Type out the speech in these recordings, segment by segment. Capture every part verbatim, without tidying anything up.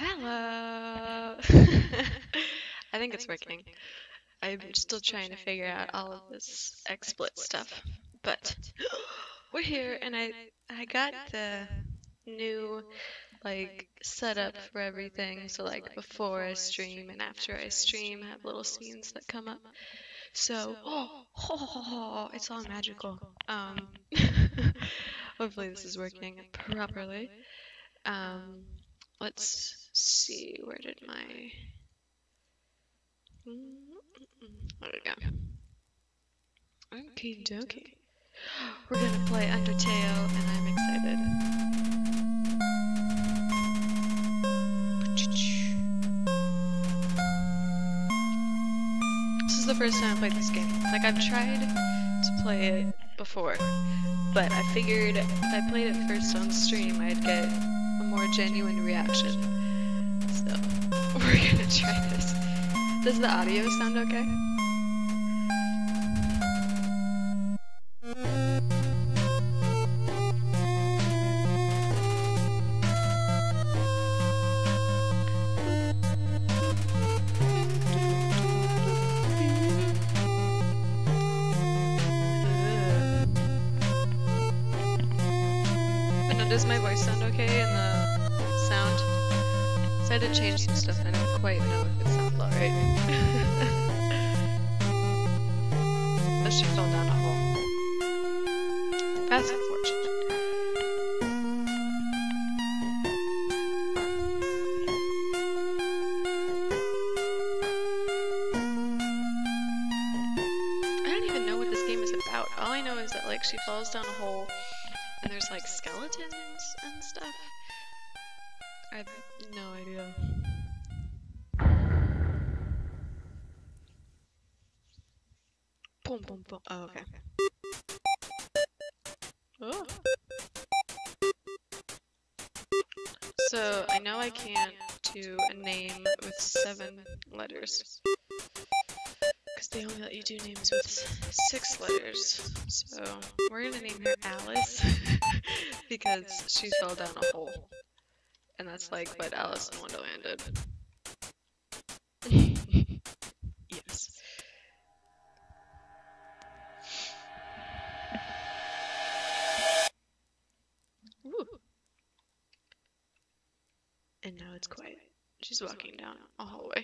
Hello! I think it's working. I'm still trying to figure out all of this XSplit stuff, but we're here, and I I got the new like setup for everything. So like before I stream and after I stream, I have little scenes that come up. So oh, oh it's all magical. Um, hopefully this is working properly. Um, let's see, where did my... There we go. Okie dokie. We're gonna play Undertale, and I'm excited. This is the first time I played this game. Like, I've tried to play it before, but I figured if I played it first on stream, I'd get a more genuine reaction. So, we're gonna try this. Does the audio sound okay? Does my voice sound okay in the sound? So I had to change some stuff. I don't quite know if it sounds alright. Oh, she fell down a hole. That's unfortunate. I don't even know what this game is about. All I know is that like she falls down a hole and there's like skeletons and stuff. I have no idea. Boom, boom, boom. Oh, okay. Oh. So I know I can't do a name with seven letters, because they only let you do names with six letters. So we're gonna name her Alice because she fell down a hole, and that's like what Alice in Wonderland did. Yes. Woo. And now it's quiet. She's walking down a hallway.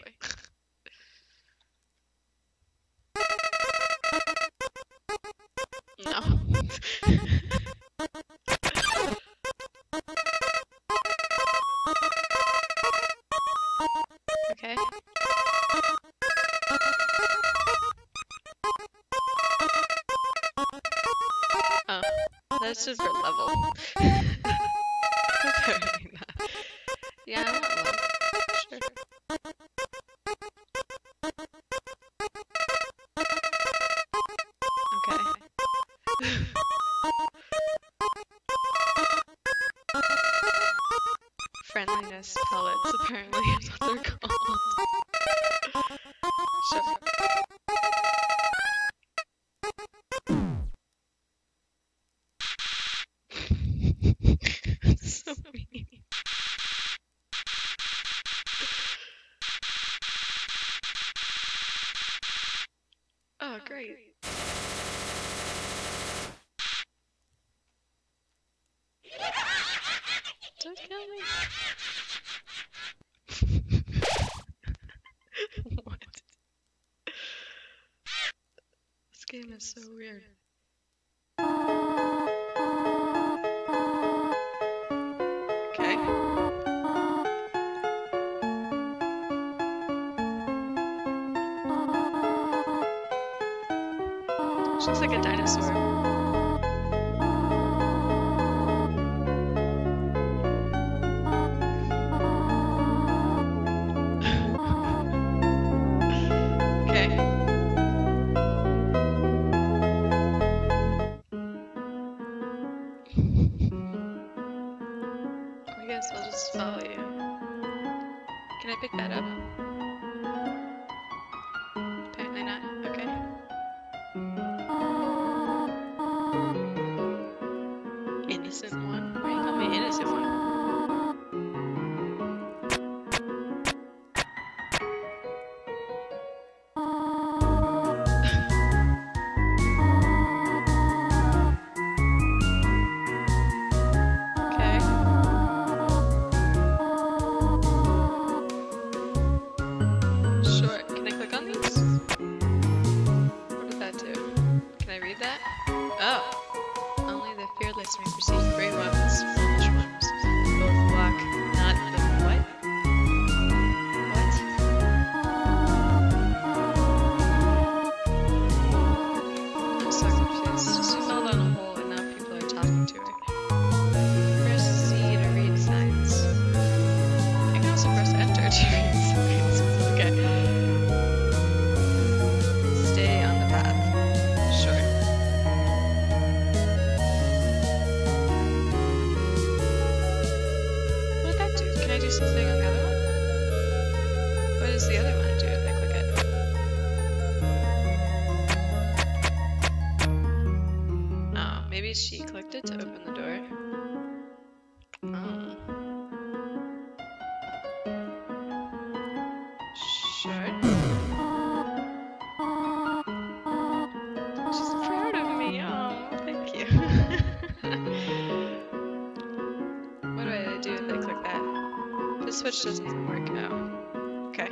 No. Okay. Oh, that's just for level. Apparently not. Yeah, I want love. Sure. Okay. Friendliness pellets, apparently, is what they're called. Sure. So mean. Oh, great. Don't kill me. What? This game is so weird. Okay. She looks like a dinosaur. I guess I'll just follow you. Can I pick that up? Apparently not. Okay. read that? Oh. Only the fearless may perceive great weapons, foolish ones. Both walk, not the what? What? I'm so confused. She fell down a hole and now people are talking to her. Press Z to read signs. I can also press enter to read signs. Okay. Stay on the path. Sure. What did that do? Can I do something on the other one? What does the other one do if I click it? Oh, maybe she clicked it to open the door. Oh. Sure. She's proud of me. Oh, thank you. What do I do if I click that? This switch doesn't even work now. Okay.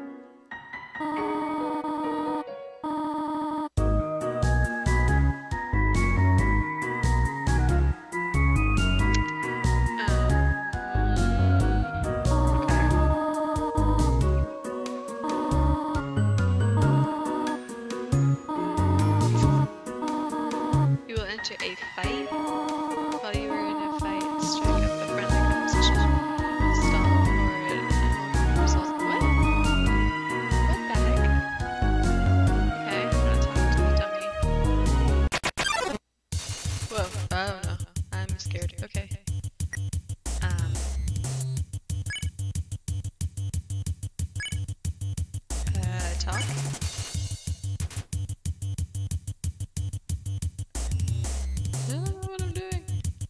You will enter a fight. While you are in a fight, strike up a friendly conversation. Stall forward and result. What? What the heck? Okay, I'm gonna talk to the dummy. Whoa. Oh no. I'm scared. Okay. Um. Uh, talk? I don't know what I'm doing.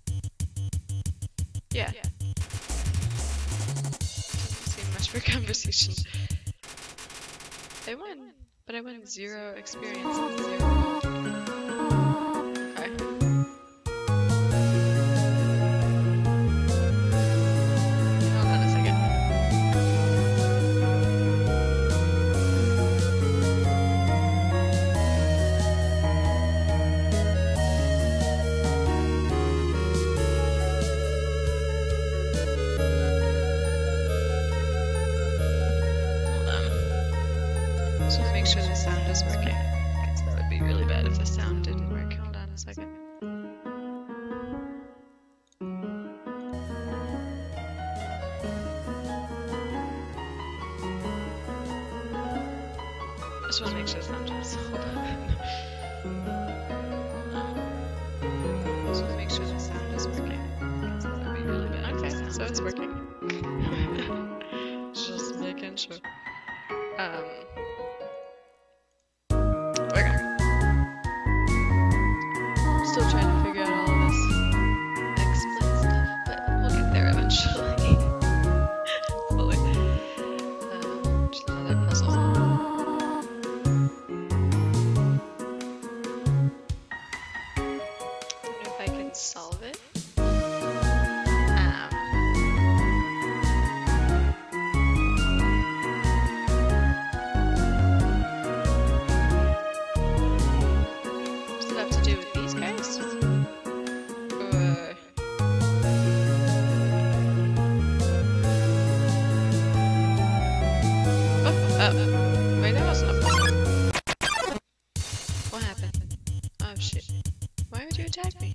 Yeah. Doesn't seem much for conversation. I won, but I won zero experience and zero gold. Okay. Hold on a second. Hold on. Just want to make sure the sound is working. Because that would be really bad if the sound didn't work. Hold on a second. Just want to make sure the sound is. Hold on. Um, just want to make sure the sound is working. Because that would be really bad. Okay, so it's working. Just making sure. Um. Okay. Still trying to figure out all of this explicit stuff, but we'll get there eventually. Hopefully. Um, just another puzzle. Wonder if I can solve it. Um. Does it have to do with these guys? Or... Oh, oh, wait, that wasn't a puzzle. What happened? Oh shit. Why would you attack me?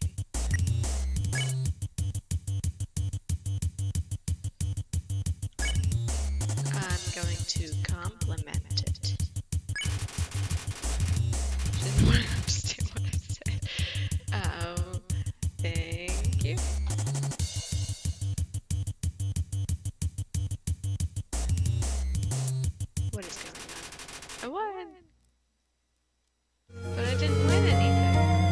I'm going to compliment it. She didn't want to understand what I said. Um, thank you. What is going on? I won! But I didn't win anything.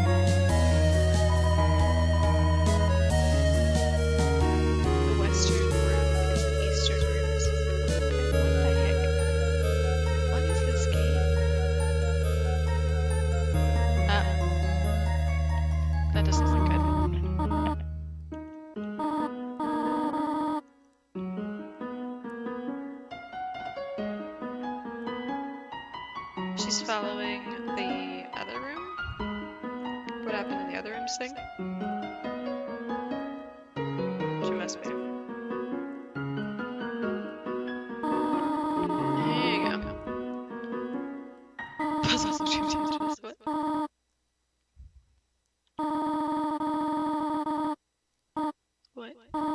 The western room is the eastern room. Is what the heck? What is this game? Uh, that doesn't look good. She's following the other room. missing? She must be. There you go. Puzzles and Dream Tetris. What? What?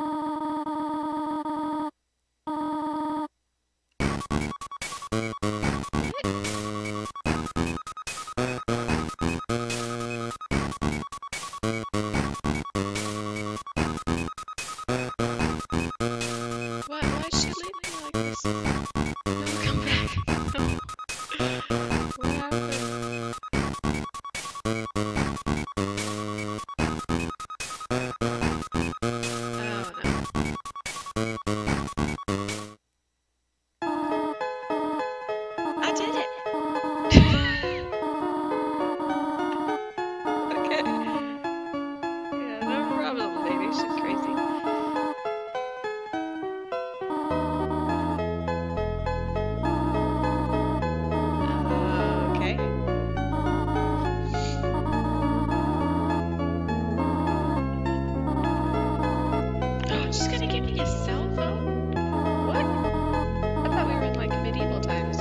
What? Why should she leave me like this? No, come back. No. What happened? I did it! Okay. Yeah, no problem, lady. She's crazy. Okay. Oh, she's gonna give me a cell phone? What? I thought we were in like medieval times.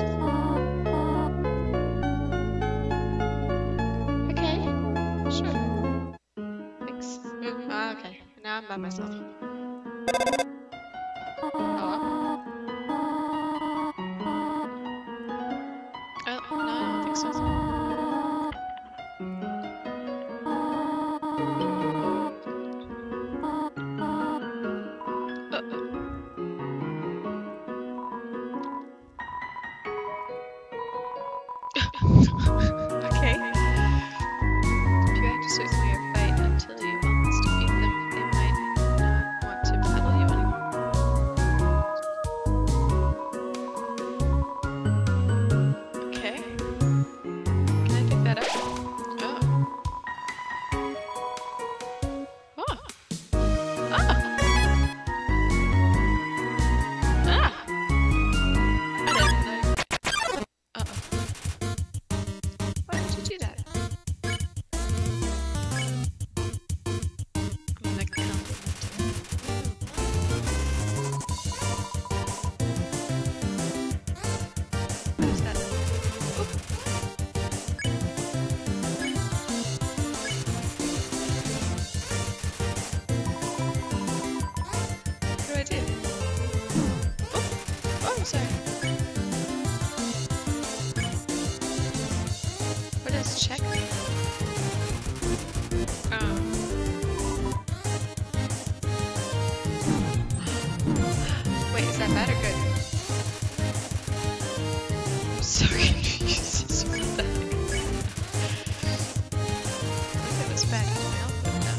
Okay, sure. Thanks. Mm, ah, okay, now I'm by myself. Hello? Oh, no, I don't think so. Okay. If you act a certain way or fight until you almost defeat them, they might not want to battle you anymore. Okay. Can I pick that up? Oh. Oh. Ah. Ah. I didn't like. Uh-oh. Why did you do that? I'm gonna compliment it. What is that? Oop. What do I do? Oh, oh, sorry. What does check mean? Oh. Wait, is that bad or good? I'm so confused. What the heck? I think it was bad because my outfit now.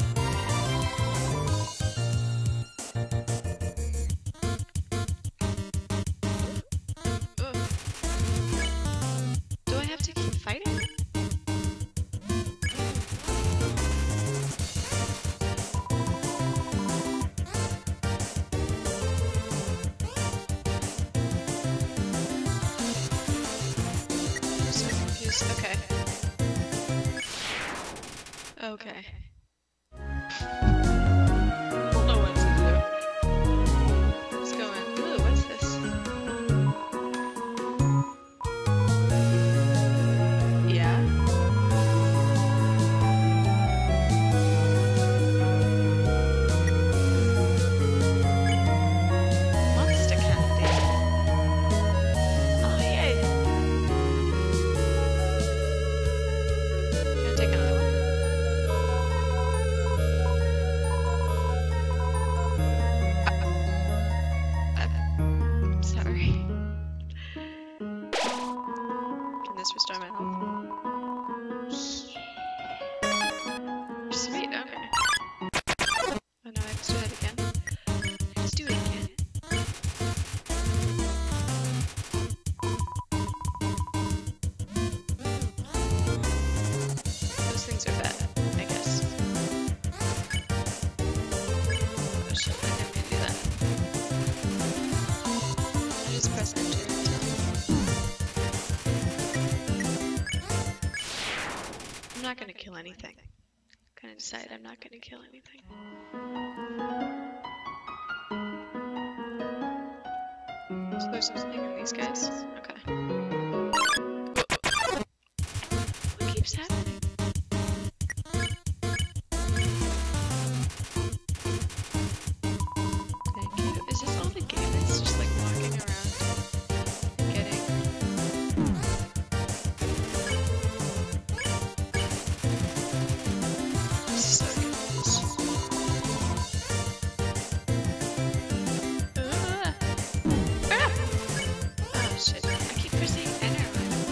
Ugh. Do I have to keep fighting? I'm so confused. Okay. Okay. I don't know what to do. Let's go in. Ooh, what's this? Yeah? Monster candy. Oh, yay. Gonna take another one. Uh, sorry. Can this restore my health? Sweet, okay. Oh no, I have to do that again. Let's do it again. Those things are bad, I guess. Oh shit, I didn't mean to do that. I just press enter until... I'm not gonna kill anything. gonna decide I'm not gonna kill anything. So there's something in these guys? Okay. What keeps happening? Thank you. Is this all the game is? Just like walking around and getting... This is so confused. Ah! Ah! Oh shit, I keep pressing enter.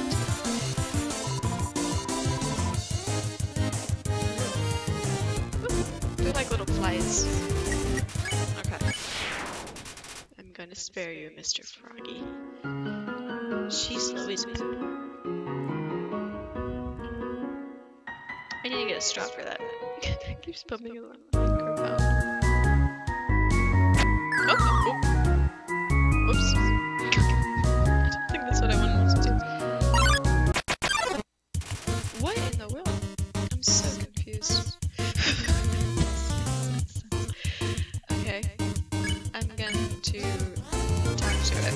They're like little flies. Okay. I'm gonna spare you, Mister Froggy. She's slow as me. I need to get a straw for that. It keeps bumping along the microphone. Oh! Oh! Oops. I don't think that's what I wanted to do. What in the world? I'm so confused. Okay. I'm going to talk to it.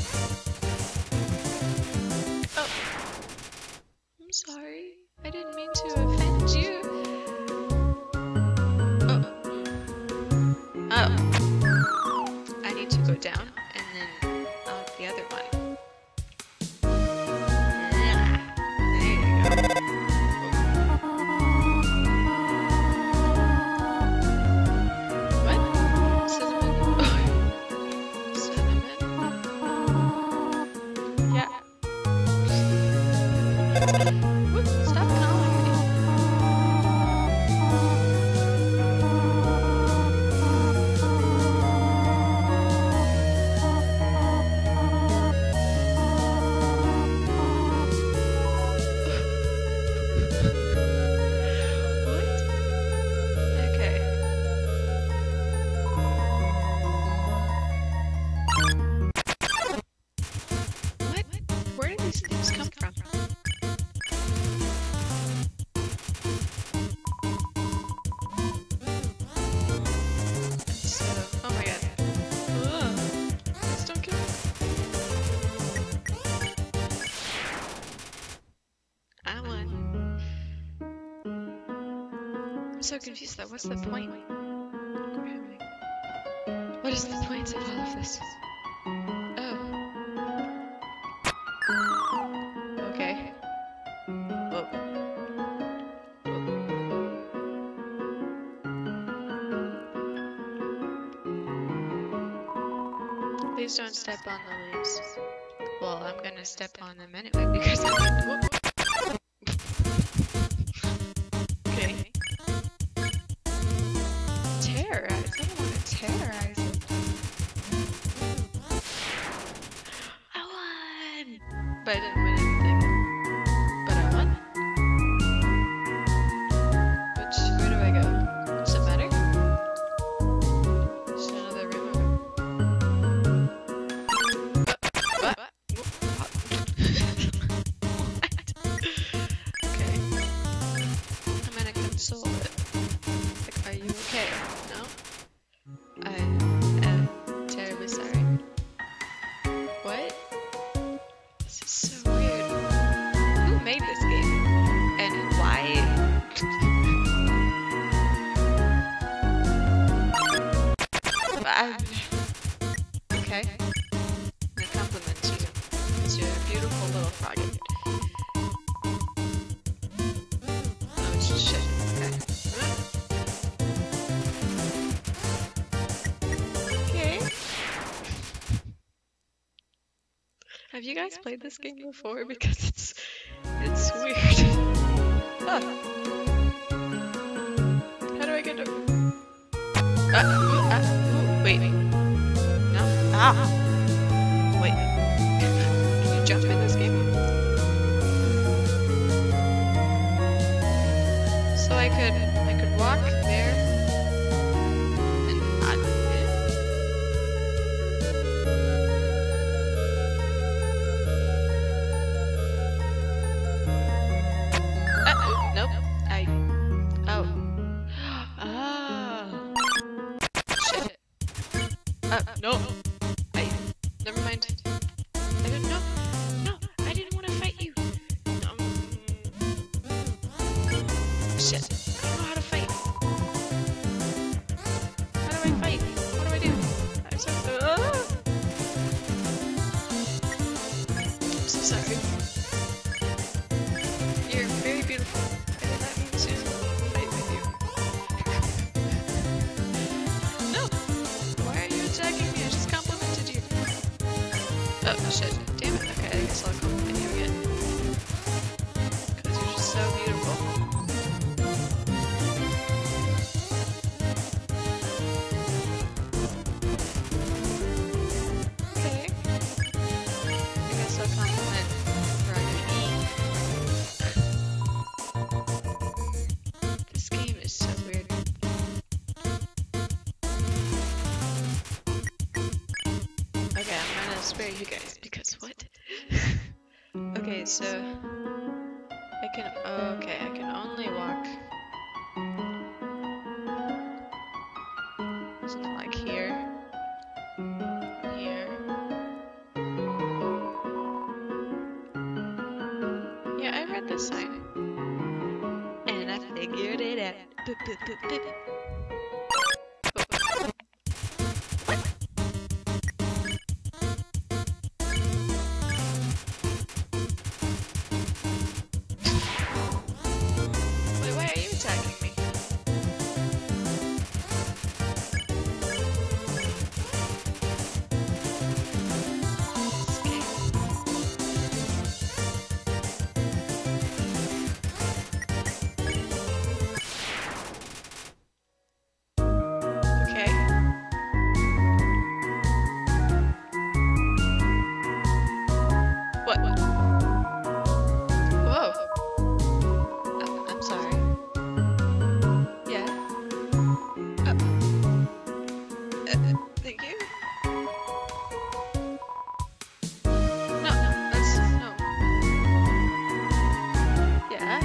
Oh. I'm sorry. I didn't mean to offend you. Oh. Oh. I need to go down and then out the other one. Yeah. There you go. What? Cinnamon? Oh. Cinnamon? Yeah. What? Stop calling me. What? Okay. What? Where did these things come from? So, oh my god. Ugh. Please don't kill me. I won. I'm so confused though. What's the point? What is the point of all of this? Oh. Okay. Whoa. Whoa. Please don't step on the leaves. Well, I'm gonna step on them anyway because I'm like, whoop. Okay. Terrorize? I don't want to terrorize it. I won! But I didn't win anything. But I won. Which, where do I go? Does it matter? Just another room over. What? What? What? Okay. I'm gonna console it. Like, are you okay? No? I am terribly sorry. What? This is so weird. Who made this game? And why? I... Okay. I'm gonna compliment you. It's your beautiful little froggy. Oh, it's just shit. Okay. Okay. Have you guys played this game before? Because it's it's weird. Ah. How do I get over? Ah, ooh, ah, ooh, wait. No. Ah. Wait. Can you jump in this game? So I could I could walk there and not. Uh, nope. I. Oh. Uh, no. I. Never mind. I didn't know. No, I didn't want to fight you. Um. Shit. I don't know how to fight. How do I fight? What do I do? I'm so. Uh, I'm so sorry. You're very beautiful. I did not mean to fight with you. No! Why are you attacking me? I just complimented you. Oh, shit. Damn it. Okay, I guess I'll compliment you again. Because you're just so beautiful. Okay. I guess I'll compliment Ragini. This game is so weird. Okay, I'm gonna spare you guys because what? Okay, so I can. Oh, okay, I can only walk. Something like here, here. Yeah, I read this sign, and I figured it out. Boop, boop, boop, boop. Wait, why are you attacking me? This game. Okay. What? Whoa. Uh, I'm sorry. Yeah. Uh, uh, thank you. No, that's no. Yeah.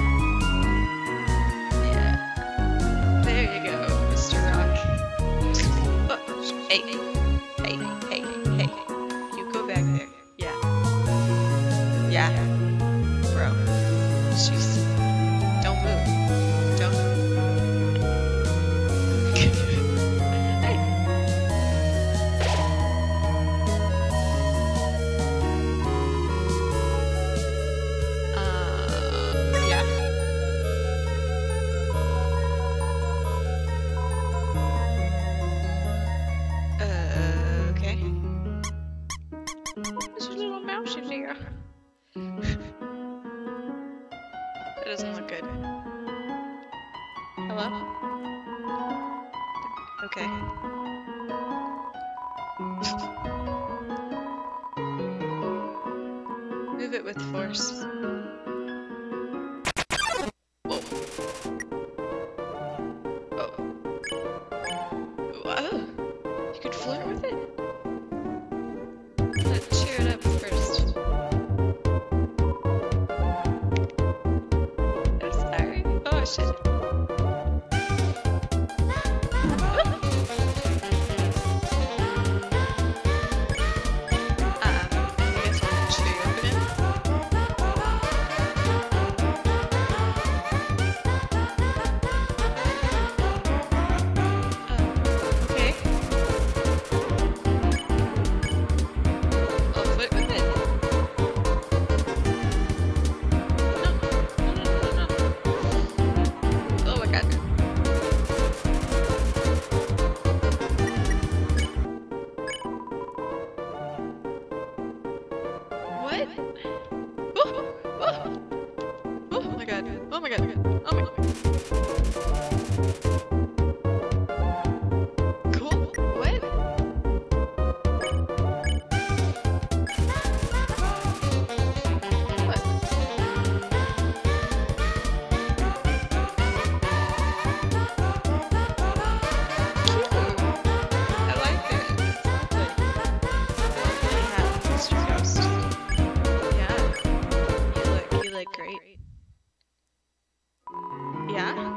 Yeah. There you go, Mister Rock. Oh, sh- hey, hey, hey, hey, hey. You go back there. Yeah. Yeah. Bro. Jeez. Don't move. Don't move. Hey. Uh, yeah. Uh, okay. There's a little mouse in there. That doesn't look good. Hello? Okay. Move it with force. Whoa. Oh. Whoa. You could flirt with it? Let's cheer it up first. I'm sorry. Oh shit. What? Oh, oh, oh my god. Oh my god. Oh my god. Cool. What? What? Cute. I like it. Yeah, Mister Ghost. Yeah. You look, you look great. Yeah?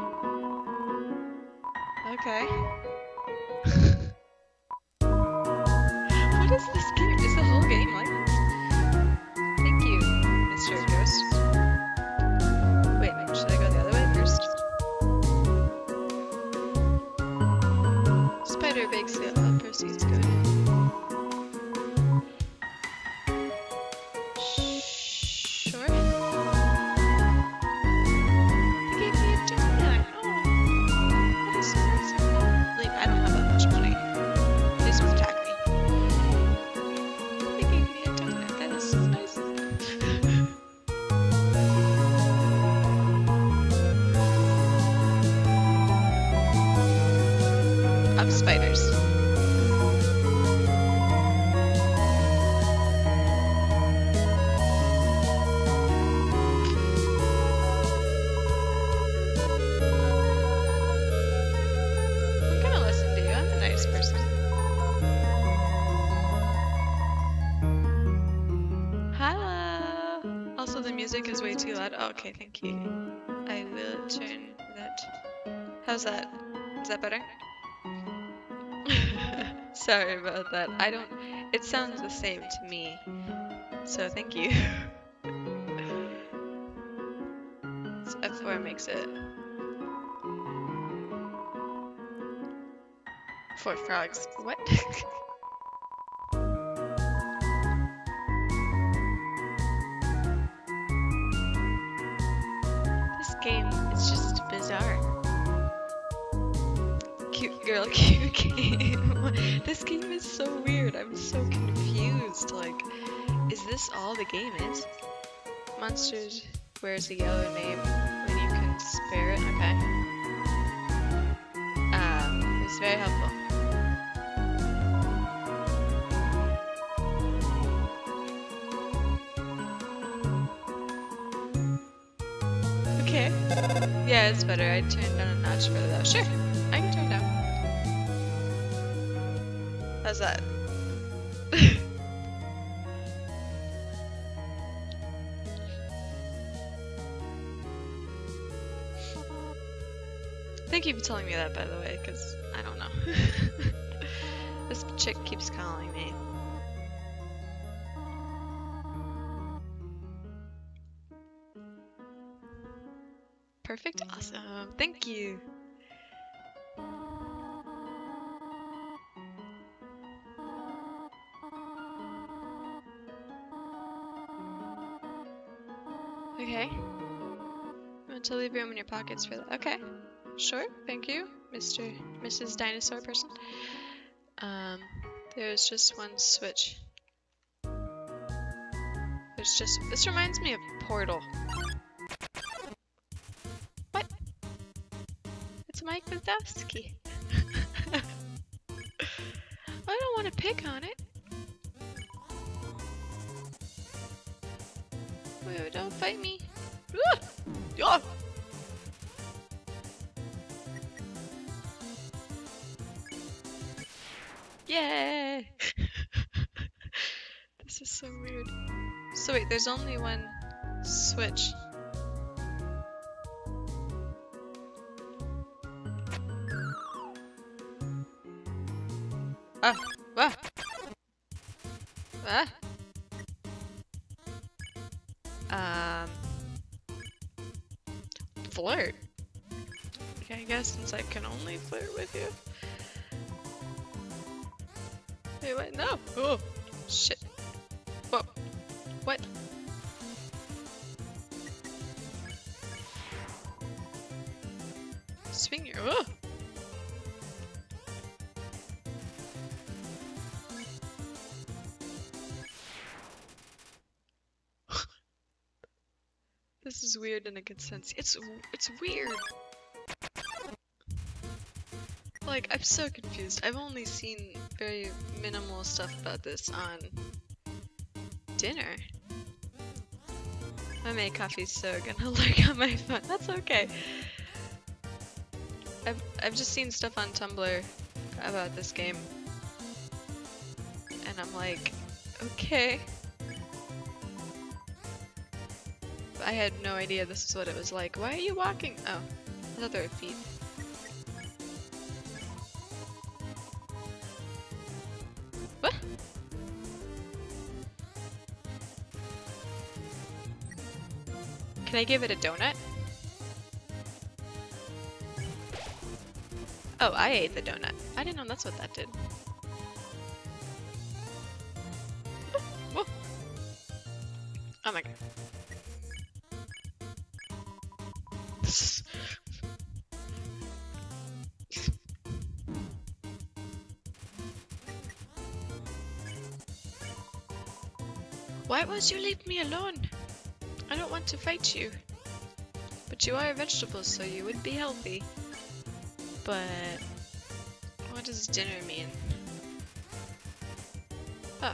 spiders. I'm gonna listen to you. I'm a nice person. Hello! Also, the music is way too loud. Oh, okay, thank you. I will turn that. How's that? Is that better? Sorry about that. I don't. It sounds the same to me. So thank you. So F four makes it. Four frogs. What? This game is just bizarre. Cute girl, cute game. This game is so weird. I'm so confused. Like, is this all the game is? Monsters wears a yellow name when you can spare it. Okay. Um, it's very helpful. Okay. Yeah, it's better. I turned down a notch further though. Sure, I can turn down. How's that? Thank you for telling me that, by the way, because I don't know. This chick keeps calling me. Perfect, awesome, thank you. Okay. You want to leave room in your pockets for that? Okay. Sure, thank you, Mister Missus Dinosaur Person. Um, there's just one switch. There's just, this reminds me of Portal. What? It's Mike Wazowski. I don't want to pick on it. Wait, don't fight me. Ah! Yeah. Yay! This is so weird. So wait, there's only one switch. Ah! Ah! Ah! Um... Flirt? Okay, I guess since I can only flirt with you. Wait, what? No! Oh! Shit. Whoa. What? Swing your. Oh! This is weird in a good sense. It's it's weird. Like, I'm so confused. I've only seen very minimal stuff about this on dinner. My May coffee's so gonna lurk on my phone. That's okay. I've I've just seen stuff on Tumblr about this game, and I'm like, okay. I had no idea this is what it was like. Why are you walking? Oh, I thought there were feet. What? Can I give it a donut? Oh, I ate the donut. I didn't know that's what that did. Whoa. Oh my god. Why won't you leave me alone? I don't want to fight you. But you are a vegetable, so you would be healthy. But What does dinner mean? Oh.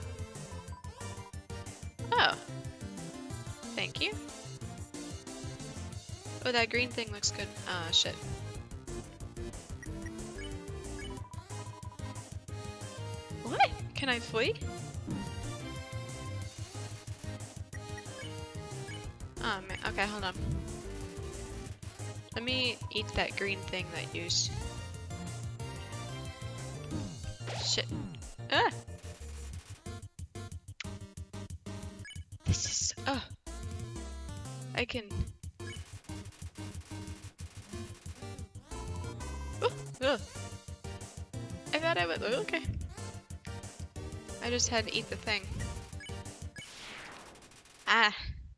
Oh. Thank you. Oh, that green thing looks good. Ah, shit. What? Can I flee? Oh, man. Okay, hold on. Let me eat that green thing that you... Sh Shit. Ah! This is... Oh. I can... Oh, oh. I thought I would... Okay. I just had to eat the thing. Ah.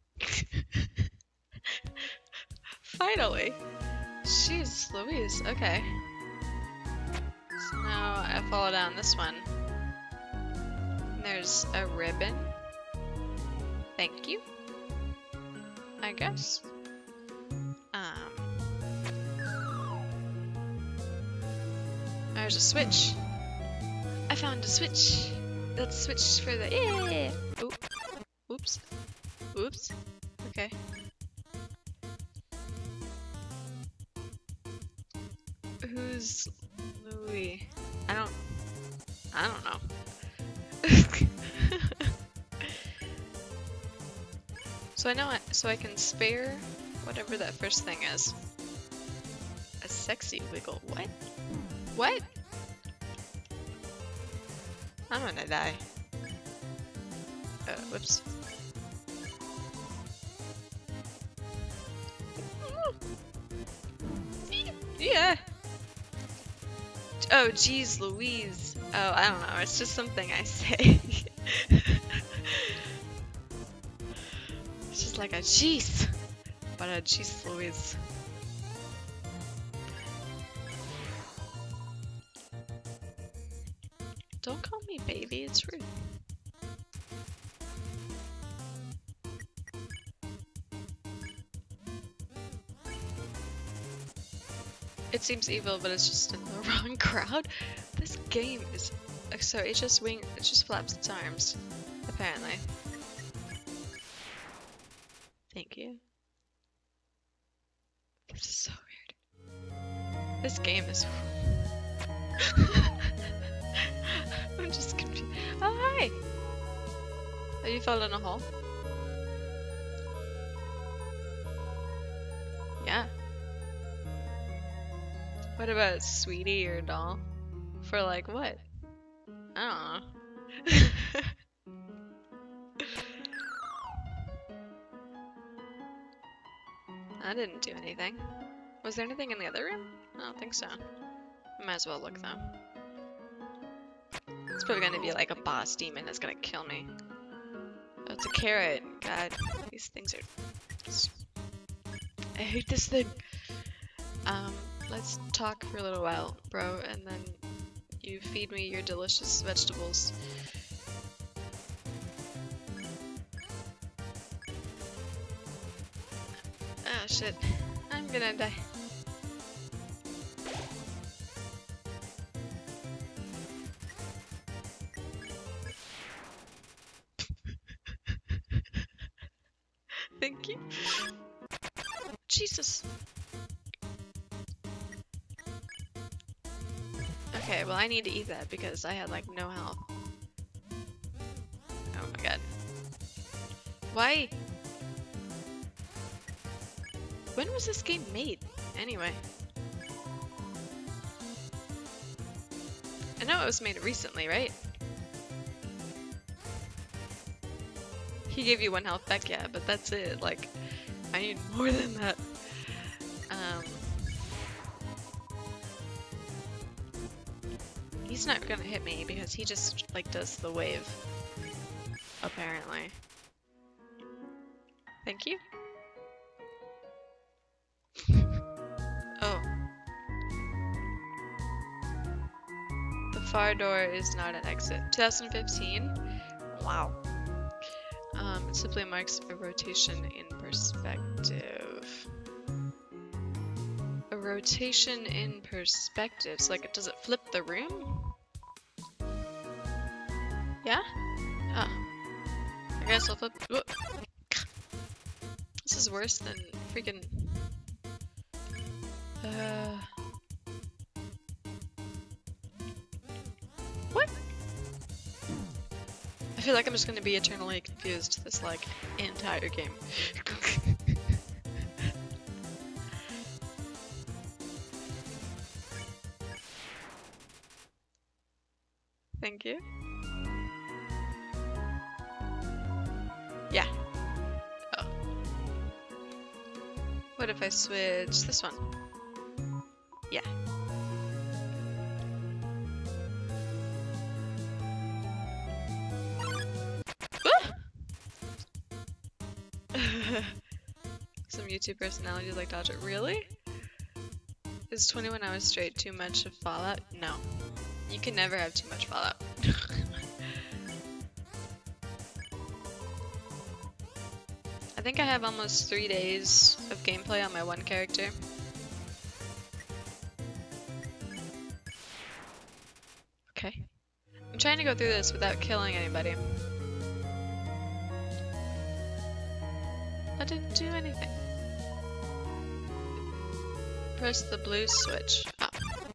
Finally. Jeez Louise. Okay. So now I follow down this one. And there's a ribbon. Thank you. I guess. Um. There's a switch. I found a switch. Let's switch for the yeah. Oop. Oops. Oops. Okay. Who's Louis? I don't. I don't know. So I know. I, so I can spare whatever that first thing is. A sexy wiggle. What? What? I'm gonna die. Uh, whoops. Yeah. Oh, geez, Louise. Oh, I don't know. It's just something I say. It's just like a jeez, but a jeez, Louise. Don't call me baby. It's rude. It seems evil, but it's just in the wrong crowd. This game is... So it just wing... It just flaps its arms. Apparently. Thank you. This is so weird. This game is... I'm just confused. Oh, hi! Have you fallen in a hole? Yeah. What about sweetie or doll? For like what? I don't know. I didn't do anything. Was there anything in the other room? I don't think so. Might as well look though. It's probably gonna be like a boss demon that's gonna kill me. Oh, it's a carrot. God, these things are... I hate this thing. Um, let's talk for a little while, bro, and then you feed me your delicious vegetables. Oh shit, I'm gonna die. Thank you. Jesus. Okay, well I need to eat that because I had like no health. Oh my god. Why? When was this game made, anyway? I know it was made recently, right? He gave you one health back, yeah, but that's it. Like, I need more than that. Um, he's not gonna hit me because he just like does the wave. Apparently. Thank you. Oh. The far door is not an exit. twenty fifteen? Wow. Um, it simply marks a rotation in perspective. A rotation in perspectives. Like, does it flip the room? Yeah? Oh. I guess I'll flip. Whoop. This is worse than freaking. Uh. What? I feel like I'm just gonna be eternally confused this, like, entire game. Thank you. Yeah. Oh. What if I switch this one? Yeah. Some YouTube personalities like dodge it. Really? Is twenty-one hours straight too much of Fallout? No. You can never have too much Fallout. I think I have almost three days of gameplay on my one character. Okay. I'm trying to go through this without killing anybody. I didn't do anything. Press the blue switch. Oh.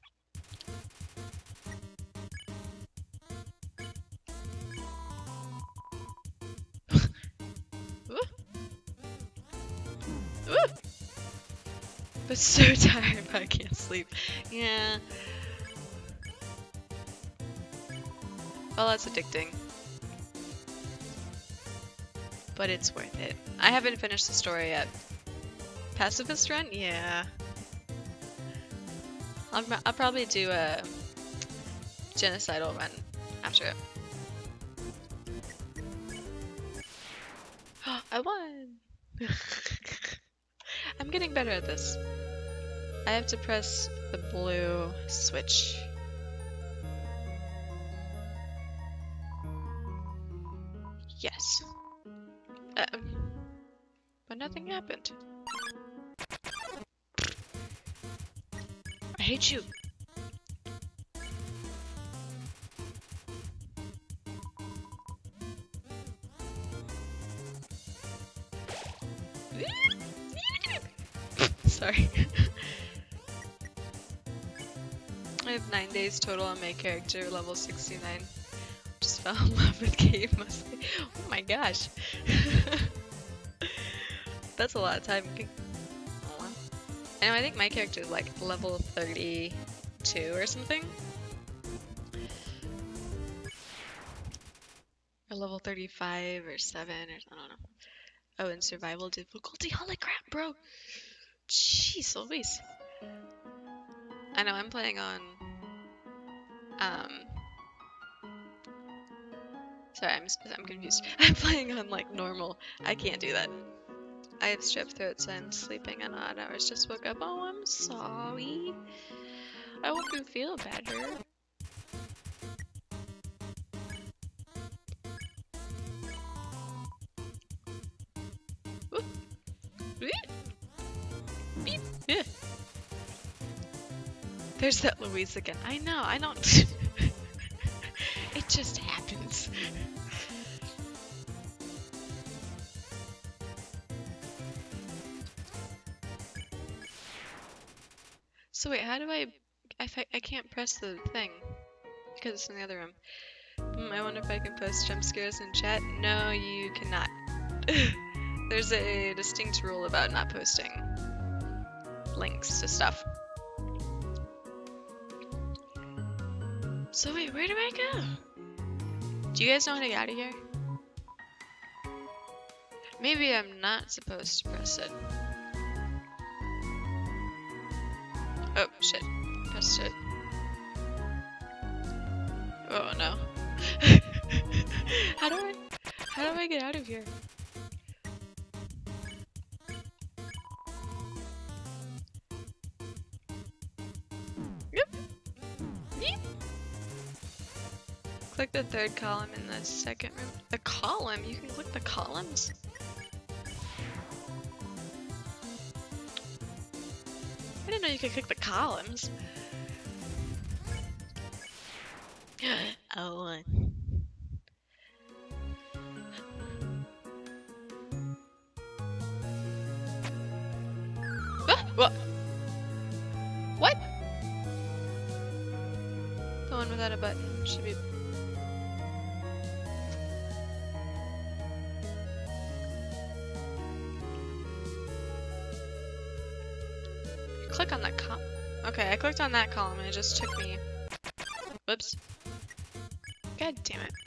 Ooh. Ooh. But so tired, but I can't sleep. Yeah. Well, that's addicting. But it's worth it. I haven't finished the story yet. Pacifist run? Yeah. I'll, I'll probably do a genocidal run after it. I won! I'm getting better at this. I have to press the blue switch. Yes. Uh, but nothing happened. I hate you. Sorry. I have nine days total on my character, level sixty-nine. Just fell in love with Cave mostly. Oh my gosh. That's a lot of time. Oh, wow. And I think my character is like level thirty-two or something. Or level thirty-five or seven or I don't know. Oh, and survival difficulty. Holy crap, bro. Jeez Louise. I know I'm playing on um sorry, I'm I'm confused. I'm playing on like normal. I can't do that. I have strep throat, so I'm sleeping in odd hours. Just woke up. Oh, I'm sorry. I hope you feel better. Ooh. Beep. Beep. Yeah. There's that Louise again. I know, I don't. It just happens. So wait, how do I... I, I can't press the thing. Because it's in the other room. Hmm, I wonder if I can post jump scares in chat. No, you cannot. There's a distinct rule about not posting links to stuff. So wait, where do I go? Do you guys know how to get out of here? Maybe I'm not supposed to press it. Oh shit, pressed it. Oh no. How do I, how do I get out of here? Yep. Yep. Click the third column in the second room. The column? You can click the columns? What didn't know you could click the columns. Oh. Ah, what? What? The one without a button should be. Click on that column. Okay, I clicked on that column and it just took me. Whoops. God damn it.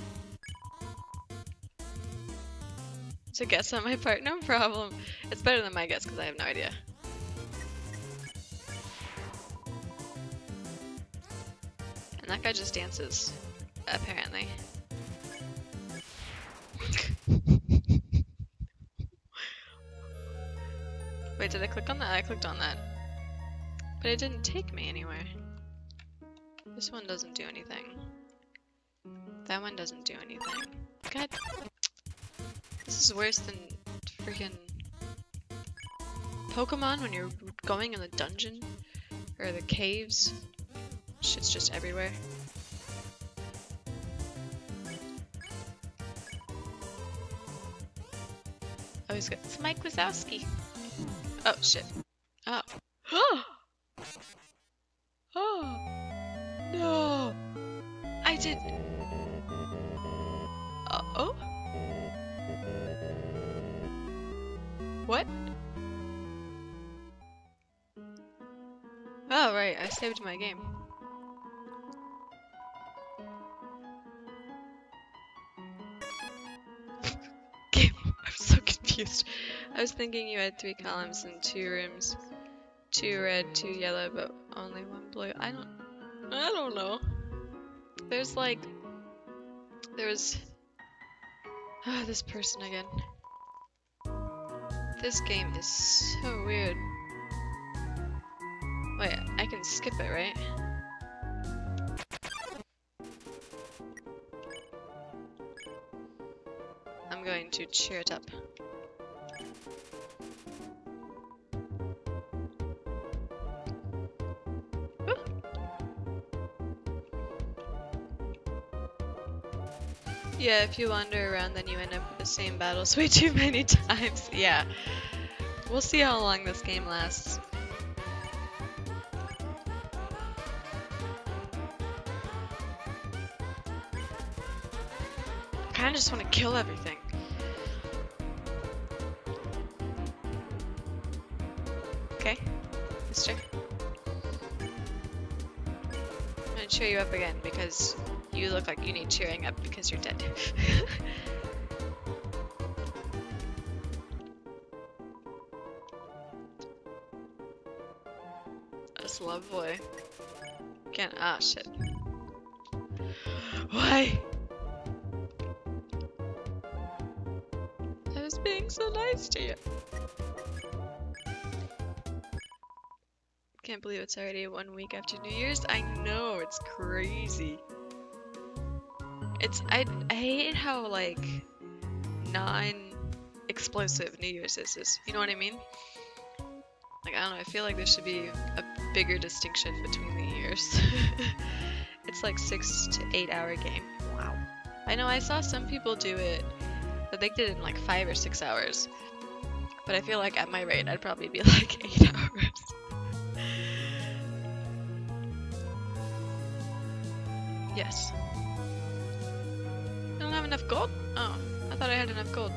It's a guess on my part, no problem. It's better than my guess because I have no idea. And that guy just dances, apparently. Wait, did I click on that? I clicked on that. But it didn't take me anywhere. This one doesn't do anything. That one doesn't do anything. God. This is worse than freaking Pokemon when you're going in the dungeon or the caves. Shit's just everywhere. Oh, he's got it's Mike Wazowski. Oh shit. Oh. Oh. Oh. No. I did. Uh oh. What? Oh right, I saved my game. Game. I'm so confused. I was thinking you had three columns and two rooms. Two red, two yellow, but only one blue. I don't I don't know. There's like there was oh, this person again. This game is so weird. Wait, I can skip it, right? I'm going to cheer it up. Woo. Yeah, if you wander around, then you end up with the same battles way too many times. Yeah. We'll see how long this game lasts. I kinda just want to kill everything. Okay, mister. I'm gonna cheer you up again because you look like you need cheering up because you're dead. That's lovely. Can't. Ah, shit. Why? I was being so nice to you. Can't believe it's already one week after New Year's. I know, it's crazy. It's I I hate how like non-explosive New Year's is. is. You know what I mean? Like I don't know. I feel like there should be a bigger distinction between the years. It's like six to eight hour game. Wow. I know I saw some people do it, but they did it in like five or six hours. But I feel like at my rate, I'd probably be like eight hours. Yes. I don't have enough gold? Oh, I thought I had enough gold.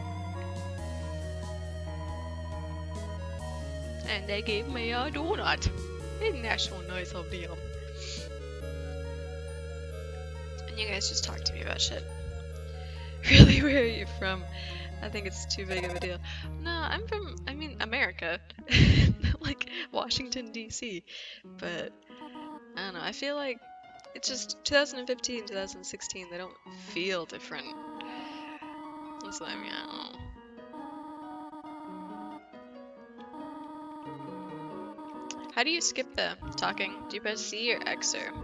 And they gave me a donut. Isn't that so nice of them? And you guys just talk to me about shit. Really, where are you from? I think it's too big of a deal. No, I'm from, I mean, America. Like, Washington, D C But, I don't know, I feel like it's just twenty fifteen, twenty sixteen, they don't feel different. That's what I mean, I don't know. How do you skip the talking? Do you press C or X or?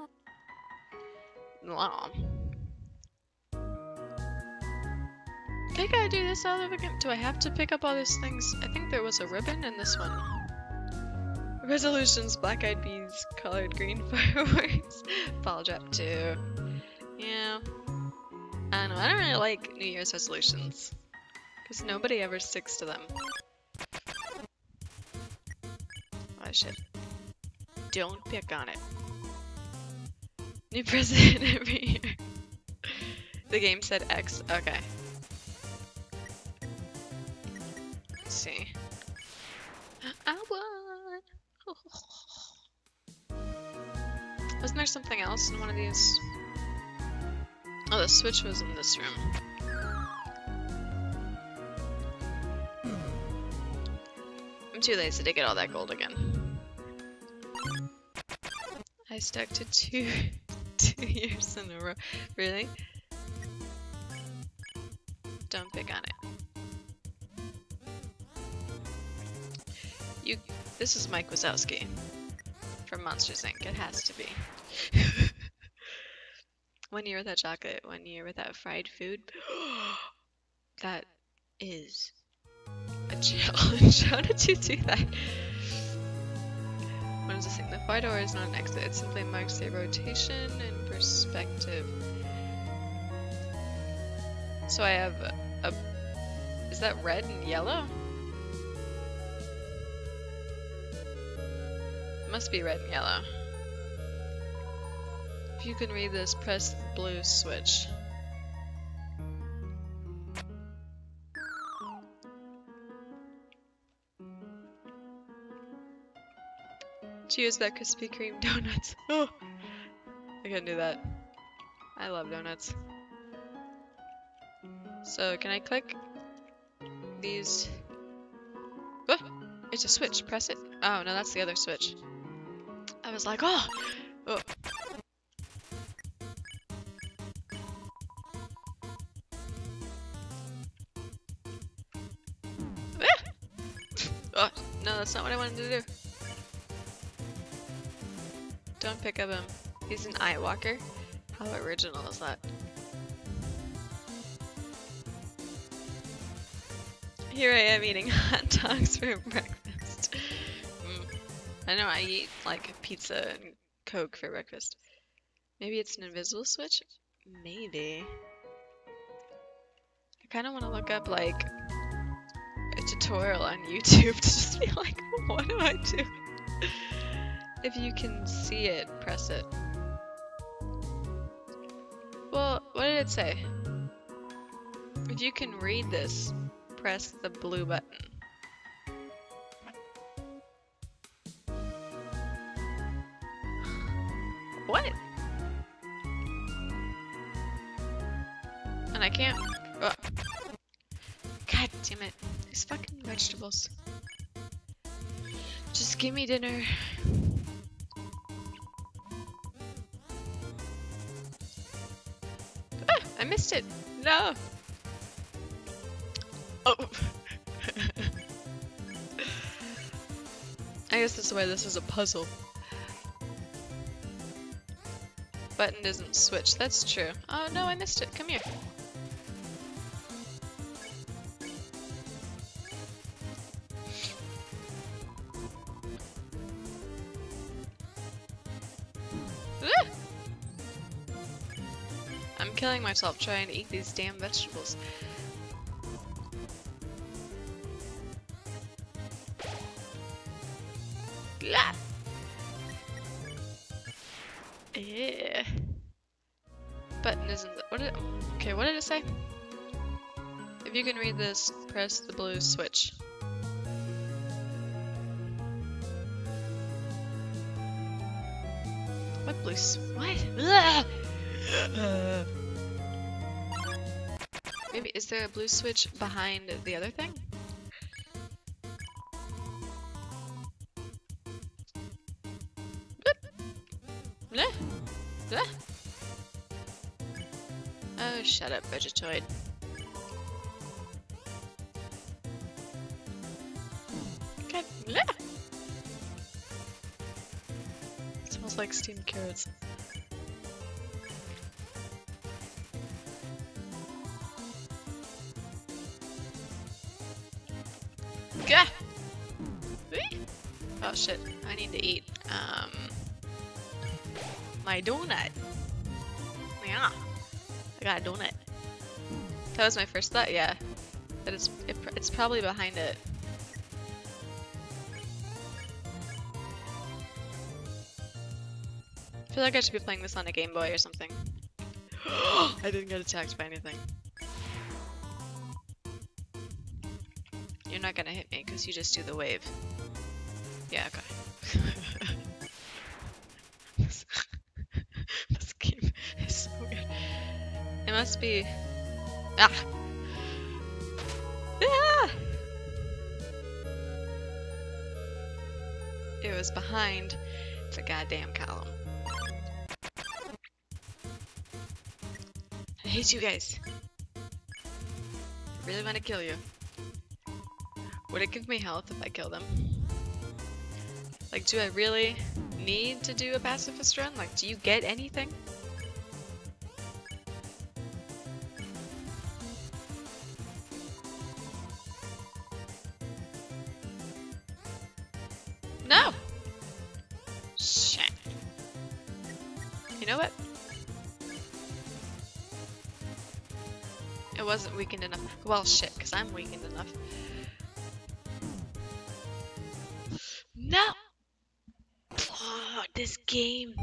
Wow. I gotta do this all over again. Do I have to pick up all these things? I think there was a ribbon in this one. Resolutions, black eyed peas, colored green fireworks, ball drop two. Yeah. I don't know, I don't really like New Year's resolutions. Because nobody ever sticks to them. Oh shit. Don't pick on it. New president every year. The game said X. Okay. Let's see. I won! Wasn't there something else in one of these? Oh, the switch was in this room. I'm too lazy to get all that gold again. I stuck to two, two years in a row. Really? Don't pick on it. You. This is Mike Wazowski from Monsters Incorporated. It has to be. One year without chocolate, one year without fried food. That is a challenge. How did you do that? What is this thing? The far door is not an exit. It simply marks a rotation in perspective. So I have a, a... Is that red and yellow? It must be red and yellow. If you can read this, press the blue switch. Cheers, that Krispy Kreme donuts. Oh, I can do that. I love donuts. So, can I click these? Oh, it's a switch. Press it. Oh, no, that's the other switch. I was like, oh! Oh. Oh, no, that's not what I wanted to do. Don't pick up him. He's an eye walker. How original is that? Here I am eating hot dogs for breakfast. Mm. I know I eat like pizza and Coke for breakfast. Maybe it's an invisible switch? Maybe. I kind of want to look up like a tutorial on YouTube to just be like, what do I do? If you can see it, press it. Well, what did it say? If you can read this, press the blue button. What? And I can't... Oh. God damn it. These fucking vegetables. Just give me dinner. Ah, I missed it. No. Oh. I guess that's why this is a puzzle. Button doesn't switch. That's true. Oh no, I missed it. Come here. Ah! I'm killing myself trying to eat these damn vegetables. Blah. Yeah. Button isn't. What did? Okay, what did it say? If you can read this, press the blue switch. What blue? What? Ugh! Uh. Maybe is there a blue switch behind the other thing? Blah. Blah. Oh, shut up, Vegetoid. Okay. Blah. It smells like steamed carrots. Oh shit, I need to eat. Um, my donut. Yeah, I got a donut. That was my first thought, yeah. But it's, it, it's probably behind it. I feel like I should be playing this on a Game Boy or something. I didn't get attacked by anything. You're not gonna hit me because you just do the wave. Yeah, okay. this, this game is so weird. It must be... Ah! Ah! It was behind the goddamn column. I hate you guys. I really want to kill you. Would it give me health if I kill them? Like, do I really need to do a pacifist run? Like, do you get anything? No! Shit. You know what? It wasn't weakened enough. Well, shit, because I'm weakened enough. No! Oh, this game.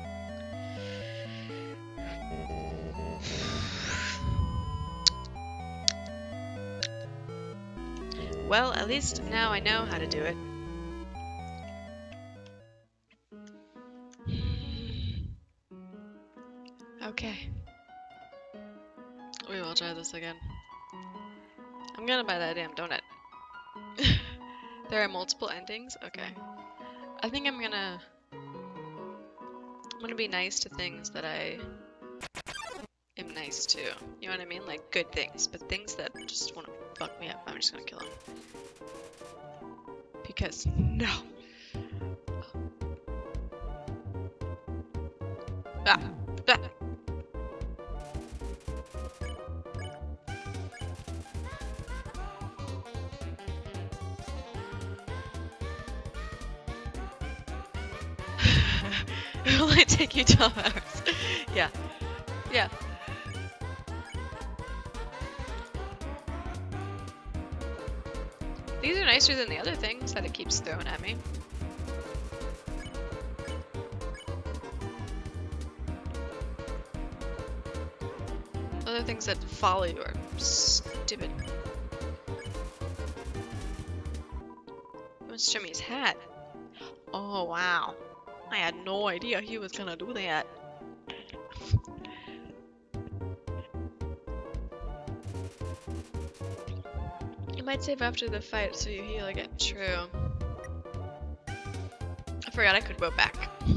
Well, at least now I know how to do it. Okay. We will try this again. I'm gonna buy that damn donut. There are multiple endings? Okay. I think I'm gonna... I'm gonna be nice to things that I am nice to. You know what I mean? Like good things, but things that just wanna fuck me up, I'm just gonna kill them. Because, no! Ah! Ah! It'll only take you twelve hours. Yeah. Yeah. These are nicer than the other things that it keeps throwing at me. Other things that follow you are stupid. He wants to show me his hat. Oh, wow. I had no idea he was gonna do that. You might save after the fight so you heal again. True. I forgot I could go back.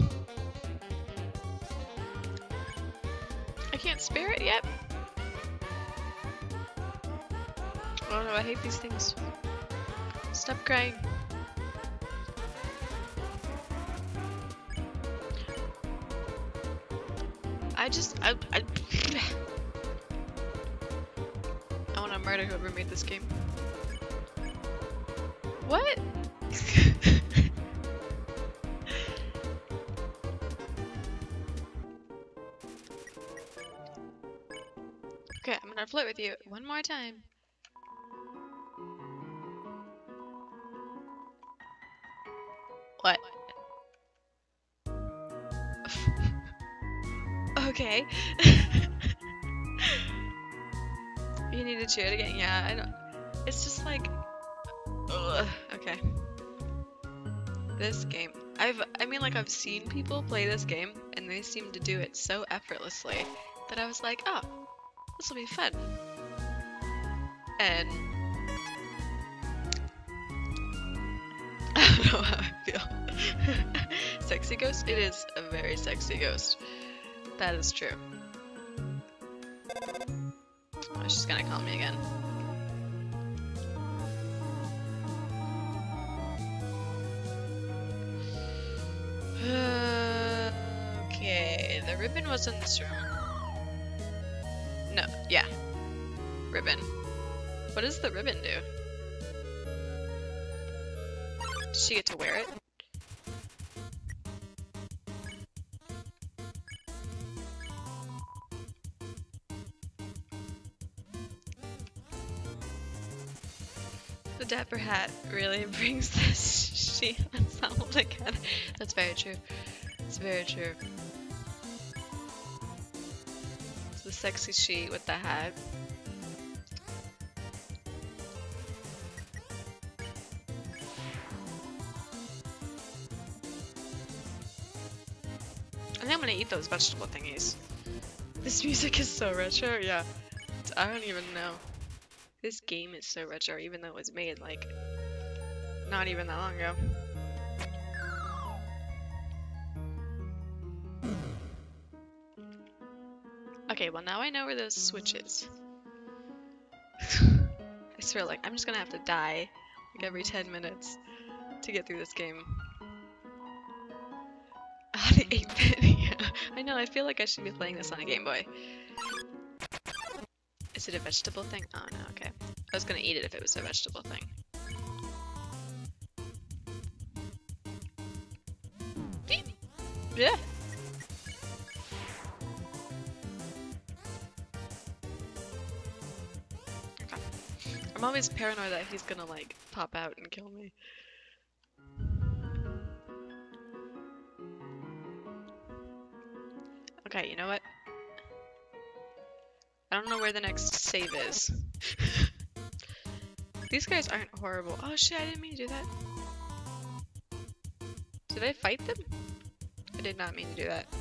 I can't spare it yet. Oh no, I hate these things. Stop crying. I just, I, I, I want to murder whoever made this game. What? Okay, I'm gonna flirt with you one more time. What? Okay. You need to cheer it again. Yeah, I don't. It's just like. Ugh. Okay. This game. I've. I mean, like I've seen people play this game, and they seem to do it so effortlessly that I was like, oh, this will be fun. And I don't know how I feel. Sexy ghost. It is a very sexy ghost. That is true. Oh, she's gonna call me again. Uh, okay, the ribbon was in this room. No, yeah. Ribbon. What does the ribbon do? Does she get to wear it? Dapper Hat really brings this sheet ensemble together. That's very true. It's very true. It's the sexy sheet with the hat. I think I'm gonna eat those vegetable thingies. This music is so retro, yeah. I don't even know. This game is so retro, even though it was made like not even that long ago. Okay, well now I know where those switch is. I swear, like, I'm just gonna have to die like every ten minutes to get through this game. Ah, the eight bit, yeah. I know, I feel like I should be playing this on a Game Boy. Is it a vegetable thing? Oh no, okay. I was gonna eat it if it was a vegetable thing. Beep. Yeah. Okay. I'm always paranoid that he's gonna like pop out and kill me. Okay, you know what? I don't know where the next save is. These guys aren't horrible. Oh shit, I didn't mean to do that. Did I fight them? I did not mean to do that.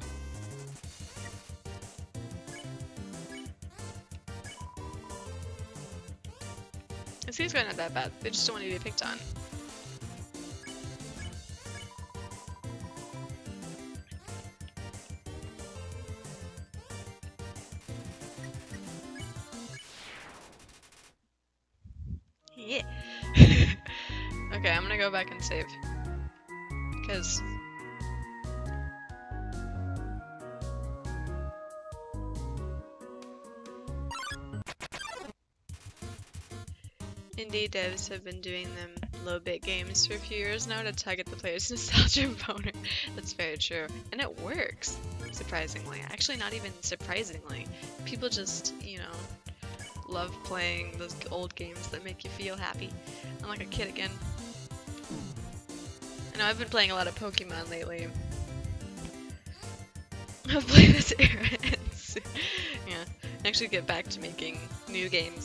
These guys are not that bad. They just don't want to be picked on. Yeah. Okay, I'm gonna go back and save. Because... Indie devs have been doing them low-bit games for a few years now to target the player's nostalgia boner. That's very true. And it works, surprisingly. Actually, not even surprisingly. People just, you know, love playing those old games that make you feel happy. I'm like a kid again. I know I've been playing a lot of Pokemon lately. I'll play this era and soon. Yeah, actually get back to making new games.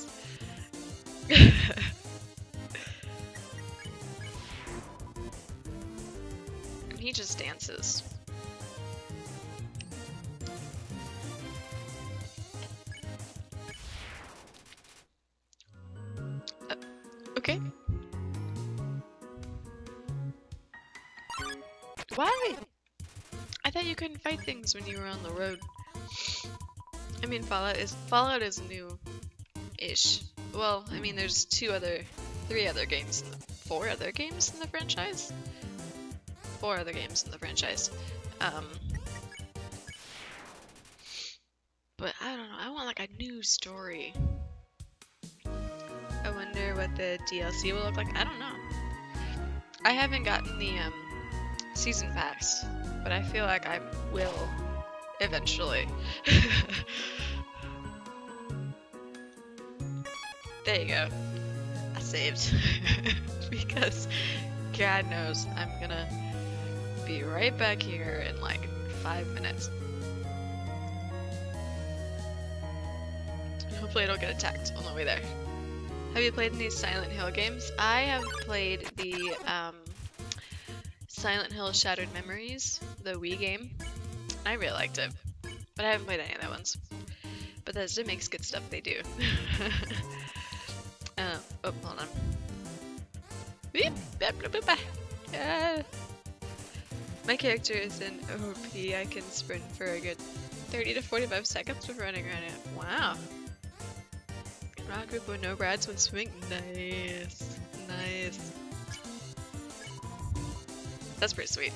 And he just dances. Uh, okay. Why? I thought you couldn't fight things when you were on the road. I mean, Fallout is Fallout is new-ish. Well, I mean, there's two other, three other games, in the, four other games in the franchise? Four other games in the franchise. Um, but I don't know, I want like a new story. I wonder what the D L C will look like. I don't know. I haven't gotten the um, season pass, but I feel like I will eventually. There you go. I saved. Because God knows I'm gonna be right back here in like five minutes. Hopefully I don't get attacked on the way there. Have you played any Silent Hill games? I have played the um, Silent Hill Shattered Memories, the Wii game. I really liked it, but I haven't played any other ones. Bethesda makes good stuff, they do. Uh, oh, hold on. Uh, my character is an O P. I can sprint for a good thirty to forty-five seconds before running around it. Wow. Rock group with no brads when swimming. Nice. Nice. That's pretty sweet.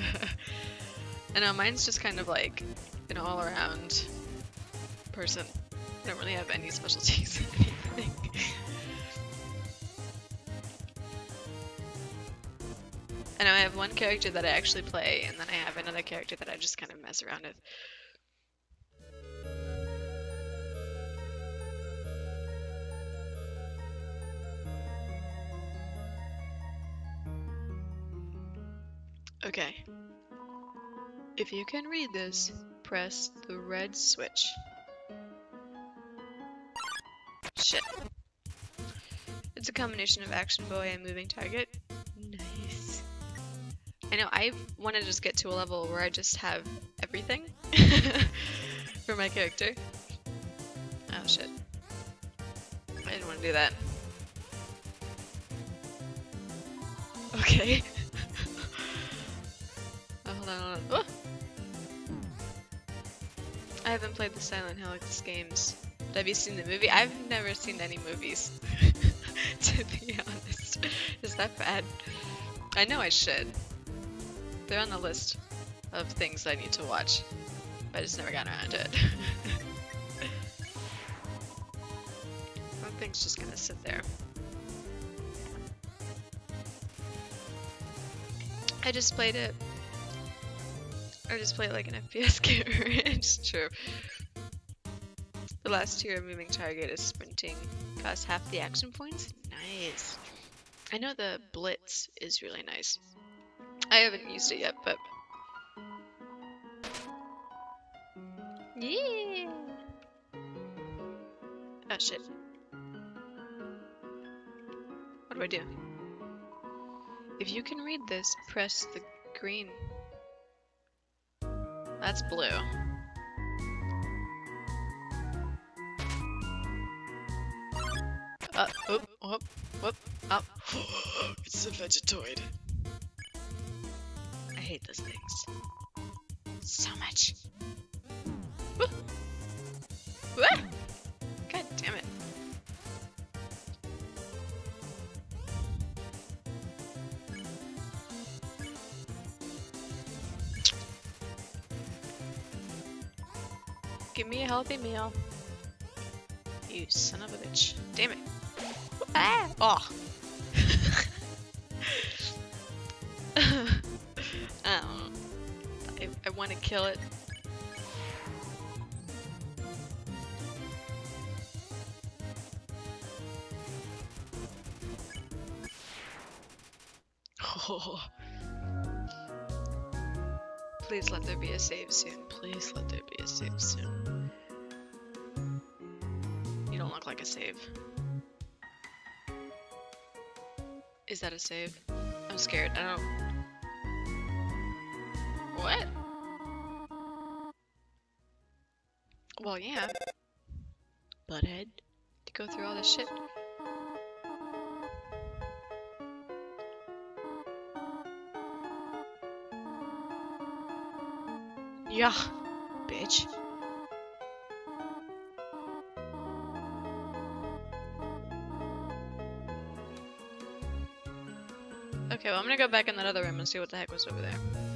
I know, mine's just kind of like an all-around person. I don't really have any specialties in anything. I know I have one character that I actually play, and then I have another character that I just kind of mess around with. Okay. If you can read this, press the red switch. Shit. It's a combination of action boy and moving target. Nice. I know, I want to just get to a level where I just have everything for my character. Oh shit. I didn't want to do that. Okay. Oh, hold on, hold on. Oh! I haven't played the Silent Hill games. But have you seen the movie? I've never seen any movies, to be honest. Is that bad? I know I should. They're on the list of things I need to watch, but I just never got around to it. That thing's just gonna sit there. I just played it. I just played like an F P S game. It's true. The last tier of moving target is sprinting. Costs half the action points. Nice. I know the Blitz is really nice. I haven't used it yet, but yeah. Oh shit. What do I do? If you can read this, press the green. That's blue. Uh, whoop, whoop, whoop, up. It's a Vegetoid. I hate those things so much. Woo. Woo. God damn it. Give me a healthy meal. You son of a bitch. Damn it. Ah! Oh. I don't know. I, I want to kill it. Oh. Please let there be a save soon. Please let there be a save soon. You don't look like a save. Is that a save? I'm scared. I don't... What? Well, yeah. Butthead. To go through all this shit. Yeah, bitch. Okay, well I'm gonna go back in that other room and see what the heck was over there.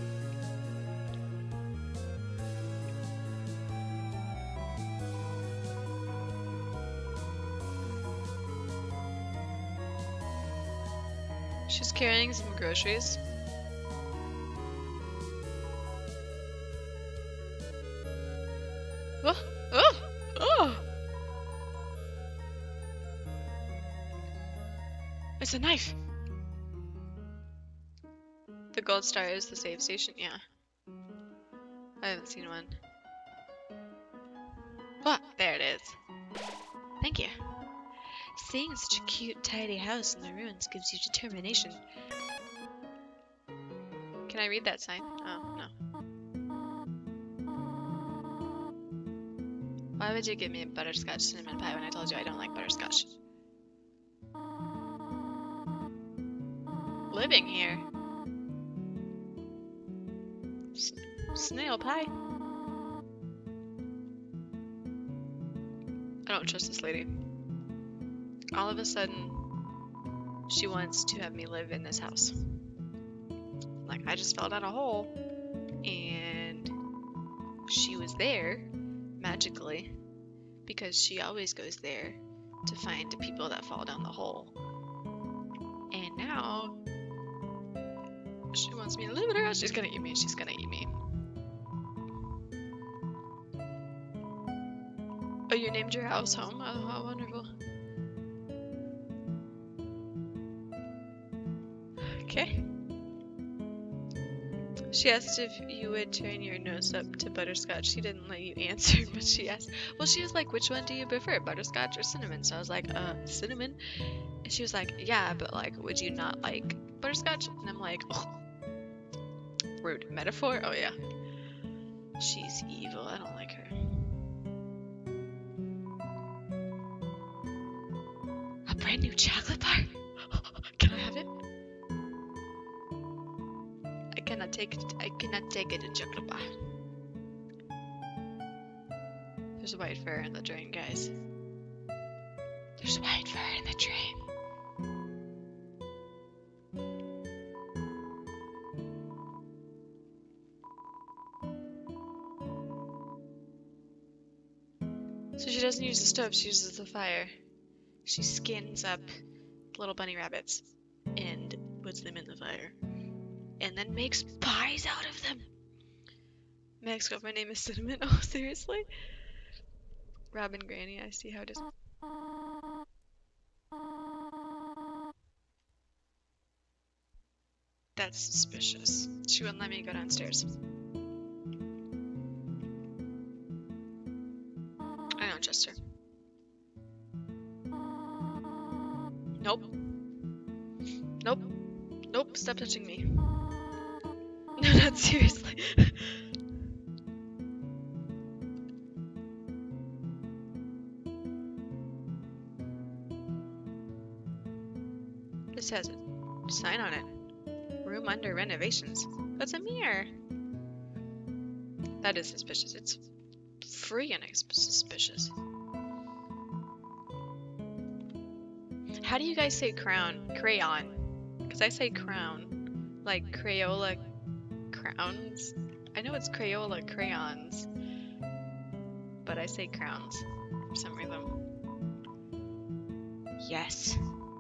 She's carrying some groceries. Oh, oh, oh! It's a knife! The gold star is the save station? Yeah. I haven't seen one. What? There it is. Thank you. Seeing such a cute, tidy house in the ruins gives you determination. Can I read that sign? Oh, no. Why would you give me a butterscotch cinnamon pie when I told you I don't like butterscotch? Living here? S snail pie? I don't trust this lady. All of a sudden, she wants to have me live in this house. Like, I just fell down a hole, and she was there, magically, because she always goes there to find people that fall down the hole. And now, she wants me to live in her house. She's gonna eat me. She's gonna eat me. Oh, you named your house home? Oh, how wonderful. Okay. She asked if you would turn your nose up to butterscotch. She didn't let you answer, but she asked. Well, she was like, which one do you prefer, butterscotch or cinnamon? So I was like, uh, cinnamon. And she was like, yeah, but like, would you not like butterscotch? And I'm like, oh, rude metaphor? Oh, yeah. She's evil. I don't like her. A brand new chocolate bar? Can I have it? I cannot take it. I cannot take it, a chocolate bar. There's white fur in the drain, guys. There's white fur in the drain. So she doesn't use the stove, she uses the fire. She skins up little bunny rabbits and puts them in the fire. And then makes pies out of them. Max got my name is Cinnamon. Oh, seriously? Robin Granny, I see how it is. That's suspicious. She wouldn't let me go downstairs. I don't trust her. Nope. Nope. Nope, stop touching me. No, not seriously. This has a sign on it. Room under renovations. That's a mirror. That is suspicious. It's free and suspicious. How do you guys say crown? Crayon. Because I say crown. Like Crayola crowns. I know it's Crayola crayons. But I say crowns for some reason. Yes.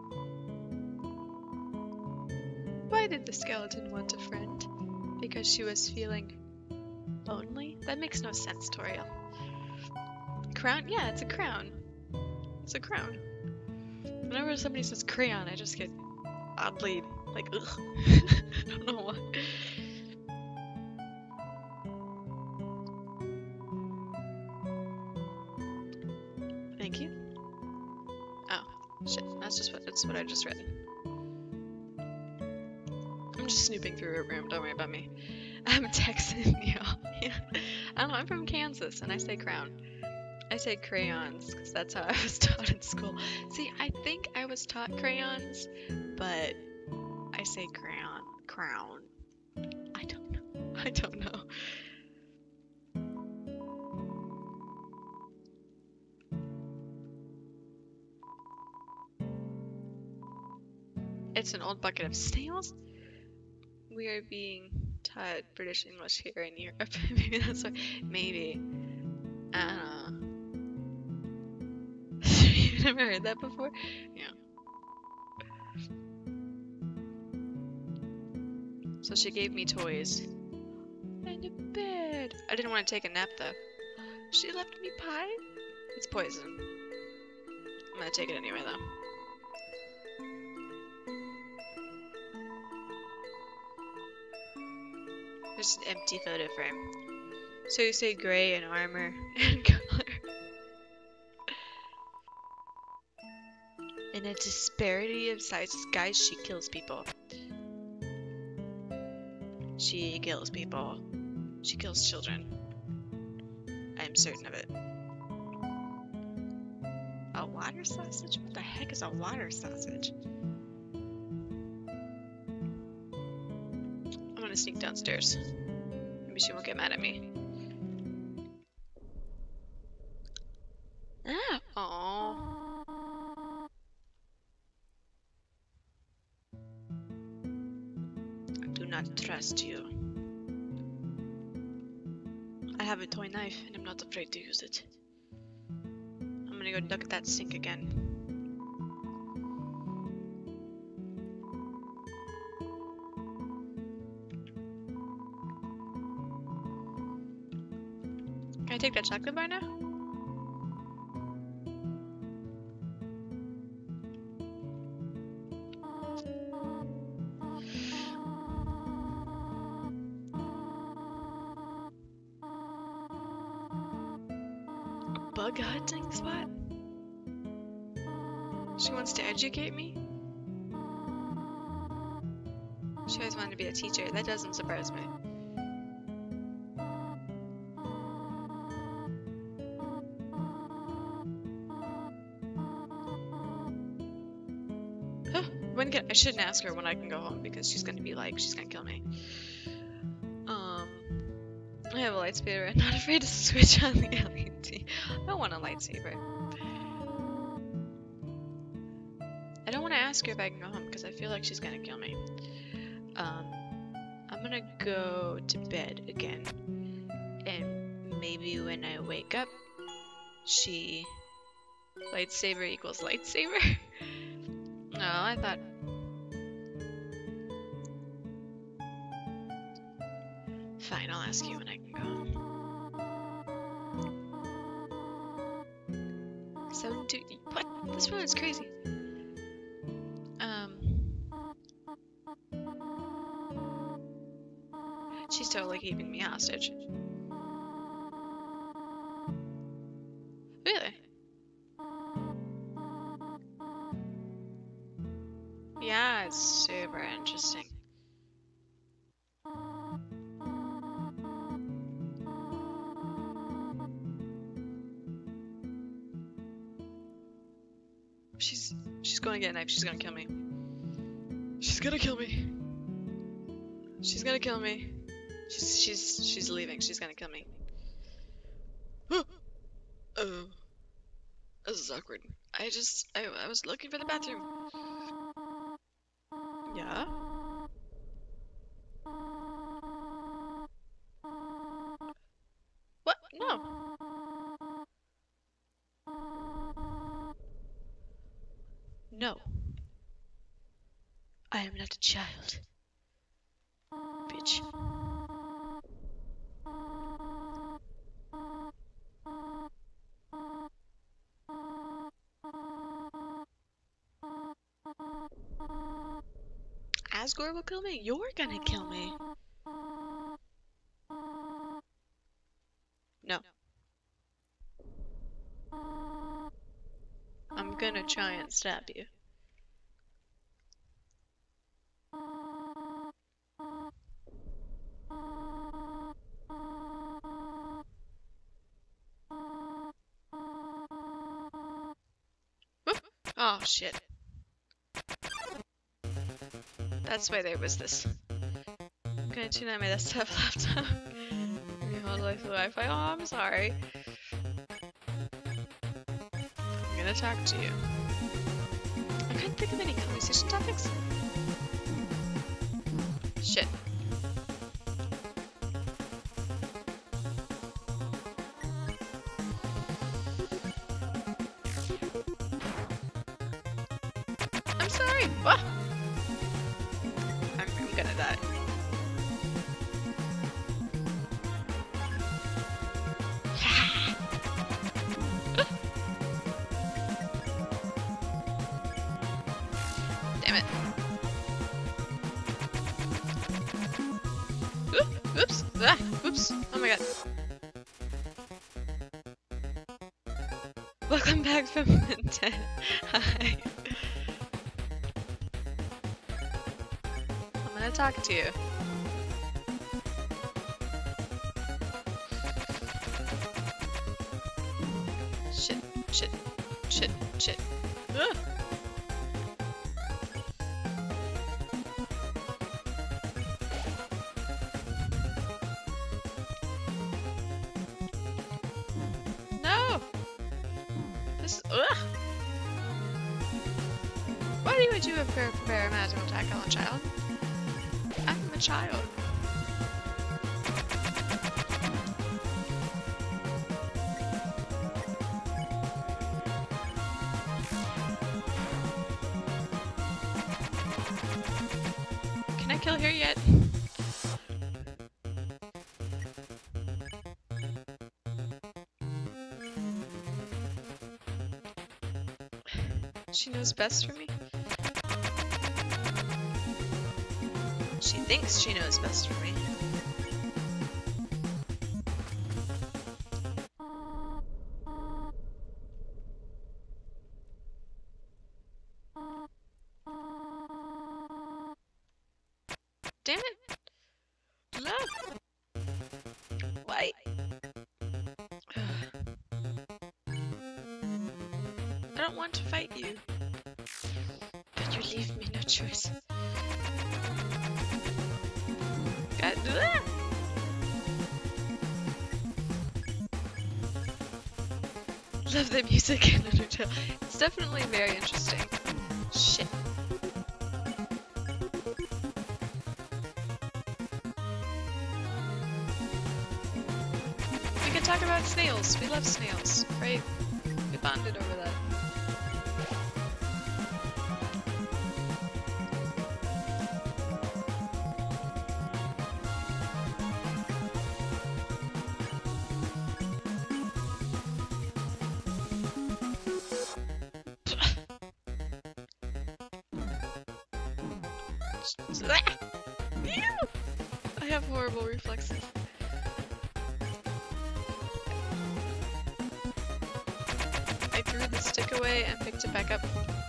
Why did the skeleton want a friend? Because she was feeling lonely? That makes no sense, Toriel. Crown? Yeah, it's a crown. It's a crown. Whenever somebody says crayon, I just get oddly, like, ugh. I don't know why. Thank you. Oh, shit. That's just what, that's what I just read. I'm just snooping through her room, don't worry about me. I'm Texan, y'all. Yeah. I don't know, I'm from Kansas, and I say crown. I say crayons, because that's how I was taught in school. See, I think I was taught crayons, but I say crayon, crown. I don't know. I don't know. It's an old bucket of snails? We are being taught British English here in Europe. Maybe that's why. Maybe. I don't know. You've never heard that before? Yeah. So she gave me toys. And a bed. I didn't want to take a nap though. She left me pie? It's poison. I'm gonna take it anyway though. There's an empty photo frame. So you say gray and armor and color. In a disparity of sizes, guys, she kills people. She kills people. She kills children. I'm certain of it. A water sausage? What the heck is a water sausage? I'm gonna sneak downstairs. Maybe she won't get mad at me. Ah! Aww. I do not trust you. I have a toy knife and I'm not afraid to use it. I'm gonna go look at that sink again. Can I take that chocolate bar now? bug hunting spot? She wants to educate me? She always wanted to be a teacher. That doesn't surprise me. Huh, when can, I shouldn't ask her when I can go home because she's gonna be like, she's gonna kill me. Um, I have a lightsaber. I'm not afraid to switch on the L E D. I want a lightsaber. I don't want to ask her if I can go home because I feel like she's gonna kill me. Um, I'm gonna go to bed again, and maybe when I wake up, she lightsaber equals lightsaber. No, I thought. Fine, I'll ask you when I can go home. So do what? This one is crazy. Um, she's totally keeping me hostage. Really? Yeah, it's super interesting. She's she's going to get a knife. She's gonna kill me. She's gonna kill me. She's gonna kill me. She's she's she's leaving. She's gonna kill me. Oh, this is awkward. I just I I was looking for the bathroom. Yeah. What? No. No. I am not a child. Bitch. Asgore will kill me? You're gonna kill me. No. I'm gonna try and stab you. Whoop. Oh shit. That's why there was this. I'm gonna tune on my desktop laptop. Hold like the Wi-Fi. Oh, I'm sorry. I'm gonna talk to you. I couldn't think of any conversation topics. Shit. I'm sorry. What? I'm, I'm gonna die. Damn it. Oop, oops. Ah, oops. Oh my god. Welcome back from the dead. Hi. I'm gonna talk to you. Shit, shit, shit, shit. Ugh. No! This ugh! Why would you prepare, prepare a magical attack on a child? I'm a child. Can I kill her yet? She knows best for me? She thinks she knows best for me. Damn it! No! Why? I don't want to fight you. But you leave me no choice. God, ah! Love the music in Undertale. It's definitely very interesting. Shit. We can talk about snails. We love snails, right? We bonded over that. I have horrible reflexes. I threw the stick away and picked it back up.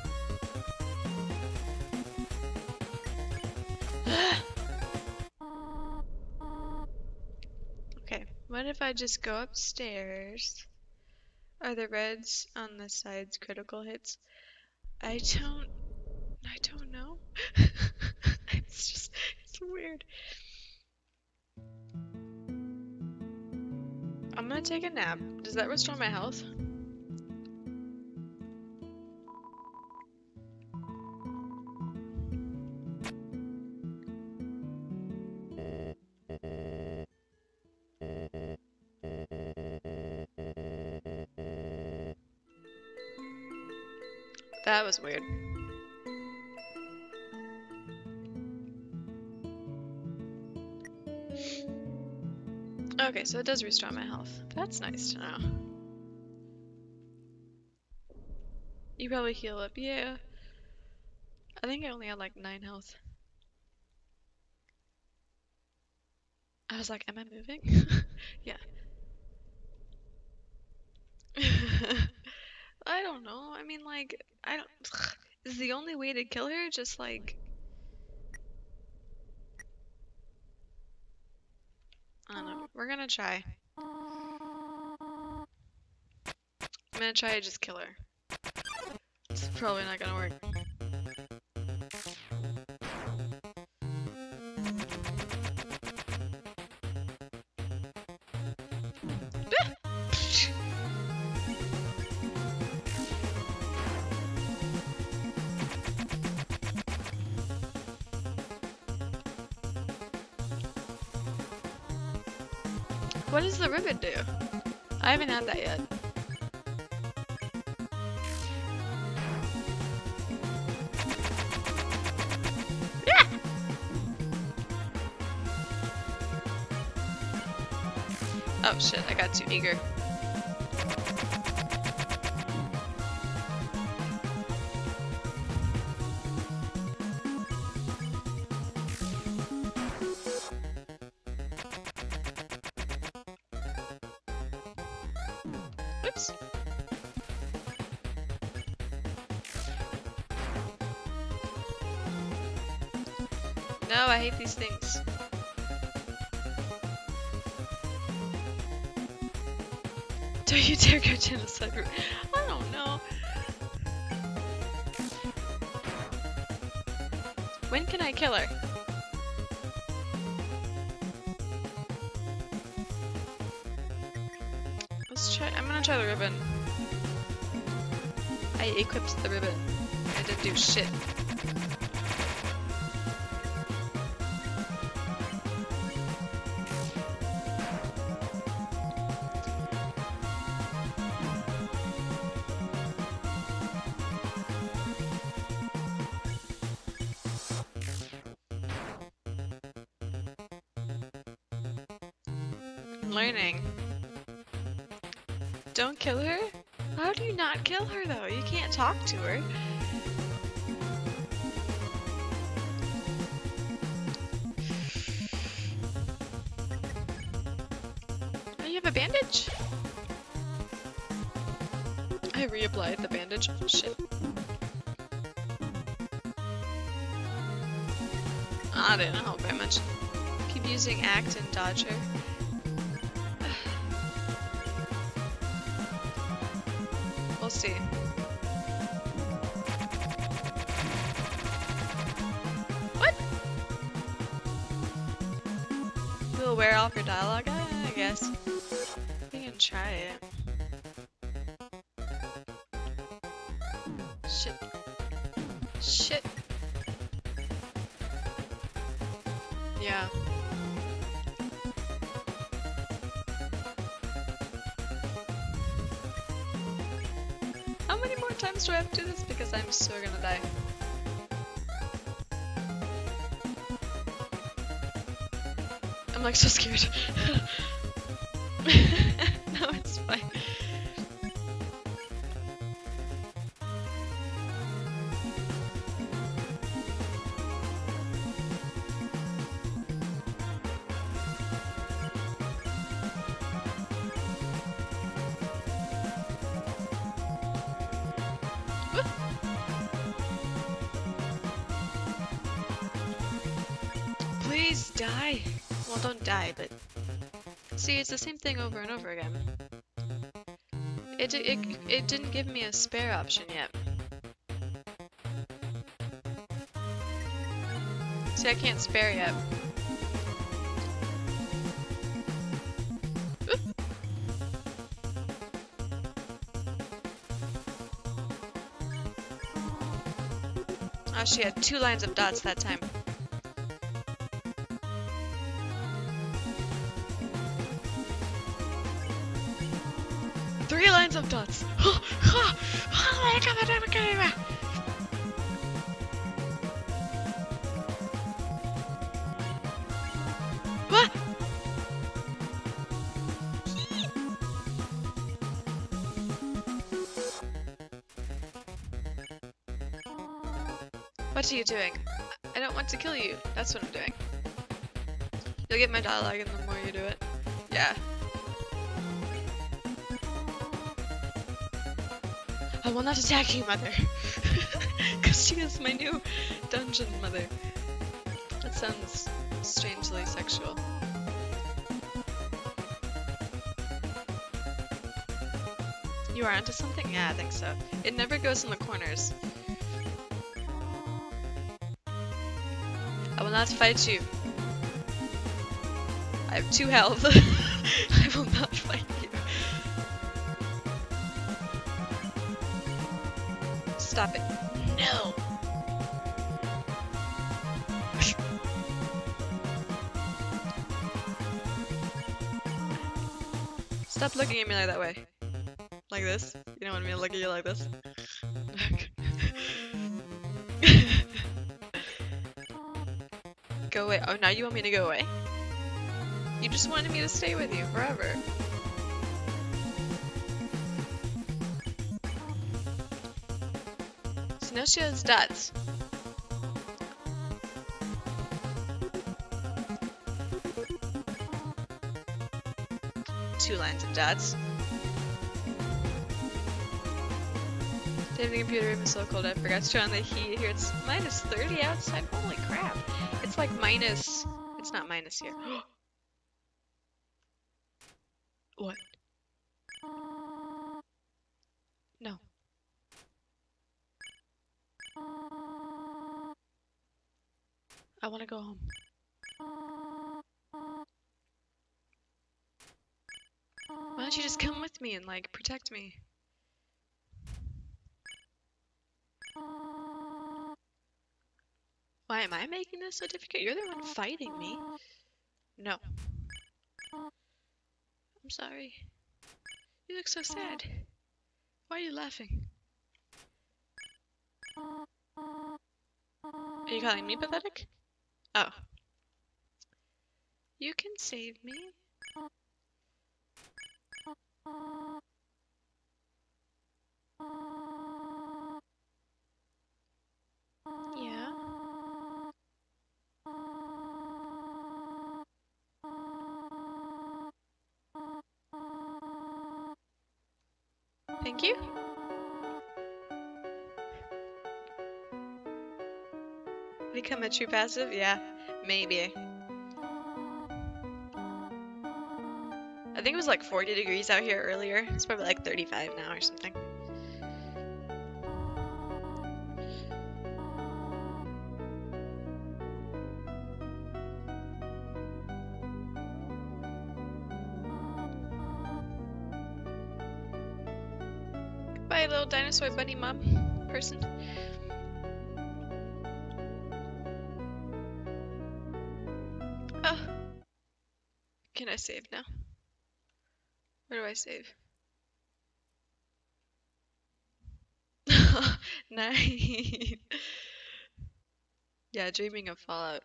Okay, what if I just go upstairs? Are the reds on the sides critical hits? I don't... I don't know. It's just... it's weird. I'm gonna take a nap. Does that restore my health? That was weird. Okay, so it does restore my health. That's nice to know. You probably heal up. Yeah. I think I only had like nine health. I was like, am I moving? Yeah. I don't know. I mean, like, I don't... Is the only way to kill her just like... I don't know. We're gonna try. I'm gonna try to just kill her. It's probably not gonna work. What does the ribbon do? I haven't had that yet. Yeah! Oh shit, I got too eager. Oops. No, I hate these things. Do you dare go genocide route? I don't know. When can I kill her? Let's try. I'm gonna try the ribbon. I equipped the ribbon. I didn't do shit. I'm learning. Don't kill her? How do you not kill her though? You can't talk to her. Oh, you have a bandage? I reapplied the bandage. Oh shit. not in a help very much. Keep using act and dodger. We'll see. What? Will wear off your dialogue? I, I guess. We can try it. Shit. Shit. Yeah. How many more times do I have to do this? Because I'm so gonna die. I'm like so scared. No, it's fine. Please die. Well, don't die, but see, it's the same thing over and over again. It di- it it didn't give me a spare option yet. See, I can't spare yet. Oop. Oh, she had two lines of dots that time. Three lines of dots. What? What are you doing? I don't want to kill you. That's what I'm doing. You'll get my dialogue and the more you do it. Yeah. I will not attack you, mother. Because she is my new dungeon mother. That sounds strangely sexual. You are onto something? Yeah, I think so. It never goes in the corners. I will not fight you. I have two health. I will not fight you. Stop it. No! Stop looking at me like that way. Like this. You don't want me to look at you like this. Go away. Oh, now you want me to go away? You just wanted me to stay with you forever. So now she has dots. Two lines of dots. Day of the computer room is so cold I forgot to turn on the heat. Here it's minus thirty outside. Holy crap. It's like minus... It's not minus here. What? No. I want to go home. Why don't you just come with me and like protect me? Why am I making this so difficult? You're the one fighting me. No. I'm sorry. You look so sad. Why are you laughing? Are you calling me pathetic? Oh. You can save me. Yeah. Thank you. Become a true passive? Yeah. Maybe. I think it was like forty degrees out here earlier. It's probably like thirty-five now or something. Bye, little dinosaur bunny mom person. Oh. Can I save now? Where do I save? Nice. Yeah, dreaming of Fallout.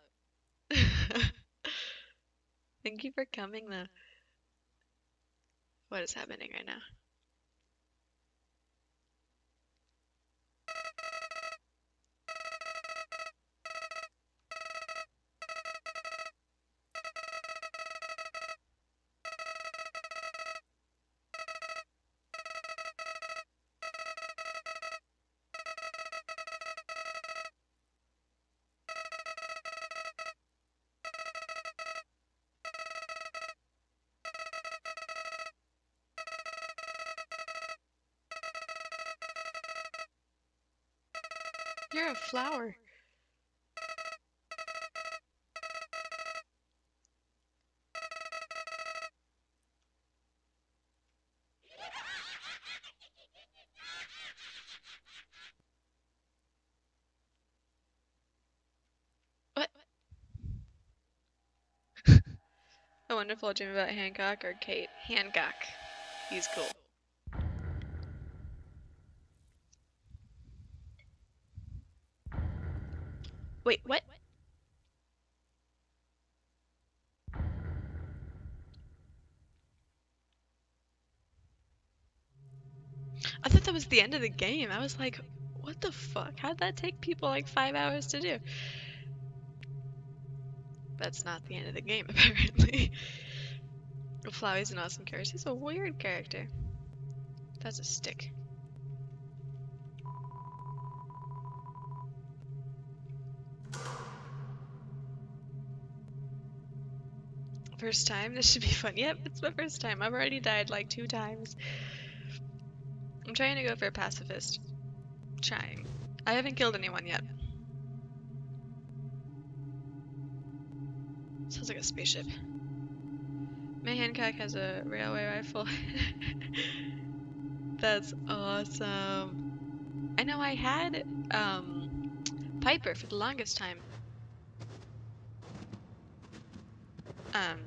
Thank you for coming though. What is happening right now? You're a flower. What? A Wonderful Dream About Hancock or Kate? Hancock. He's cool. Wait, what? I thought that was the end of the game. I was like, what the fuck? How'd that take people like five hours to do? That's not the end of the game, apparently. Flowey's an awesome character. He's a weird character. That's a stick. First time? This should be fun. Yep, it's my first time. I've already died like two times. I'm trying to go for a pacifist. Trying. I haven't killed anyone yet. Sounds like a spaceship. My Hancock has a railway rifle. That's awesome. I know I had um, Piper for the longest time. Um,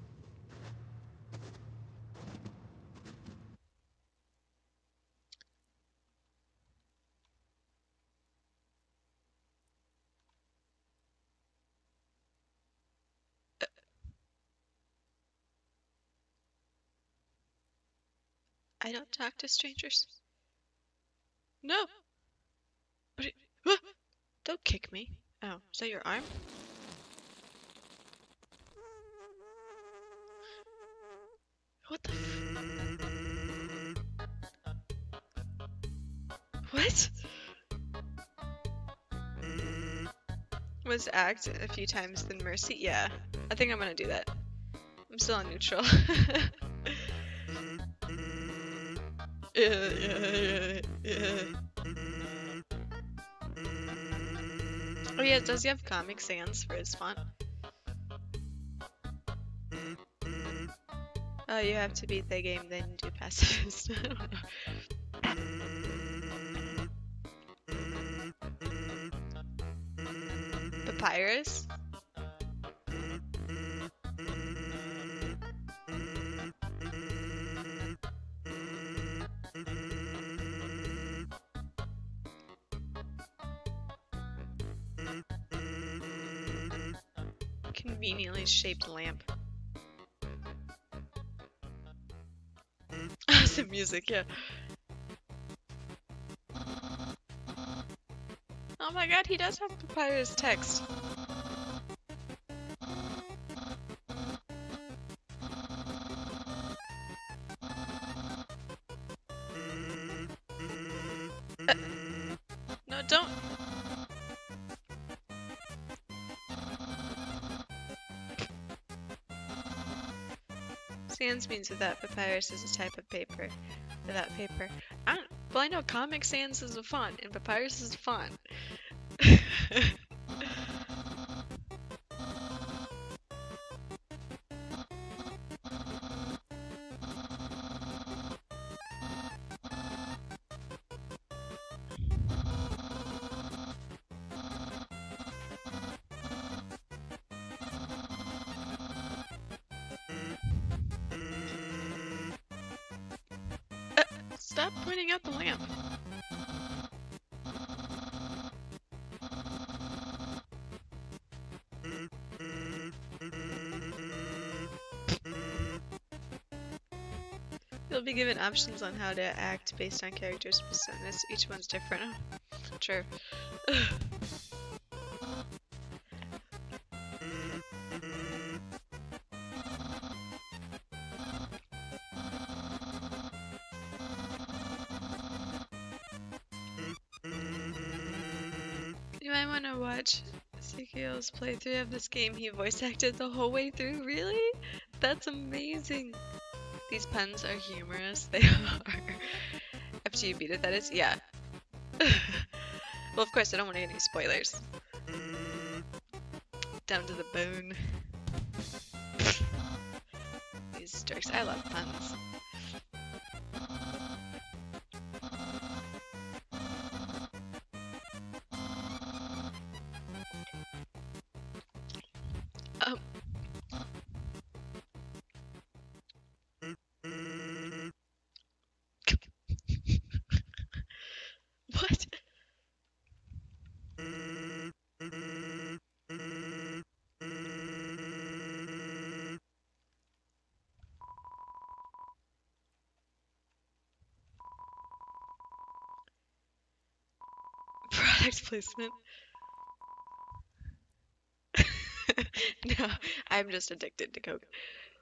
I don't talk to strangers. No. But it, ah, don't kick me. Oh, is that your arm? What the f- What? Was act a few times than mercy? Yeah. I think I'm gonna do that. I'm still on neutral. Yeah, yeah, yeah, yeah. Oh yeah, does he have Comic Sans for his font? Oh, you have to beat the game, then do pacifist. I don't know. Papyrus? Conveniently shaped lamp. Awesome music, yeah. Oh my god, he does have Papyrus text. Uh, no, don't. Sans means without. Papyrus is a type of paper. Without paper. I don't, well, I know Comic Sans is a font, and Papyrus is a font. Stop pointing out the lamp. You'll be given options on how to act based on characters' personas. Each one's different. Oh, true. You might want to watch Ezekiel's playthrough of this game. He voice acted the whole way through. Really? That's amazing. These puns are humorous. They are. After you beat it, that is? Yeah. Well, of course, I don't want to get any spoilers. Down to the bone. These jerks. I love puns. Um. What? Product placement. No, I'm just addicted to Coke.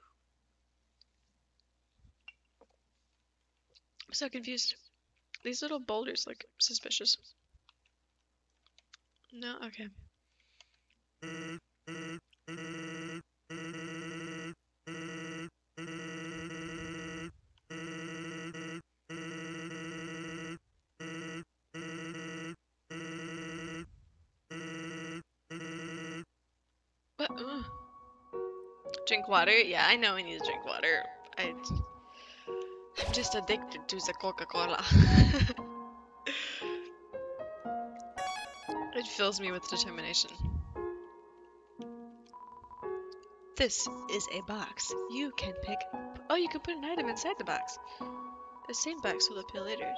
I'm so confused. These little boulders look suspicious. No? Okay. What? Ugh. Drink water? Yeah, I know I need to drink water. I, I'm just addicted to the Coca-Cola. It fills me with determination. This is a box. You can pick... Oh, you can put an item inside the box. The same box will appear later.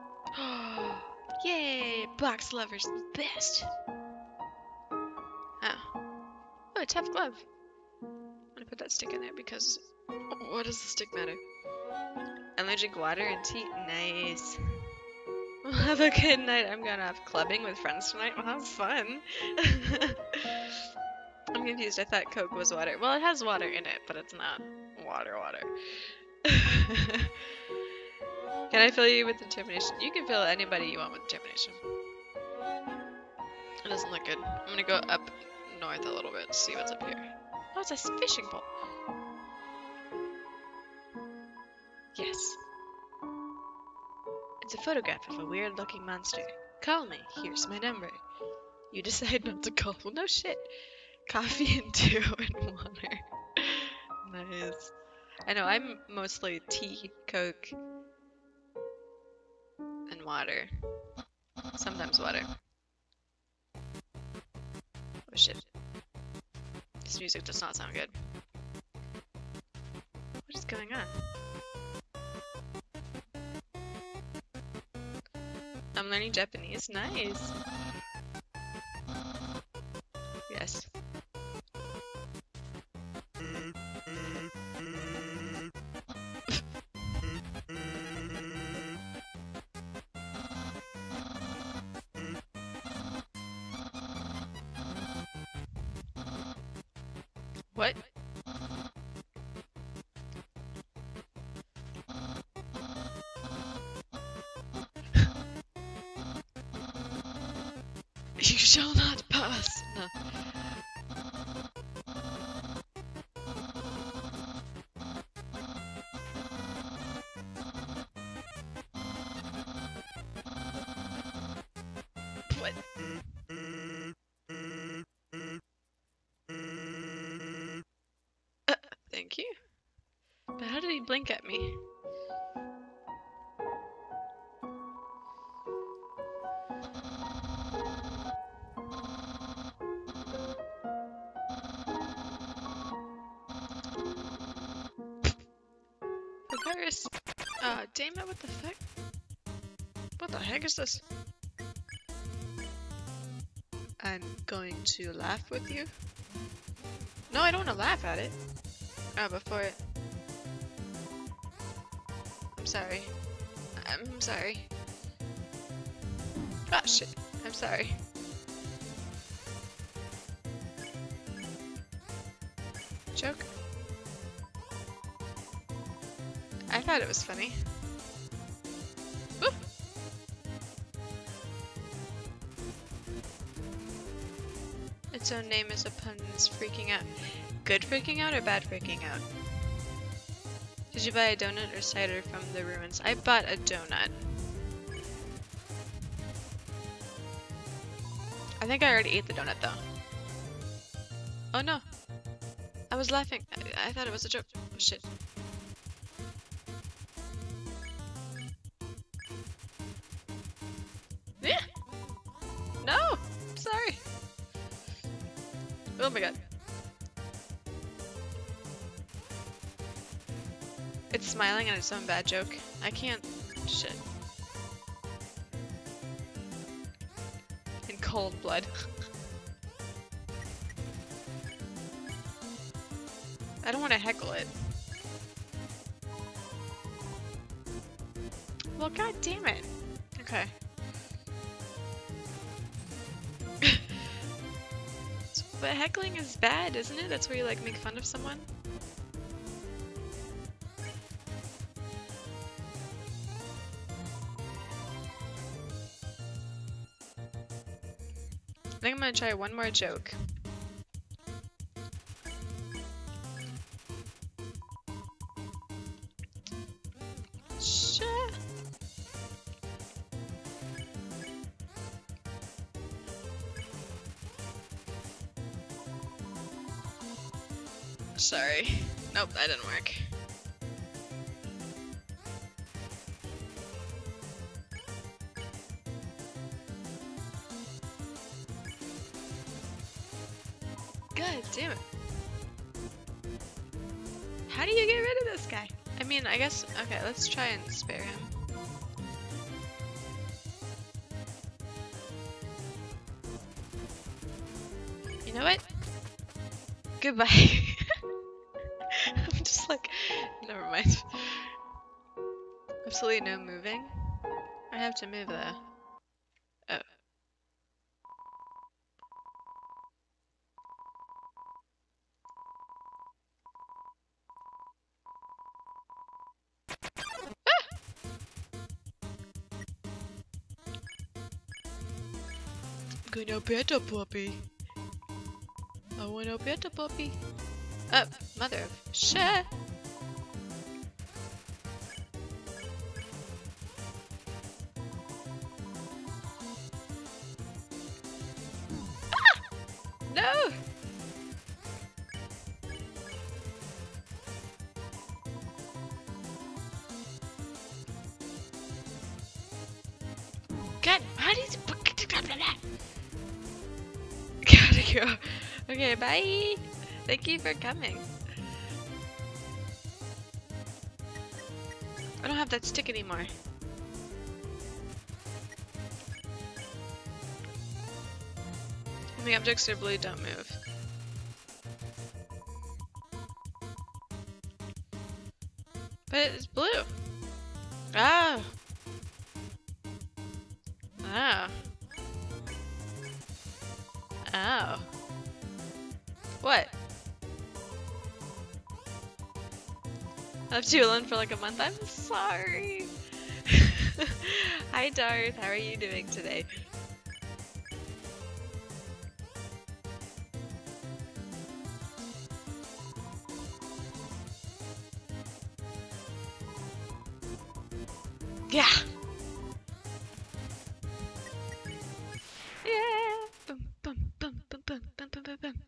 Yay! Box lovers best! Oh. Oh, a tough glove. I'm gonna put that stick in there because... What does the stick matter? Only drink water and tea? Nice. We'll have a good night. I'm gonna have clubbing with friends tonight. We'll have fun. I'm confused. I thought Coke was water. Well, it has water in it, but it's not water water. Can I fill you with determination? You can fill anybody you want with determination. It doesn't look good. I'm gonna go up north a little bit to see what's up here. Oh, it's a fishing pole. Yes. It's a photograph of a weird-looking monster. Call me. Here's my number. You decide not to call. Well, no shit. Coffee and dew and water. Nice. I know, I'm mostly tea, Coke, and water. Sometimes water. Oh shit. This music does not sound good. What is going on? I'm learning Japanese. Nice. Yes. What? You shall not pass. No. didn't blink at me. The virus. Ah, uh, damn it, what the fuck? What the heck is this? I'm going to laugh with you. No, I don't want to laugh at it. Oh, before it. I'm sorry. I'm sorry. Ah, shit. I'm sorry. Joke? I thought it was funny. Woo! Its own name is a pun and is freaking out. Good freaking out or bad freaking out? Did you buy a donut or cider from the ruins? I bought a donut. I think I already ate the donut though. Oh no. I was laughing. I, I thought it was a joke. Oh shit. Yeah. No. Sorry. Oh my god. It's smiling at its own bad joke. I can't. Shit. In cold blood. I don't want to heckle it. Well, god damn it. Okay. But heckling is bad, isn't it? That's where you like make fun of someone. I think I'm gonna try one more joke. Shit. Sorry. Nope, that didn't work. God damn it. How do you get rid of this guy? I mean, I guess, okay, let's try and spare him. You know what? Goodbye. I'm just like, never mind. Absolutely no moving. I have to move though. Oh. Gonna pet a puppy. I wanna pet a puppy. Oh, mother of shit. Ah! No! God, how do you Gotta go. Okay, bye. Thank you for coming. I don't have that stick anymore. And the objects are blue, don't move. But it's blue. Oh. Oh. Oh. What? I left you alone for like a month? I'm sorry. Hi Darth, how are you doing today? Yeah. Yeah. Boom, boom, boom, boom, boom, boom, boom, boom, boom.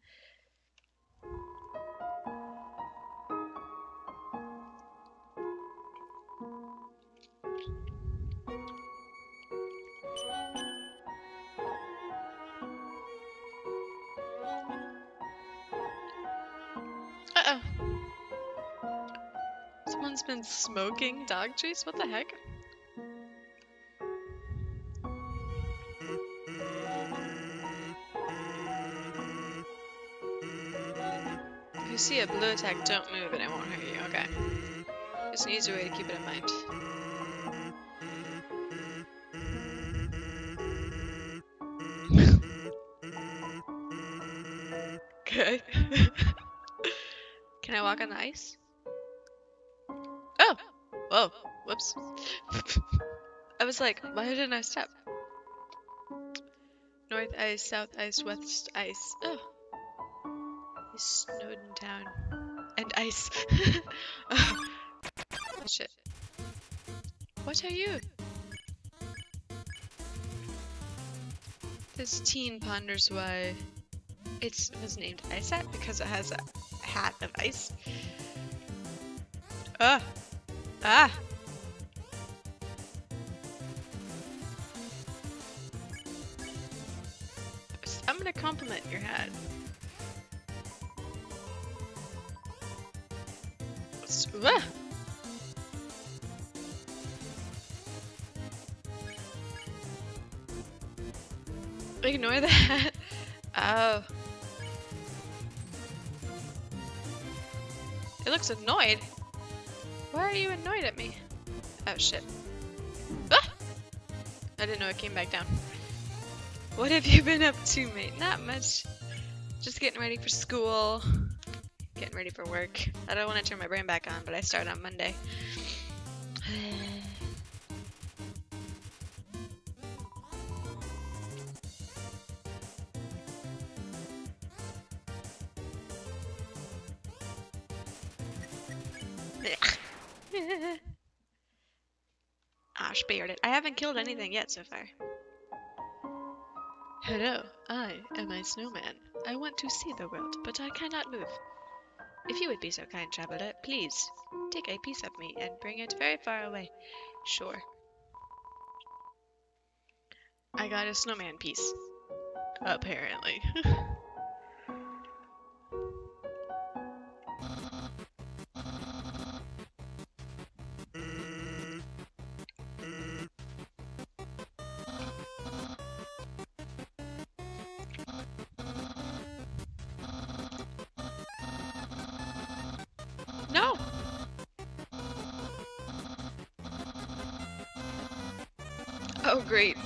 Someone's been smoking dog trees? What the heck? If you see a blue attack, don't move and it won't hurt you. Okay. It's an easy way to keep it in mind. Okay. Can I walk on the ice? Oh! Whoa. Whoops. I was like, why didn't I step? North ice, south ice, west ice. Oh. It's Snowden town. And ice. Oh. Shit. What are you? This teen ponders why it was named Ice Hat because it has a hat of ice. Ah! Ah! I'm gonna compliment your hat. Ah! Ignore that. Oh. It looks annoyed. Why are you annoyed at me? Oh shit. Ah! I didn't know it came back down. What have you been up to, mate? Not much. Just getting ready for school. Getting ready for work. I don't want to turn my brain back on, but I start on Monday. Ah, spared it. I haven't killed anything yet so far. Hello, I am a snowman. I want to see the world, but I cannot move. If you would be so kind, traveler, please take a piece of me and bring it very far away. Sure. I got a snowman piece. Apparently. No! Oh, great.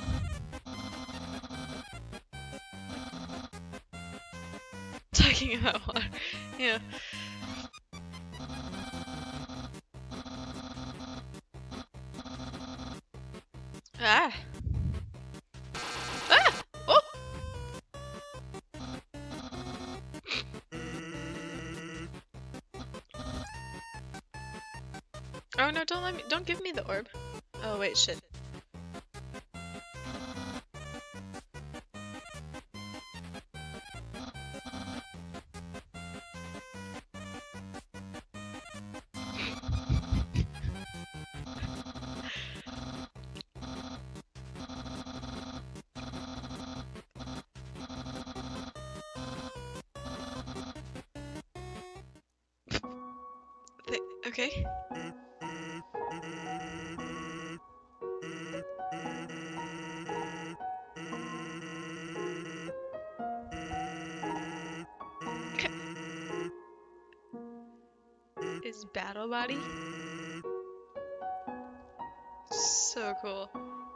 Talking about water. Yeah. Ah! Ah! Oh! Oh no, don't let me- don't give me the orb. Oh wait, shit. Th- okay. Is Battle Body? So cool.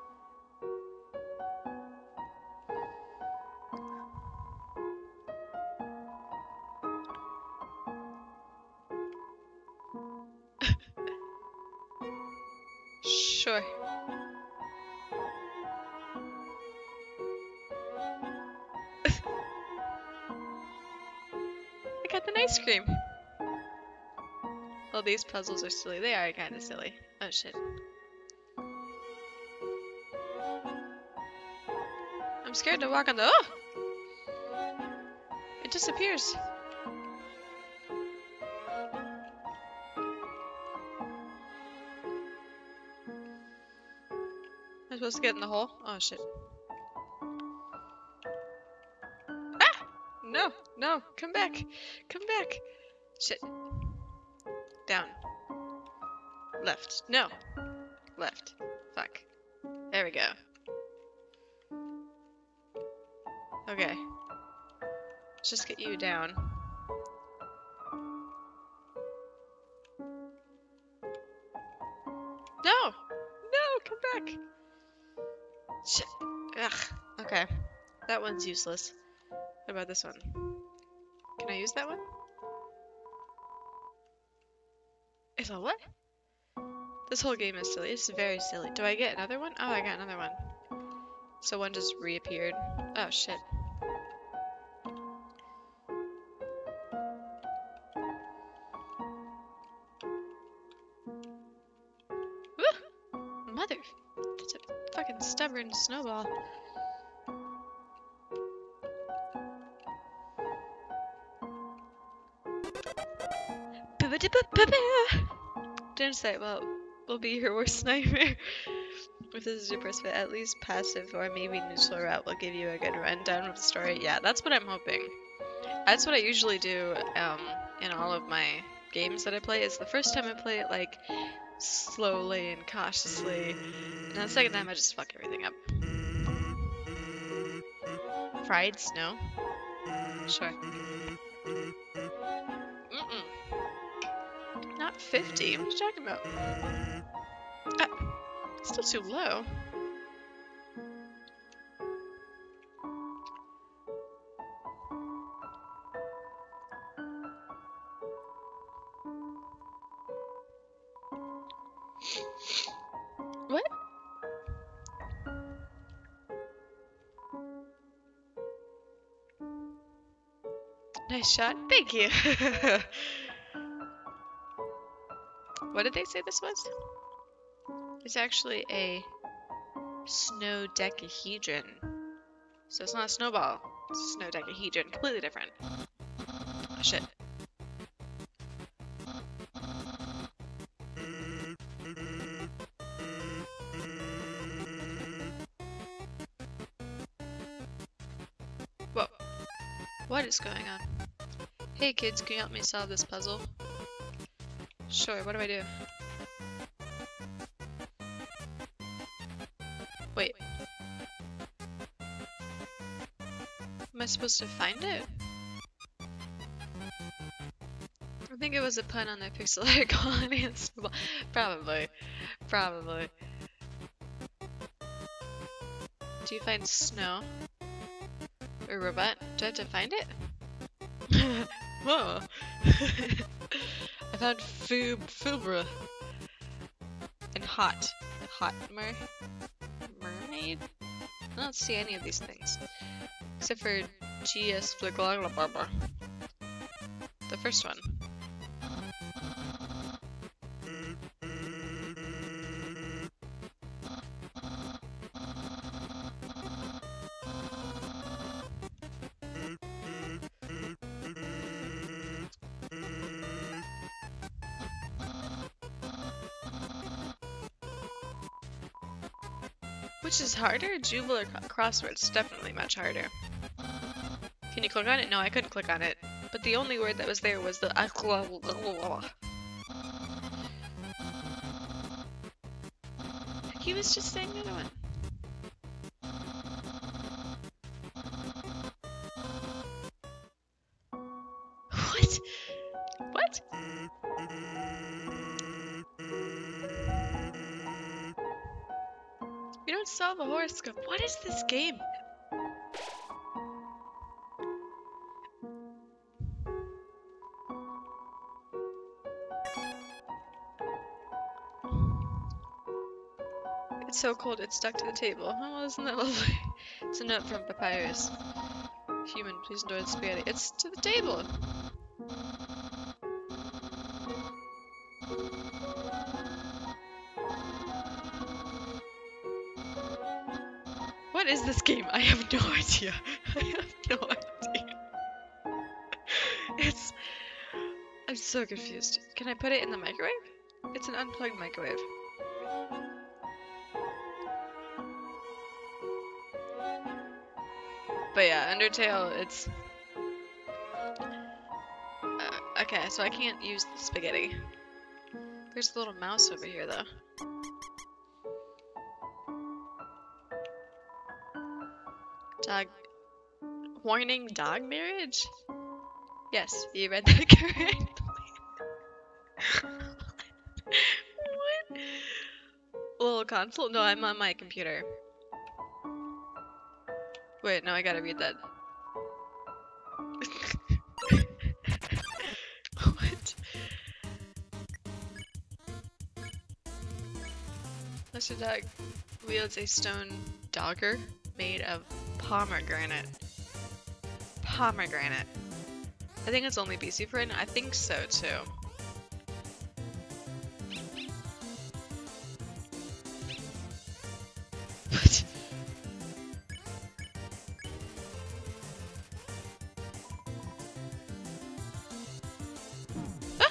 Sure. I got an ice cream. Well, these puzzles are silly. They are kind of silly. Oh shit. I'm scared to walk on the- oh! It disappears. I'm supposed to get in the hole? Oh shit. Ah! No, no, come back. Come back. Shit. Down. Left. No. Left. Fuck. There we go. Okay. Let's just get you down. No! No! Come back! Shit. Ugh. Okay. That one's useless. What about this one? Can I use that one? It's a what? This whole game is silly. It's very silly. Do I get another one? Oh, I got another one. So one just reappeared. Oh, shit. Woo! Mother. That's a fucking stubborn snowball. Didn't say, well, will be your worst nightmare. If this is your first fit, at least passive or maybe neutral route will give you a good rundown of the story. Yeah, that's what I'm hoping. That's what I usually do um, in all of my games that I play. Is the first time I play it like slowly and cautiously, and the second time I just fuck everything up. Fried snow? Sure. Mm-mm. Not fifty. What are you talking about? Ah, still too low. What? Nice shot. Thank you. What did they say this was? It's actually a snow decahedron. So it's not a snowball. It's a snow decahedron. Completely different. Oh, shit. Whoa. What is going on? Hey kids, can you help me solve this puzzle? Sure, what do I do? Wait. Am I supposed to find it? I think it was a pun on the pixel art quality and snowball. Probably. Probably. Do you find snow? Or robot? Do I have to find it? Whoa. I found Fub Fubra. And hot. Hot mer mermaid? I don't see any of these things. Except for G S Fliglaglababa. The first one. Which is harder? Jubal or Crosswords? Definitely much harder. Can you click on it? No, I couldn't click on it. But the only word that was there was the he was just saying the other one. What? What? You don't solve a horoscope. What is this game? It's so cold it's stuck to the table. Oh, isn't that lovely? It's a note from Papyrus. Human, please enjoy the spaghetti. It's to the table! What is this game? I have no idea. I have no idea. It's... I'm so confused. Can I put it in the microwave? It's an unplugged microwave. But yeah, Undertale, it's... Uh, okay, so I can't use the spaghetti. There's a little mouse over here, though. Dog. Warning, dog marriage? Yes, you read that correctly. What? Little console? No, I'm on my computer. Wait, no, I gotta read that. What? Mister Dog wields a stone dagger made of pomegranate. Pomegranate. I think it's only B C for it. I think so too. What? Ah!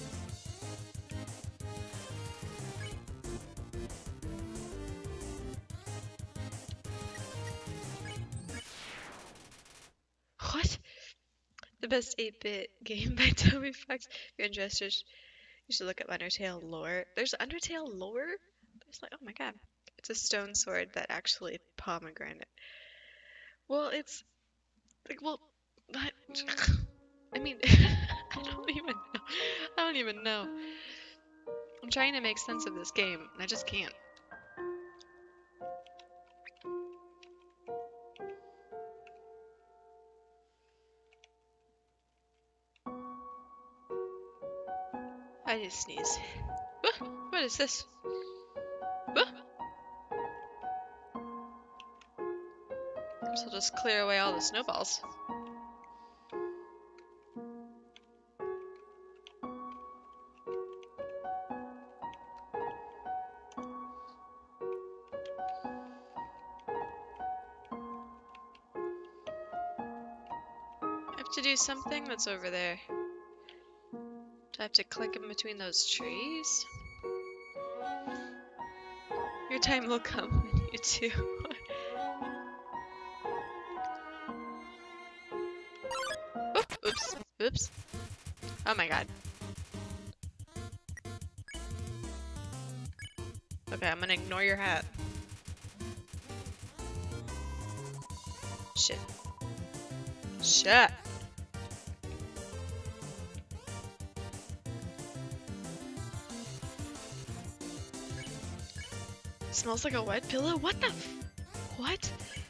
What? The best eight bit game by Toby Fox. If you're interested, you should look up Undertale lore. There's Undertale lore? There's like, oh my god. It's a stone sword that actually pomegranate. Well, it's like, well, but, I mean, I don't even know. I don't even know. I'm trying to make sense of this game, and I just can't. I need to sneeze. Ah, what is this? Ah. Guess I'll just clear away all the snowballs. I have to do something that's over there. Do I have to click in between those trees? Your time will come when you too. Oop, oops, oops. Oh my god. Okay, I'm gonna ignore your hat. Shit. Shit. Smells like a wet pillow? What the f- What?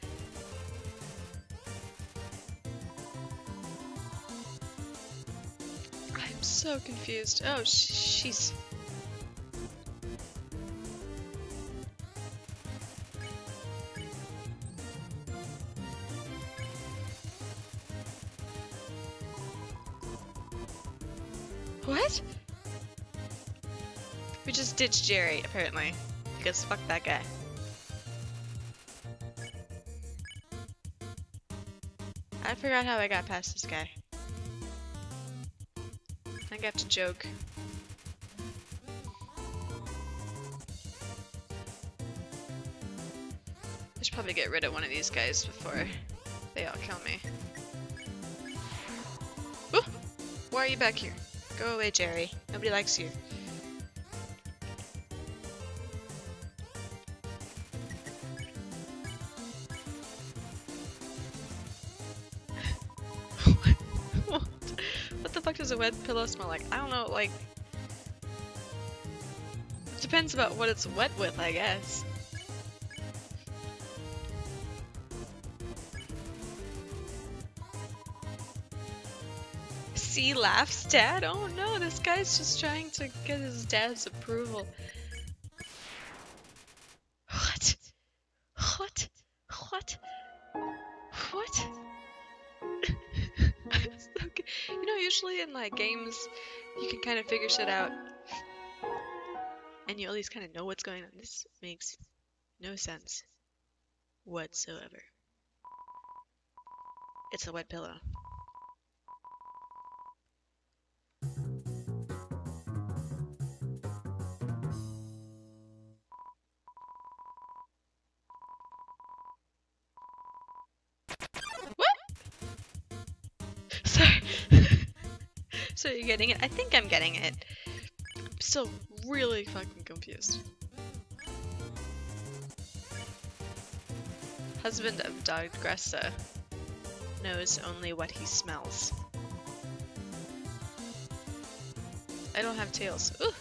I'm so confused. Oh, jeez. What? We just ditched Jerry, apparently. Because fuck that guy. I forgot how I got past this guy. I got to joke. I should probably get rid of one of these guys before they all kill me. Ooh! Why are you back here? Go away, Jerry. Nobody likes you. what? What the fuck does a wet pillow smell like? I don't know, like... It depends about what it's wet with, I guess. See, laughs, Dad? Oh no, this guy's just trying to get his dad's approval. What? What? What? What? Okay. You know, usually in like games, you can kind of figure shit out. And you at least kind of know what's going on. This makes no sense whatsoever. It's a wet pillow. So you're getting it? I think I'm getting it. still really fucking confused. Husband of Dogressa knows only what he smells. I don't have tails. Ooh.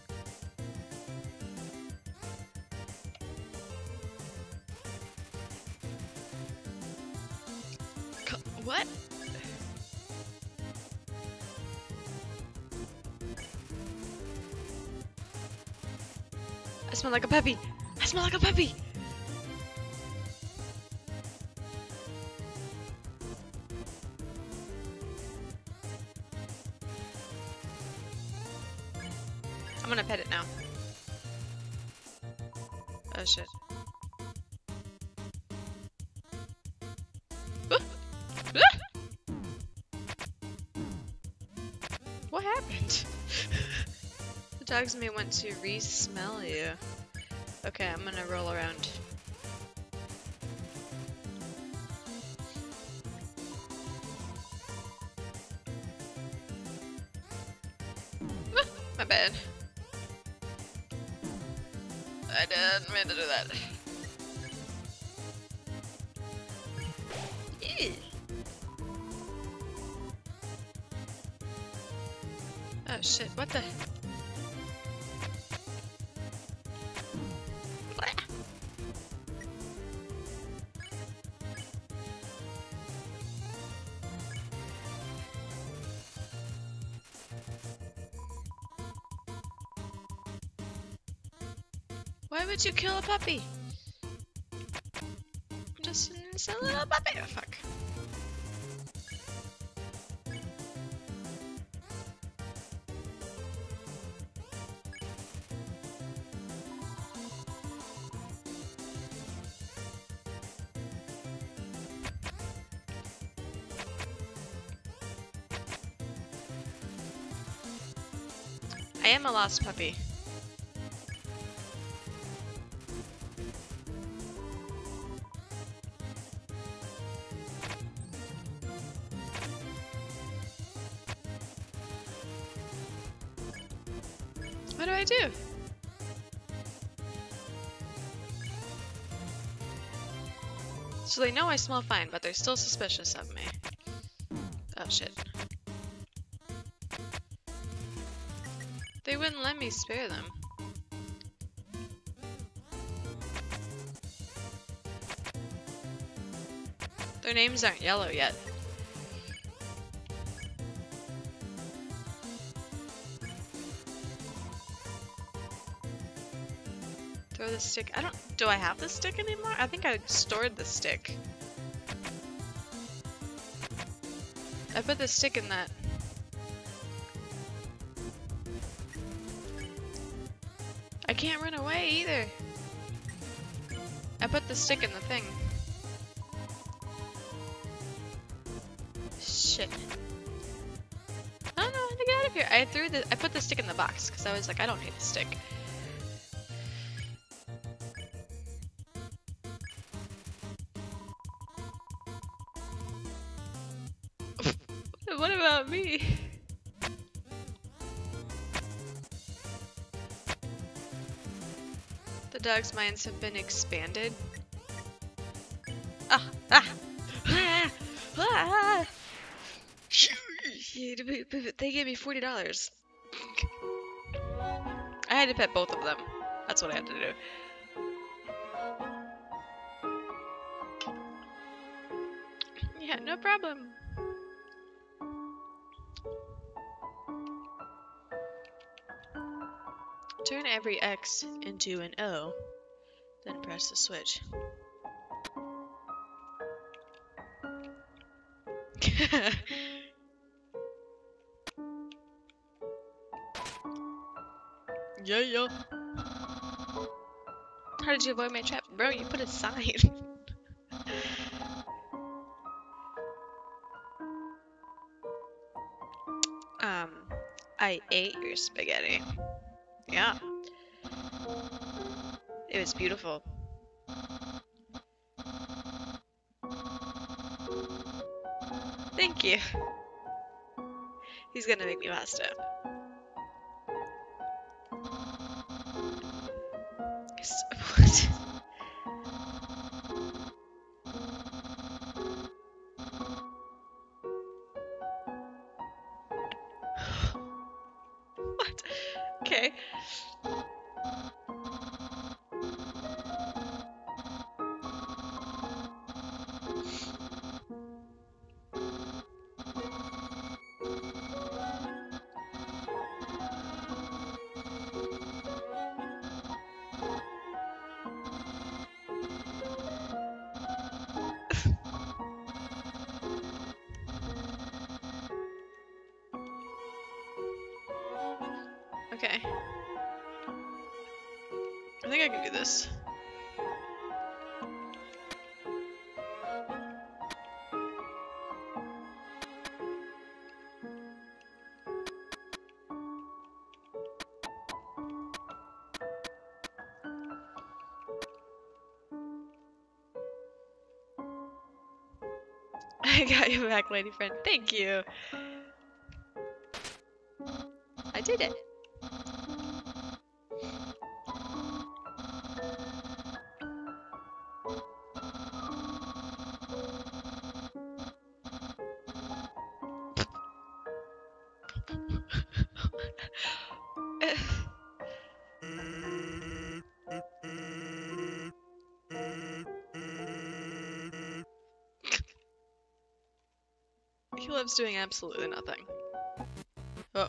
Co- What? I smell like a puppy. I smell like a puppy. I'm gonna pet it now. Oh shit. Ah! Ah! What happened? The dogs may want to re-smell you. Okay, I'm gonna roll around. Ah, my bad. I didn't mean to do that. Ew. Oh shit, what the? Why would you kill a puppy? Just an innocent little puppy. Oh fuck. I am a lost puppy. What do I do? So they know I smell fine, but they're still suspicious of me. Oh shit. They wouldn't let me spare them. Their names aren't yellow yet. Throw the stick. I don't. Do I have the stick anymore? I think I stored the stick. I put the stick in that. I can't run away either. I put the stick in the thing. Shit. I don't know how to get out of here. I threw the. I put the stick in the box because I was like, I don't need the stick. What about me? The dog's minds have been expanded. Ah! Ah! Ah! Ah! They gave me forty dollars. I had to pet both of them. That's what I had to do. Yeah, no problem. Turn every X into an O, then press the switch. Yeah, yeah. How did you avoid my trap? Bro, you put a sign. um, I ate your spaghetti. Yeah. It was beautiful. Thank you. He's gonna make me pasta. S- What? What? Okay. Okay. I think I can do this. I got you back, lady friend. Thank you. I did it. He loves doing absolutely nothing. Oh.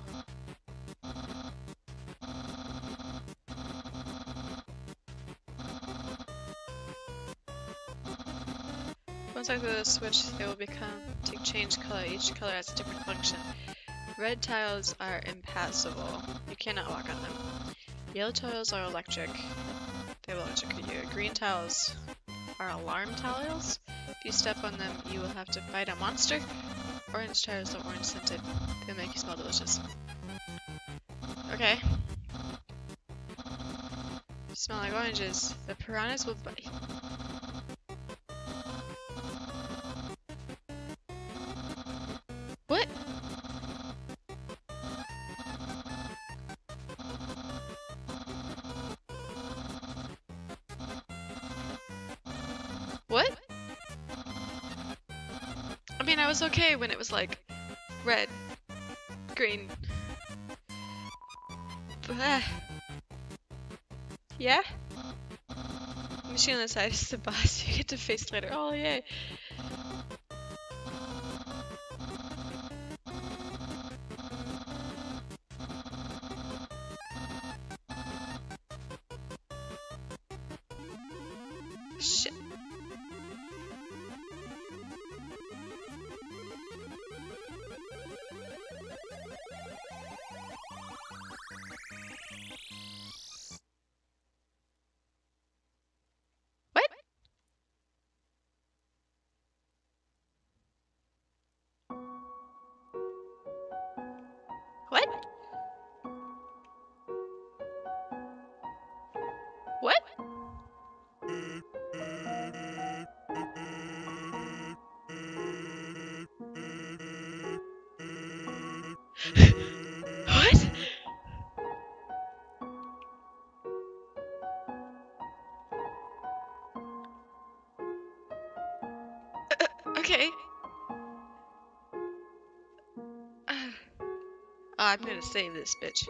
Once I throw the switch, they will become to change color. Each color has a different function. Red tiles are impassable. You cannot walk on them. Yellow tiles are electric. They will electrocute you. Green tiles are alarm tiles. If you step on them, you will have to fight a monster. Orange tiles are orange scented. They'll make you smell delicious. Okay. You smell like oranges. The piranhas will bite. What? What? I mean, I was okay when it was like red, green. Blah. Yeah? Machine on the side is the boss you get to face later. Oh, yay. Shit. What? What? What? What? Uh, okay. Uh, oh, I'm gonna save this bitch.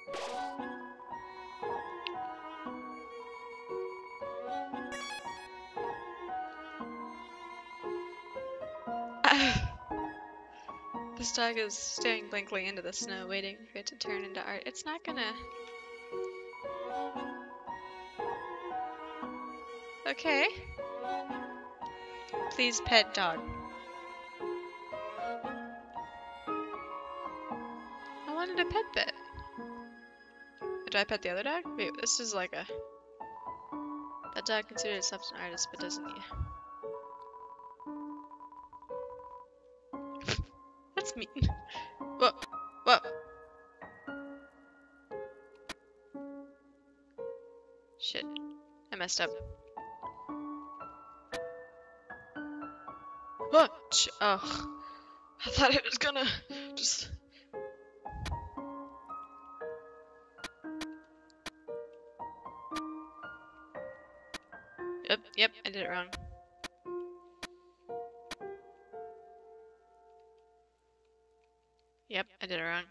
Ah. This dog is staring blankly into the snow, waiting for it to turn into art. It's not gonna... Okay. Please pet dog. I wanted a pet bit. Do I pet the other dog? Wait, this is like a... That dog considers itself an artist, but doesn't he? That's mean. Whoa. Whoa. Shit. I messed up. What? Oh. I thought it was gonna just... Oh, yep, I did it wrong. Yep, I did it wrong.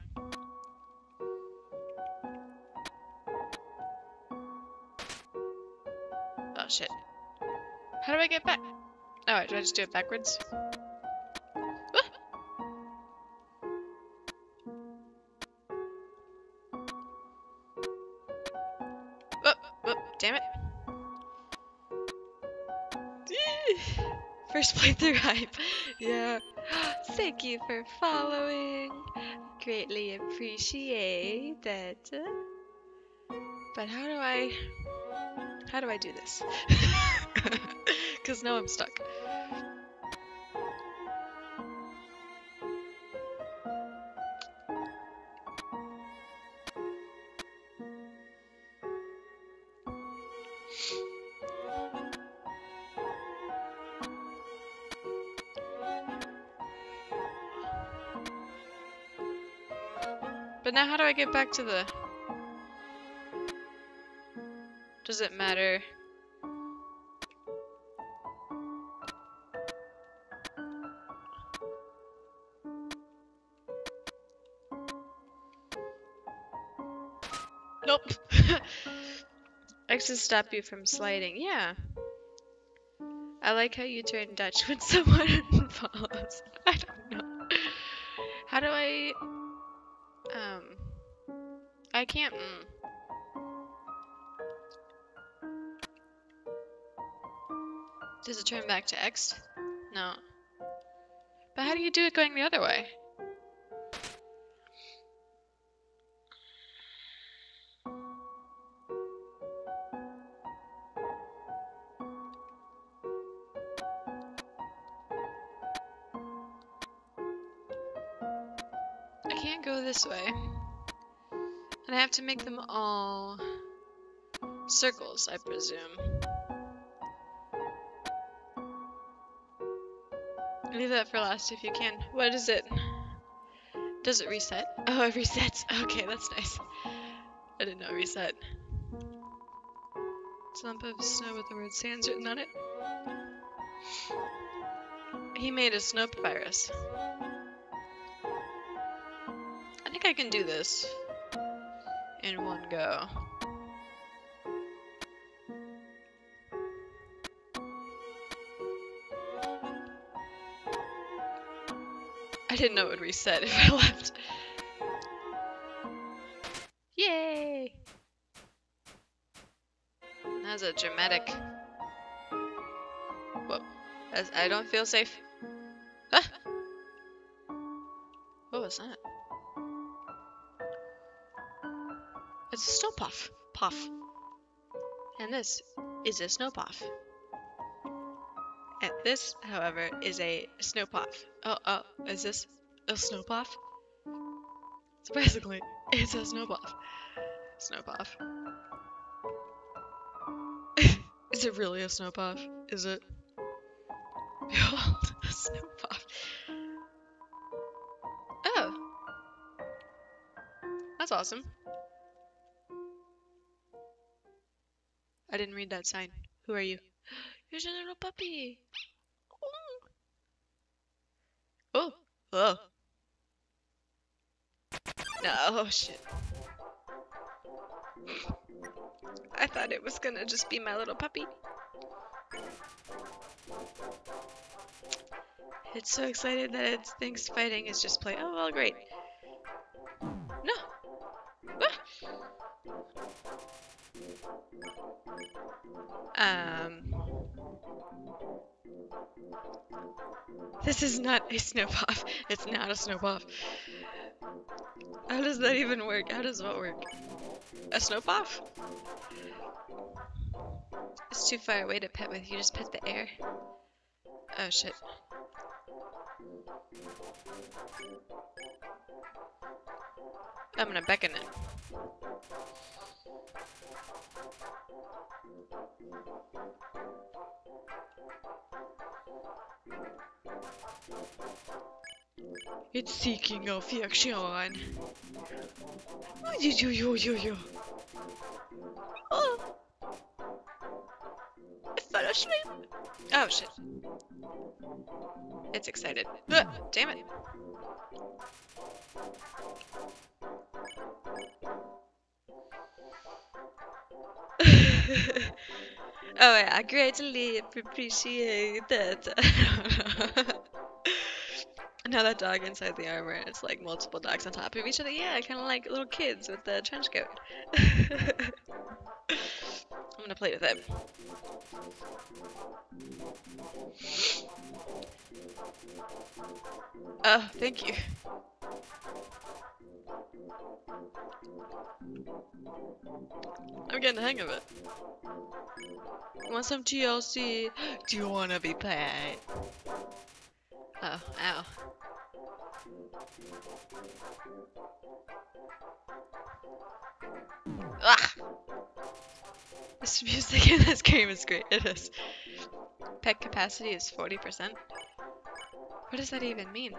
Oh shit. How do I get back? Oh, wait, do I just do it backwards? Ah! Oh, oh, damn it. First playthrough hype. Yeah. Thank you for following. Greatly appreciate it. But how do I... How do I do this? Because now I'm stuck. But now how do I get back to the... Does it matter? Nope. X to stop you from sliding. Yeah. I like how you turn Dutch when someone follows. I don't know. How do I... Um... I can't... Mm. Does it turn back to X? No. But how do you do it going the other way? I can't go this way. And I have to make them all circles, I presume. Leave that for last if you can. What is it? Does it reset? Oh, it resets. Okay, that's nice. I didn't know it reset. It's a lump of snow with the word sands written on it. He made a snow papyrus. I think I can do this in one go. I didn't know it would reset if I left. Yay! That was a dramatic... Whoa. As I don't feel safe. Ah! What was that? It's a snow puff. Puff. And this is a snow puff. And this, however, is a snow puff. Oh, oh, is this a snow puff? So basically, it's a snow puff. Snow puff. Is it really a snow puff? Is it? Behold, a snow puff. Oh. That's awesome. I didn't read that sign. Who are you? Here's a little puppy. Oh. Oh. No, oh shit. I thought it was gonna just be my little puppy. It's so excited that it thinks fighting is just play. Oh, well, great. No. Ah. Um. This is not a snow puff. It's not a snow puff. How does that even work? How does what work? A snow puff? It's too far away to pet with. You just pet the air. Oh shit. I'm gonna beckon it. It's seeking affection. Oh, yo, yo, yo, yo. Oh. fell asleep. Oh shit. It's excited. Ugh, damn it. Oh yeah, I greatly appreciate that. Now that dog inside the armor, it's like multiple dogs on top of each other. Yeah, kind of like little kids with the trench coat. I'm gonna play with it. Oh, thank you. I'm getting the hang of it. Want some T L C? Do you wanna be pet? Oh, ow. Ah! This music in this game is great. It is. Pet capacity is forty percent. What does that even mean?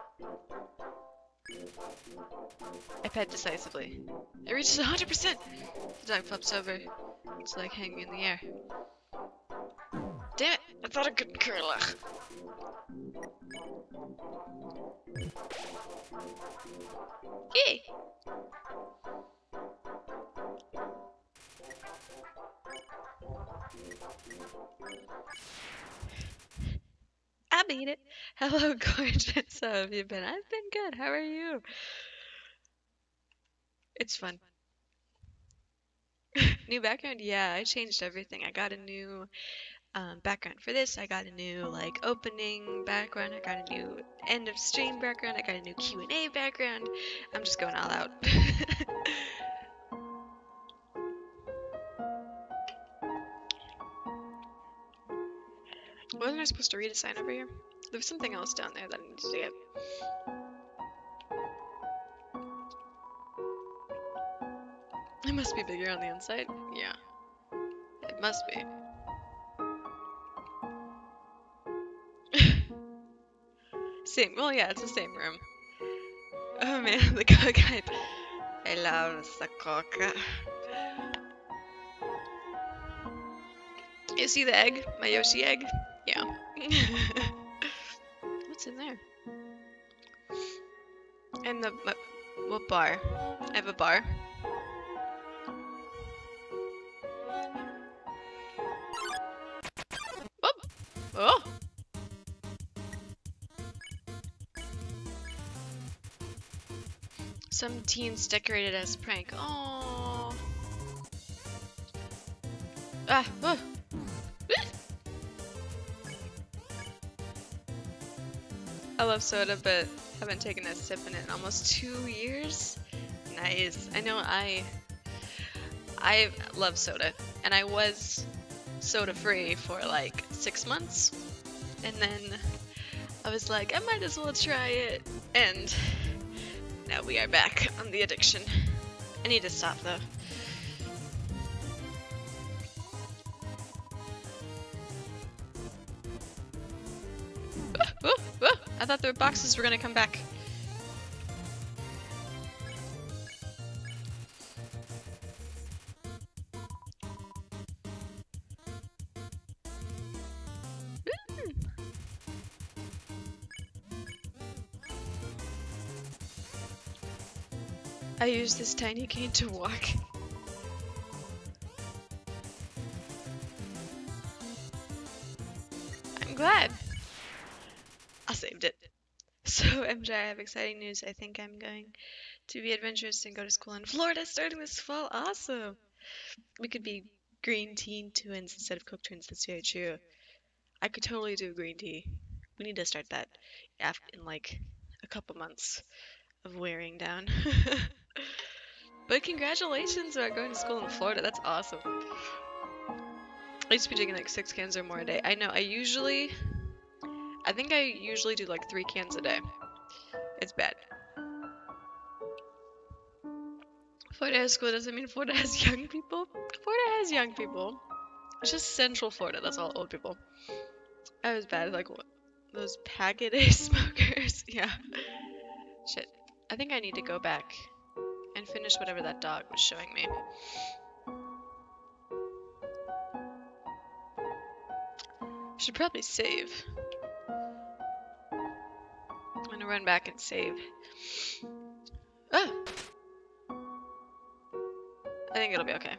I pet decisively. It reaches one hundred percent! The dog flips over. It's like hanging in the air. Damn it! I thought I could curl. Yay! I beat it. Hello, gorgeous. How have you been? I've been good. How are you? It's fun. New background? Yeah, I changed everything. I got a new um, background for this. I got a new like opening background. I got a new end of stream background. I got a new Q and A background. I'm just going all out. Wasn't I supposed to read a sign over here? There's something else down there that I need to get. It must be bigger on the inside. Yeah. It must be. Same. Well, yeah, it's the same room. Oh man, the cook. I, I love the cook. You see the egg? My Yoshi egg? Yeah. What's in there? And the my, what bar? I have a bar. Oh! Oh! Some teens decorated as prank. Oh. Ah! Oh. I love soda, but haven't taken a sip in it in almost two years. Nice. I know I I love soda, and I was soda free for like six months, and then I was like, I might as well try it, and now we are back on the addiction. I need to stop though. Ooh, ooh, ooh. I thought the boxes were gonna come back. I use this tiny cane to walk. I'm glad. I saved it. So, M J, I have exciting news. I think I'm going to be adventurous and go to school in Florida starting this fall. Awesome. We could be green tea twins instead of Coke twins. That's very true. I could totally do green tea. We need to start that after, in like a couple months of wearing down. But congratulations about going to school in Florida. That's awesome. I used to be drinking like six cans or more a day. I know. I usually, I think I usually do like three cans a day. It's bad. Florida has school doesn't mean Florida has young people. Florida has young people. It's just Central Florida. That's all old people. I was bad. Like what? Those Pack-A-Day smokers. Yeah. Shit. I think I need to go back and finish whatever that dog was showing me. Should probably save. I'm gonna run back and save. Ah! I think it'll be okay.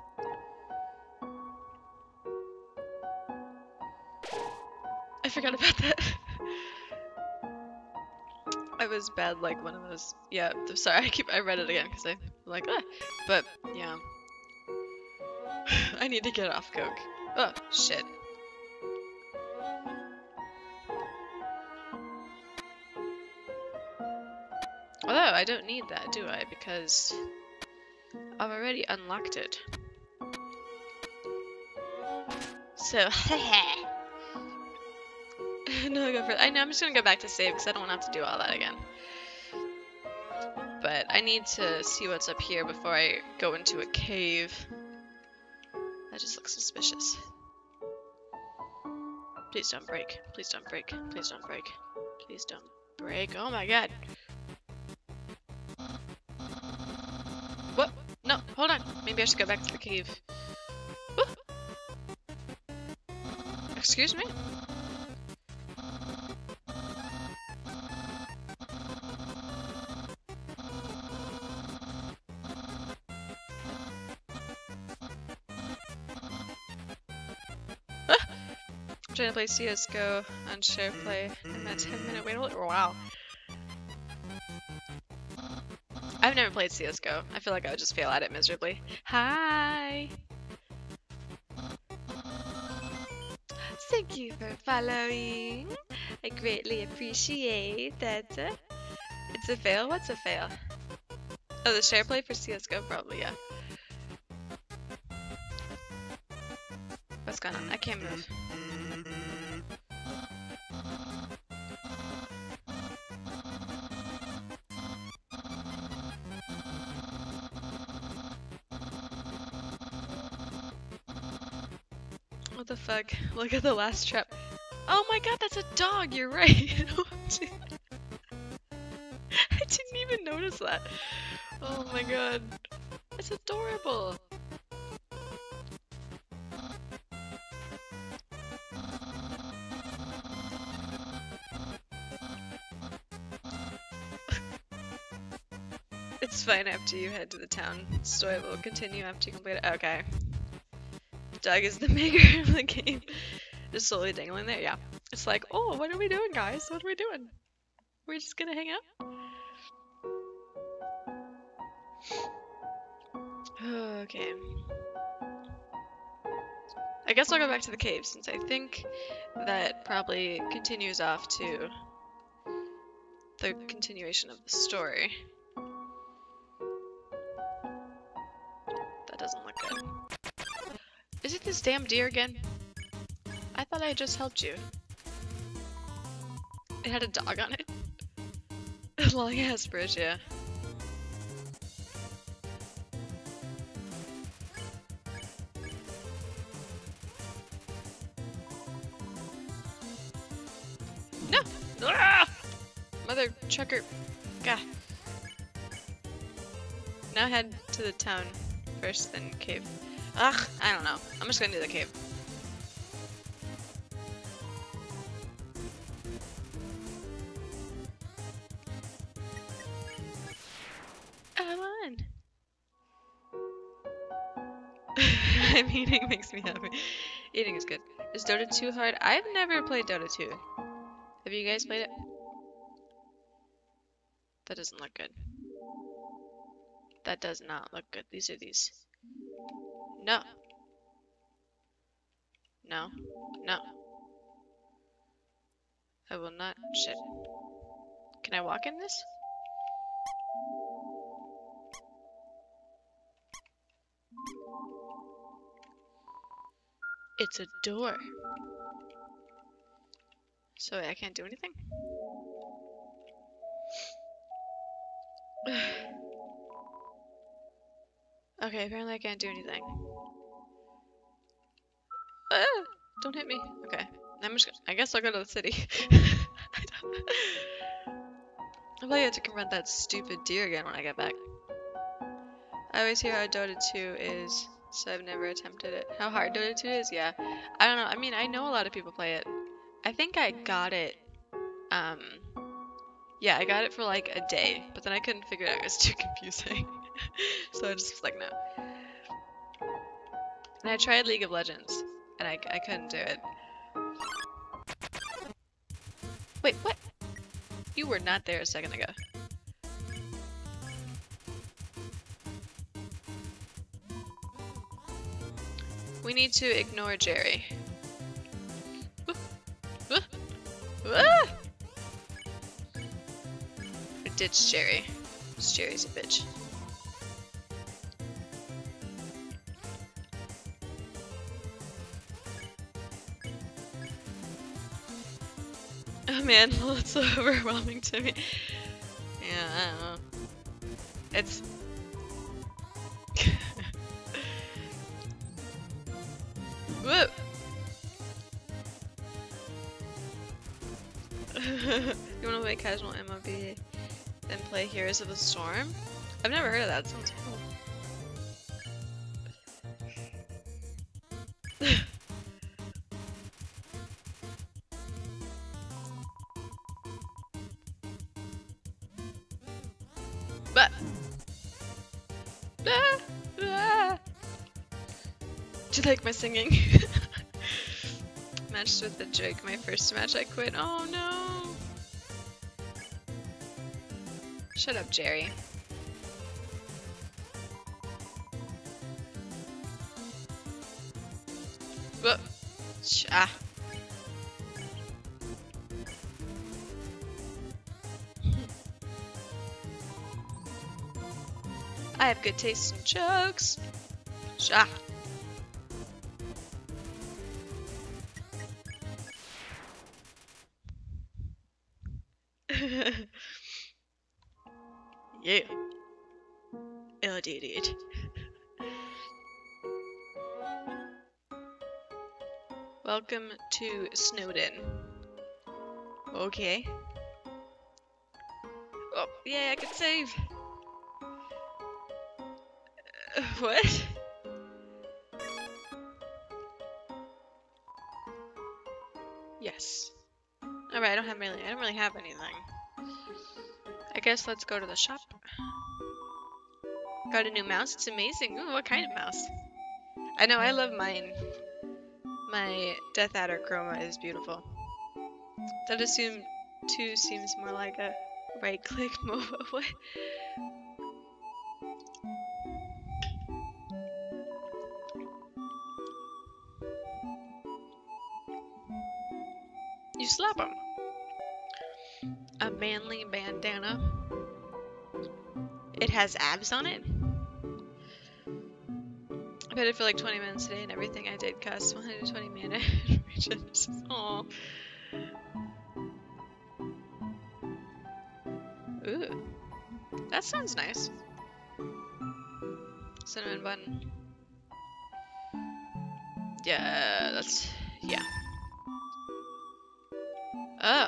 I forgot about that. I was bad, like one of those. Yeah, I'm sorry. I keep. I read it again because I'm like, ah. But yeah, I need to get off coke. Oh shit. Although I don't need that, do I? Because I've already unlocked it. So, no, go for it. I know. I'm just gonna go back to save because I don't want to have to do all that again. But I need to see what's up here before I go into a cave. That just looks suspicious. Please don't break. Please don't break. Please don't break. Please don't break. Oh my god. What? No, hold on. Maybe I should go back to the cave. Woo! Excuse me? I'm trying to play C S G O on share play in that ten minute wait. Oh, wow. I've never played C S G O. I feel like I would just fail at it miserably. Hi! Thank you for following. I greatly appreciate that. It's a fail? What's a fail? Oh, the share play for C S G O? Probably, yeah. What's going on? I can't move. What the fuck? Look at the last trap. Oh my god, that's a dog! You're right! I didn't even notice that. Oh my god. It's adorable! It's fine after you head to the town. Story will continue after you complete it. Okay. Doug is the maker of the game. Just slowly dangling there, yeah. It's like, oh, what are we doing, guys? What are we doing? We're just gonna hang out? Okay. I guess I'll go back to the cave since I think that probably continues off to the continuation of the story. That doesn't look good. Is it this damn deer again? I thought I just helped you. It had a dog on it. A long ass bridge, yeah. No! Ah! Mother trucker. Gah. Now head to the town first, then cave. Ugh, I don't know. I'm just gonna do the cave. I won! I'm eating makes me happy. Eating is good. Is Dota two hard? I've never played Dota two. Have you guys played it? That doesn't look good. That does not look good. These are these. No. No. No. I will not. Shit. Can I walk in this? It's a door. So I can't do anything? Okay, apparently I can't do anything. Ah, don't hit me. Okay, I'm just. I guess I'll go to the city. I don't. I probably have to confront that stupid deer again when I get back. I always hear how Dota two is so I've never attempted it. How hard Dota two is? Yeah. I don't know. I mean, I know a lot of people play it. I think I got it, um, yeah, I got it for like a day, but then I couldn't figure it out. It was too confusing. So I just was like, no. And I tried League of Legends, and I, I couldn't do it. Wait, what? You were not there a second ago. We need to ignore Jerry. Whoop. Whoop. Ah! Or ditch Jerry. Because Jerry's a bitch. Oh man, it's so overwhelming to me. Yeah, I don't know. It's... Whoop! You wanna play casual M O B and play Heroes of the Storm? I've never heard of that. It sounds cool. But ah, ah. Do you like my singing? Matched with the Drake. My first match, I quit. Oh no! Shut up, Jerry. Whoop! Ah. I have good taste in jokes. Ah. Yeah. Oh, dude, dude. Welcome to Snowden. Okay. Oh, yeah, I can save. Uh, what? Yes. Alright, I don't have really, I don't really have anything. I guess let's go to the shop. Got a new mouse. It's amazing. Ooh, what kind of mouse? I know, I love mine. My Death Adder Chroma is beautiful. That assume two seems more like a right-click MOBA. What? You slap him. A manly bandana. It has abs on it? I bet it for like twenty minutes today and everything I did cost one hundred twenty mana regions. Aww. Ooh. That sounds nice. Cinnamon bun. Yeah, that's... yeah. Oh.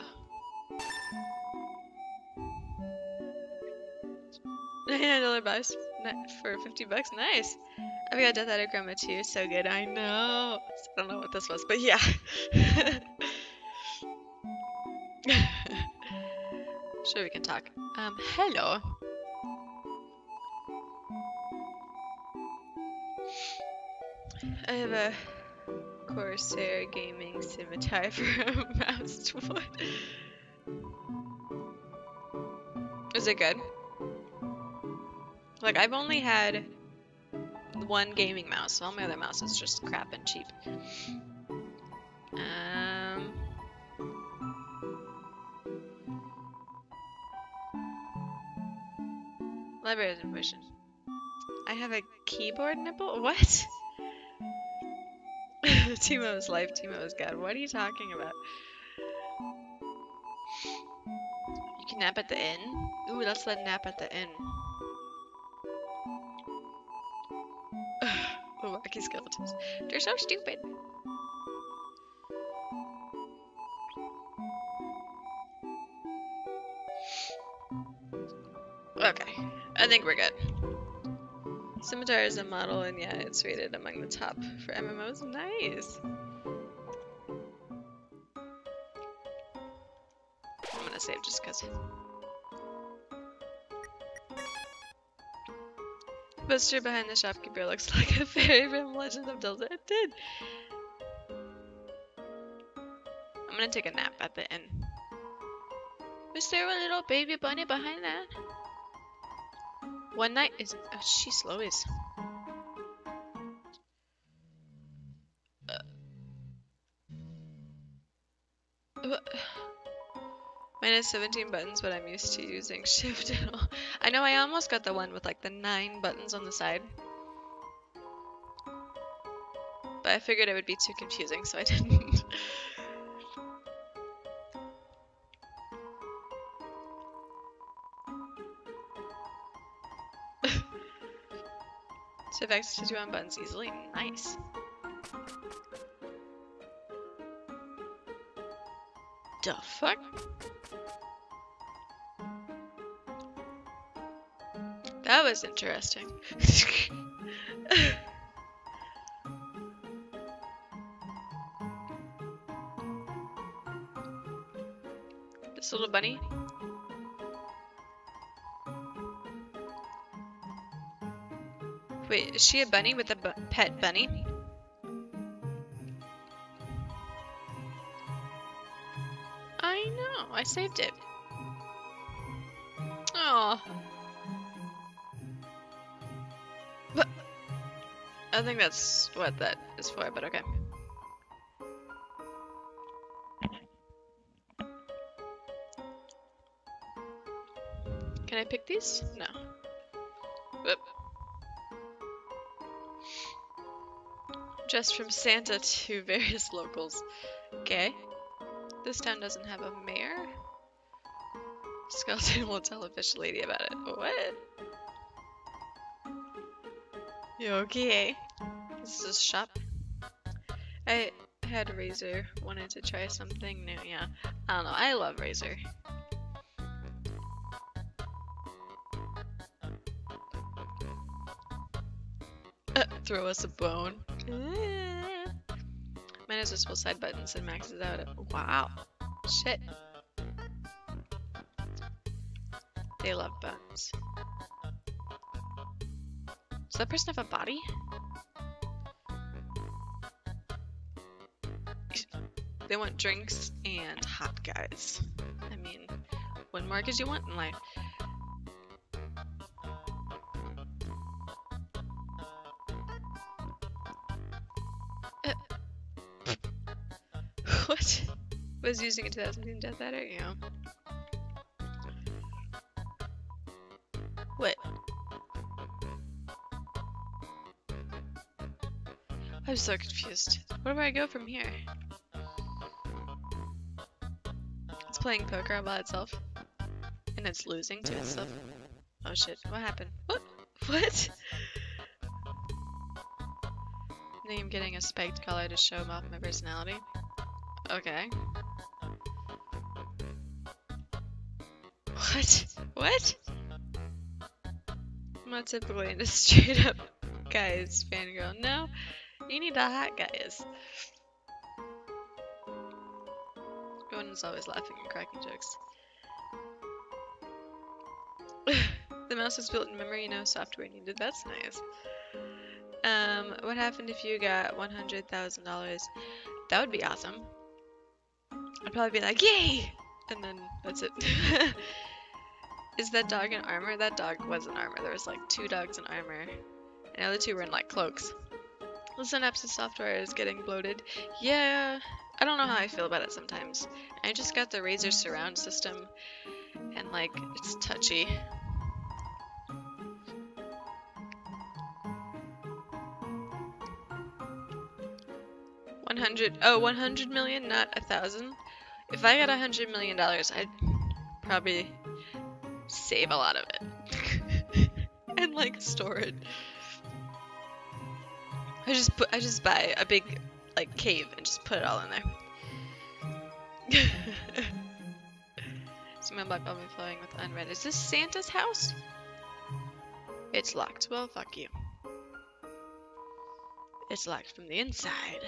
ninety-nine dollar buys for fifty bucks. Nice. I've got Death Adder Chroma too. So good. I know. I don't know what this was, but yeah. Sure, we can talk. Um, hello. I have a Corsair Gaming Scimitar for a mouse. What? Is it good? Like, I've only had one gaming mouse, so all my other mouse is just crap and cheap. Um... Library information. I have a keyboard nipple? What? Timo's life, Timo's God. What are you talking about? You can nap at the inn? Ooh, let's let nap at the inn. Oh, wacky skeletons. They're so stupid. Okay, I think we're good. Scimitar is a model, and yeah, it's rated among the top for M M Os. Nice. I'm gonna save just cause. The poster behind the shopkeeper looks like a fairy from Legend of Zelda. It did. I'm gonna take a nap at the inn. Was there a little baby bunny behind that? One night is. Oh, she's Lois. Uh, what? Minus seventeen buttons, but I'm used to using shift and all. I know I almost got the one with like the nine buttons on the side. But I figured it would be too confusing, so I didn't. So I've access to two buttons easily. Nice. The fuck? That was interesting. This little bunny. Wait, is she a bunny with a bu pet bunny? I know, I saved it. Oh. But I think that's what that is for, but okay. Can I pick these? No. Whoop. Just from Santa to various locals. Okay. This town doesn't have a mayor? Skeleton will tell a fish lady about it. What? You okay? This is a shop. I had Razor. Wanted to try something new. Yeah. I don't know. I love Razor. Uh, throw us a bone. Mine has just full side buttons and maxes out at. Wow. Shit. They love buttons. Does that person have a body? They want drinks and hot guys. I mean, what more could you want in life? Uh, what? Was using a two thousand fifteen Death Adder? Yeah. What? I'm so confused. Where do I go from here? It's playing poker all by itself. And it's losing to itself. Oh shit, what happened? What? What? I think I'm getting a spiked collar to show off my personality. Okay. What? What? I'm not typically into straight up guys fangirl. No, you need the hot guys. Everyone's always laughing and cracking jokes. The mouse is built in memory, no software needed. That's nice. Um, what happened if you got one hundred thousand dollars? That would be awesome. I'd probably be like, yay! And then that's it. Is that dog in armor? That dog was in armor. There was like two dogs in armor. And the other two were in like cloaks. The Synapses software is getting bloated. Yeah, I don't know how I feel about it sometimes. I just got the Razer surround system. And like, it's touchy. one hundred, oh, one hundred million, not a thousand. If I got one hundred million dollars, I'd probably save a lot of it. And like store it. I just put, I just buy a big like cave and just put it all in there. So my black bubble flowing with unread. Is this Santa's house? It's locked. Well, fuck you. It's locked from the inside.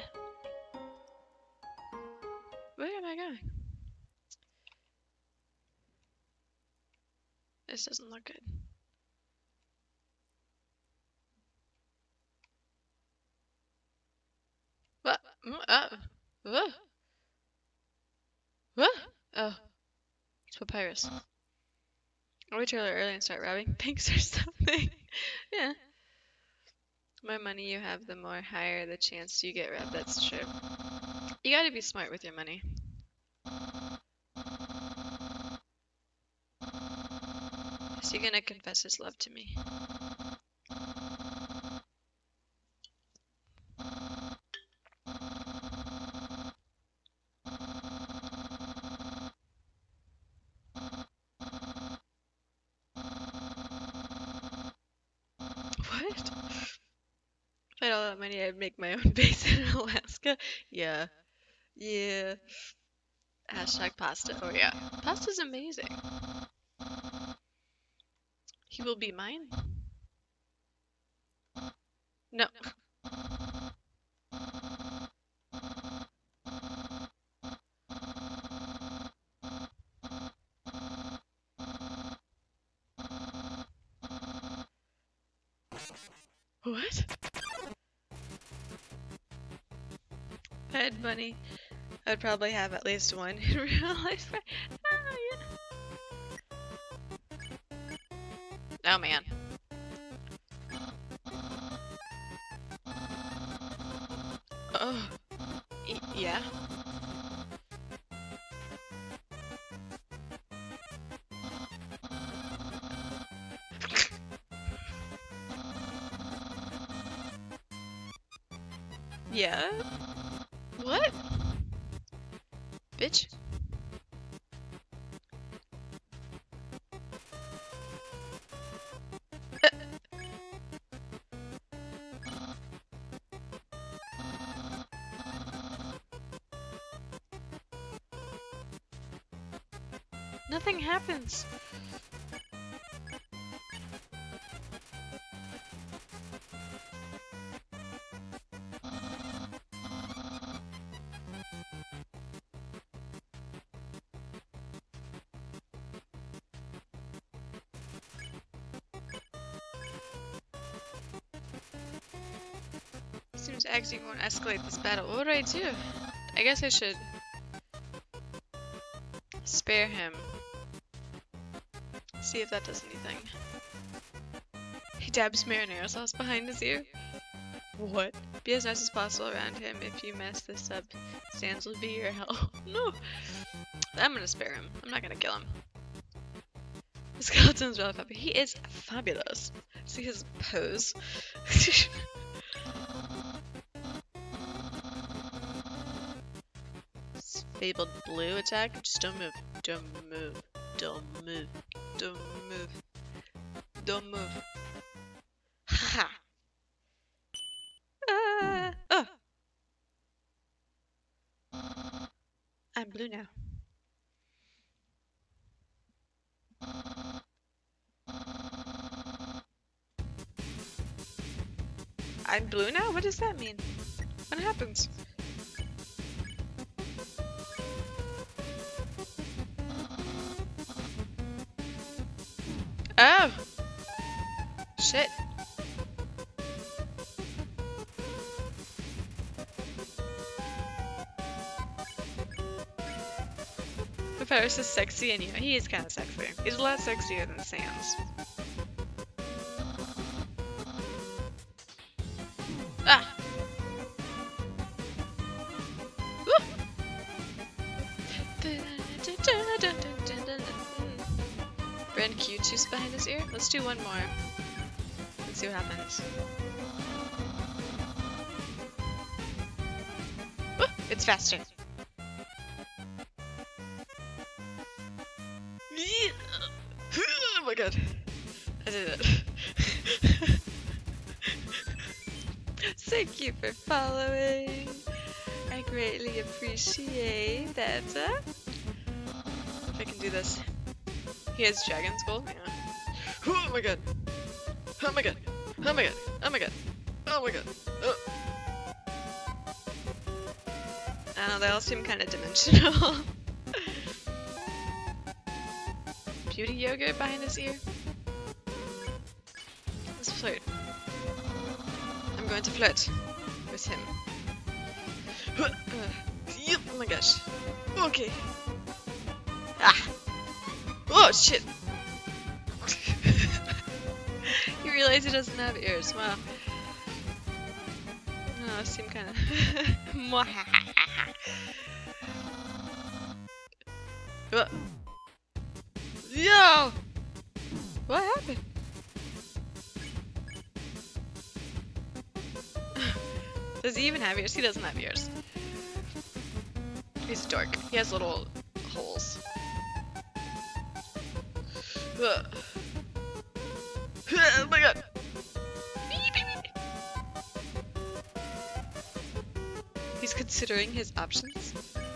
Where am I going? This doesn't look good. What? Oh. Whoa. Whoa. Oh. It's papyrus. I'll wait till early and start robbing banks or something. Yeah. The more money you have, the more higher the chance you get robbed. That's true. You gotta be smart with your money. Is he gonna confess his love to me? What? If I had all that money, I'd make my own base in Alaska. Yeah. Yeah. Hashtag pasta. Oh yeah. Pasta's amazing. He will be mine? No. What? If I had money, I'd probably have at least one in real life. Oh, yeah. Oh man. Oh. Y yeah. Yeah? What? Bitch? Uh. Nothing happens. Seems acting won't escalate this battle. What would I do? I guess I should spare him. See if that does anything. He dabs marinara sauce behind his ear. What? Be as nice as possible around him. If you mess this up, Sans will be your hell. No! I'm gonna spare him. I'm not gonna kill him. The skeleton's really fabulous. He is fabulous. See his pose. Fabled blue attack. Just don't move. Don't move. Don't move. Don't move. Don't move. Ha! Ah! Oh! I'm blue now. I'm blue now? What does that mean? What happens? Oh! Shit. Papyrus is sexy anyway. He is kind of sexy. He's a lot sexier than Sans. Ah! Woo! Brand Q juice behind his ear? Let's do one more. Let's see what happens. Woo! It's faster. Oh my god. I did it. Thank you for following. I greatly appreciate that. Uh, if I can do this. He has dragon skull? Yeah. Oh my god. Oh my god. Oh my god. Oh my god. Oh my god. Oh. don't know, they all seem kind of dimensional. Beauty yogurt behind his ear? Let's flirt. I'm going to flirt with him. Uh, yep, oh my gosh. Okay. Ah! Oh shit! You realize he doesn't have ears, wow. Oh, seem kinda... What? Yo! What happened? Does he even have ears? He doesn't have ears. He's dark. He has little holes. Oh my god! He's considering his options.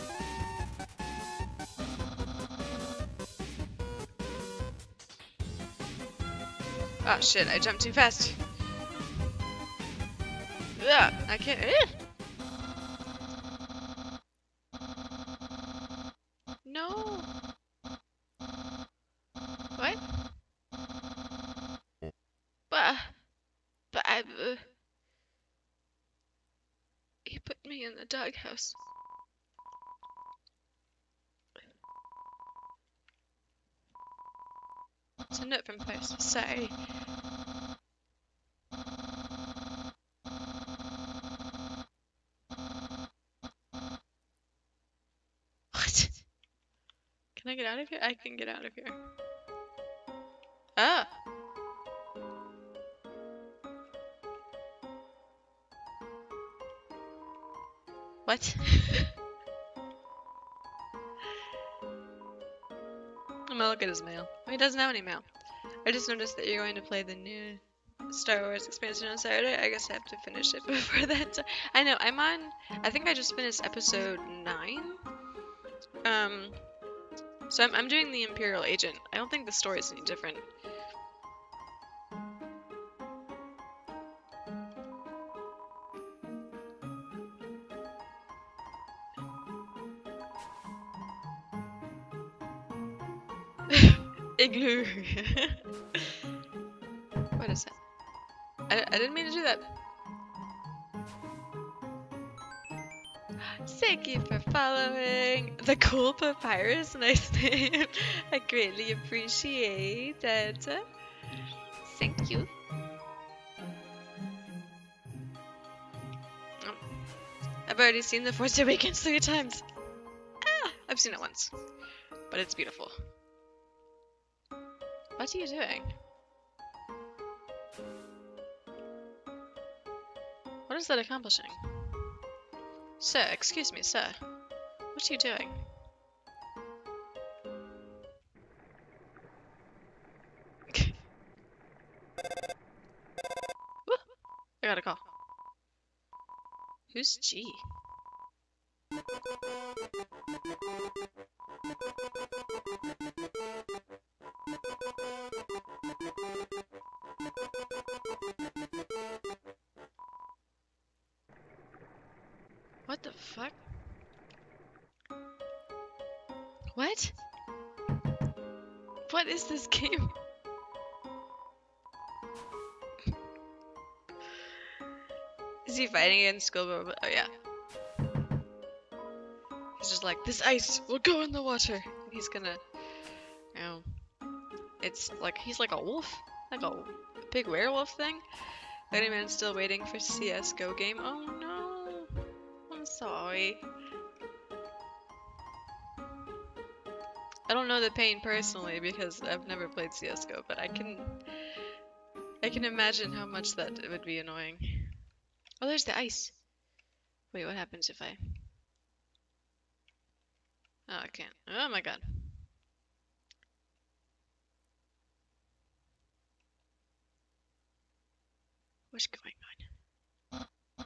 Oh shit, I jumped too fast. Ugh, I can't. Eh. No. What? But, but I. Uh, he put me in the doghouse. It's a note from Post. Sorry. What? Can I get out of here? I can get out of here. Ah! What? I'm gonna look at his mail. Oh, he doesn't have any mail. I just noticed that you're going to play the new Star Wars expansion on Saturday. I guess I have to finish it before that. I know, I'm on... I think I just finished episode nine. Um... So I'm, I'm doing the Imperial Agent. I don't think the story is any different. Igloo. What is that? I, I didn't mean to do that. Thank you for following the Cool Papyrus. Nice name. I greatly appreciate that. Thank you. Oh. I've already seen The Force Awakens three times. Ah, I've seen it once, but it's beautiful. What are you doing? What is that accomplishing? Sir, excuse me, sir. What are you doing? I got a call. Who's G? What the fuck? What? What is this game? Is he fighting against Skullbow? Oh yeah. He's just like, this ice will go in the water. He's gonna, you know, it's like, he's like a wolf, like a big werewolf thing. thirty minutes still waiting for C S G O game. Oh no, I'm sorry. I don't know the pain personally because I've never played C S G O, but I can, I can imagine how much that it would be annoying. Oh, there's the ice. Wait, what happens if I... Oh, I can't. Oh my god. What's going on?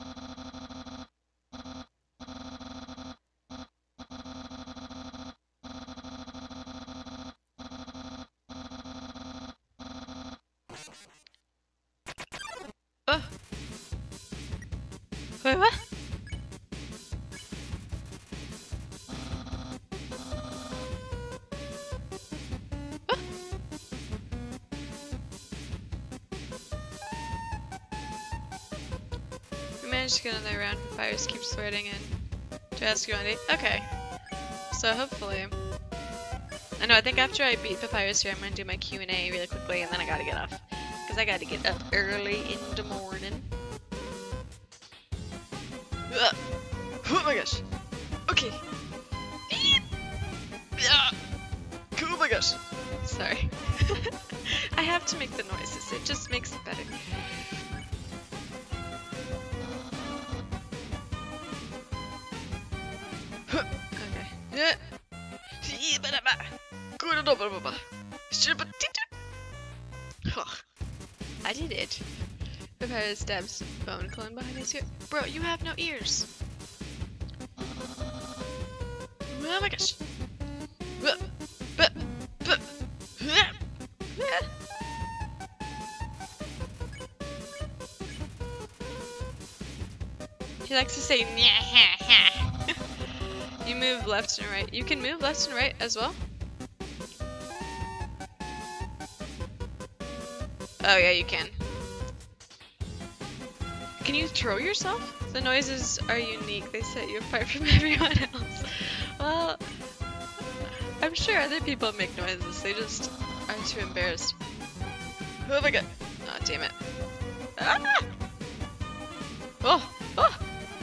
Oh! Wait, what? managed to get another round. Papyrus keeps flirting and to ask you on a date. Okay. So hopefully. I know, I think after I beat Papyrus here, I'm gonna do my Q and A really quickly and then I gotta get off. Because I gotta get up early in the morning. Ugh. Oh my gosh. Okay. Oh my gosh. Sorry. I have to make the noises. It just makes it better. Okay. Yeah. I did it. Papyrus stabs bone clone behind his ear. Bro, you have no ears. Oh my gosh. He likes to say nya. You move left and right. You can move left and right as well? Oh yeah, you can. Can you throw yourself? The noises are unique. They set you apart from everyone else. Well, I'm sure other people make noises. They just are too embarrassed. Oh my god. Oh, damn it. Ah! Oh! Oh!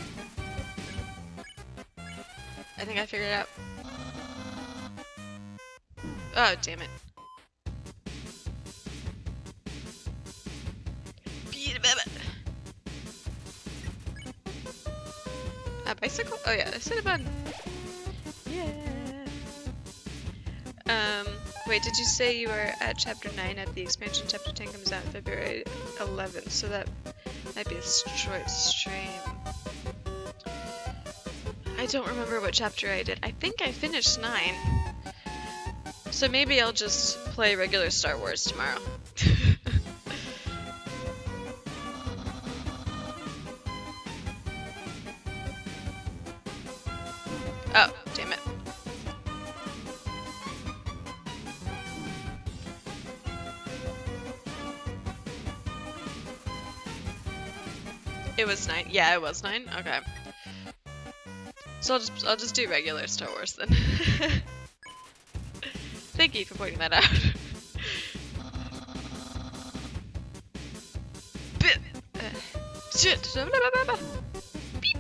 I think I figured it out. Oh, damn it. A bicycle? Oh yeah, I said a button. Yeah. Um, wait, did you say you were at chapter nine at the expansion? Chapter ten comes out February eleventh, so that might be a short stream. I don't remember what chapter I did. I think I finished nine. So maybe I'll just play regular Star Wars tomorrow. Oh, damn it. It was nine. Yeah, it was nine. Okay. So I'll just I'll just do regular Star Wars then. Thank you for pointing that out. Shit. Beep.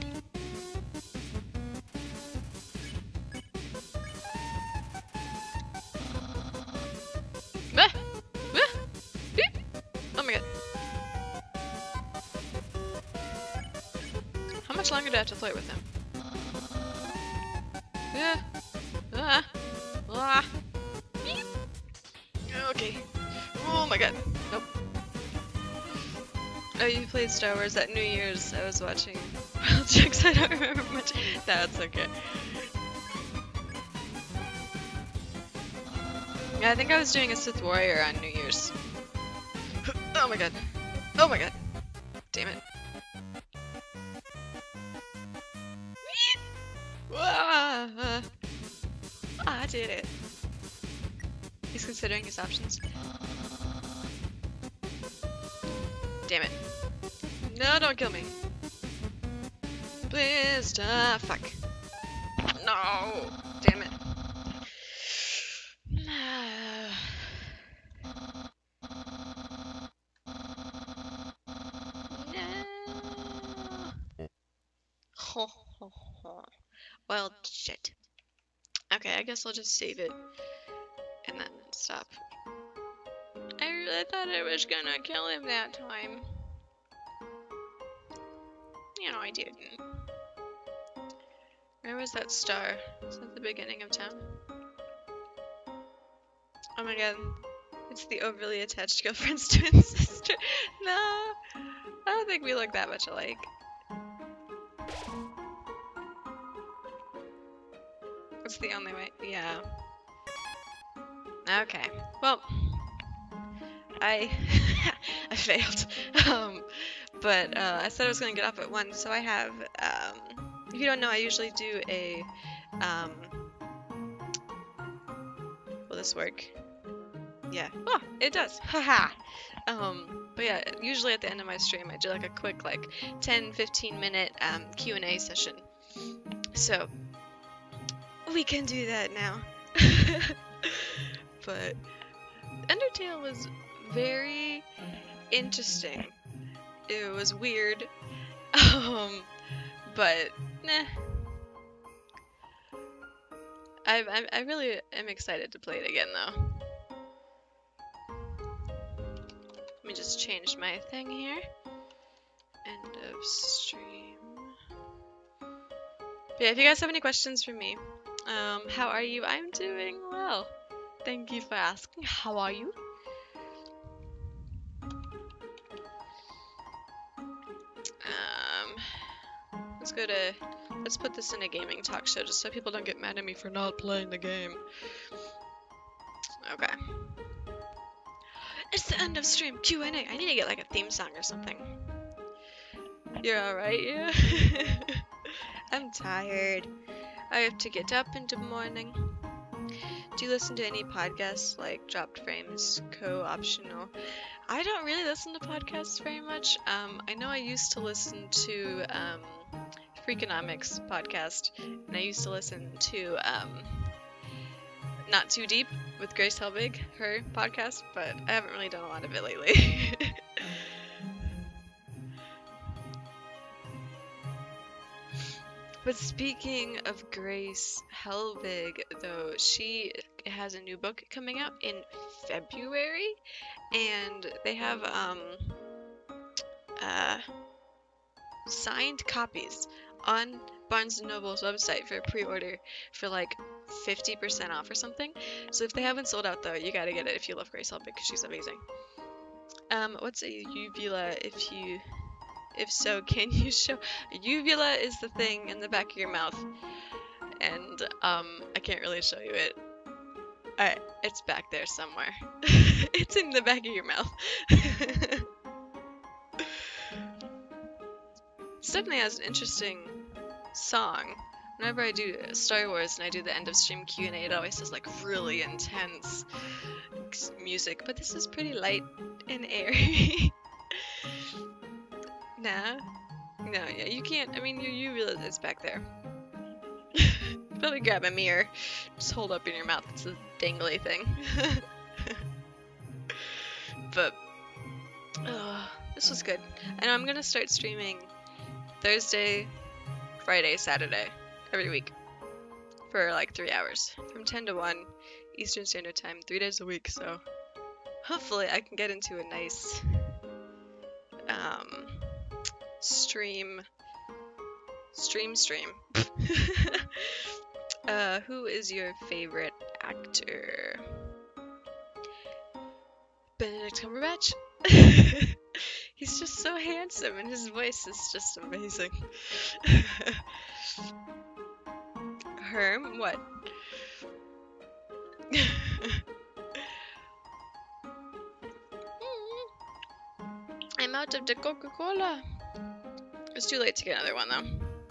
Oh my god. How much longer do I have to flirt with him? Yeah. Ah. Ah. Beep. Okay. Oh my god. Nope. Oh, you played Star Wars at New Year's. I was watching Wild Chicks. I don't remember much. No, it's okay. Yeah, I think I was doing a Sith Warrior on New Year's. Oh my god. Oh my god. Damn it. Ah, I did it. He's considering his options. Damn it. No, don't kill me. Please, ah, fuck. No. Damn it. Ho, ho, ho. Well, shit. Okay, I guess I'll just save it and then stop. I really thought I was gonna kill him that time. You know, I didn't. Where was that star? Is that the beginning of town? Oh my god. It's the overly attached girlfriend's twin sister. No, I don't think we look that much alike. It's the only way. Yeah. Okay. Well, I I failed. Um, but uh, I said I was gonna get off at one, so I have. Um, if you don't know, I usually do a. Um, will this work? Yeah. Oh, it does. Haha. um, but yeah, usually at the end of my stream, I do like a quick like ten, fifteen minute um, Q and A session. So we can do that now. But Undertale was very interesting. It was weird. Um, but nah. I, I I really am excited to play it again though. Let me just change my thing here. End of stream. But yeah, if you guys have any questions for me, um, how are you? I'm doing well. Thank you for asking. How are you? Um, let's go to, let's put this in a gaming talk show just so people don't get mad at me for not playing the game. Okay. It's the end of stream Q and A. I need to get like a theme song or something. You're alright, yeah? I'm tired. I have to get up in the morning. Do you listen to any podcasts like Dropped Frames, Co-Optional? I don't really listen to podcasts very much. Um, I know I used to listen to um, Freakonomics podcast, and I used to listen to um, Not Too Deep with Grace Helbig, her podcast, but I haven't really done a lot of it lately. But speaking of Grace Helbig, though, she has a new book coming out in February, and they have um uh signed copies on Barnes and Noble's website for pre-order for like fifty percent off or something. So if they haven't sold out though, you gotta get it if you love Grace Helbig because she's amazing. Um, what's a uvula if you... If so, can you show? A uvula is the thing in the back of your mouth, and um, I can't really show you it. Alright, it's back there somewhere. It's in the back of your mouth. Stephanie has an interesting song. Whenever I do Star Wars and I do the end of stream Q and A, it always says like really intense music, but this is pretty light and airy. Nah. No, yeah, you can't. I mean, you, you realize it's back there. Probably grab a mirror. Just hold up in your mouth. It's a dangly thing. But, oh, this was good. And I'm gonna start streaming Thursday, Friday, Saturday, every week. For like three hours. From ten to one Eastern Standard Time, three days a week, so hopefully I can get into a nice, um... stream stream stream uh who is your favorite actor? Benedict Cumberbatch. He's just so handsome and his voice is just amazing. Herm, what? I'm out of the Coca-Cola. It's too late to get another one, though.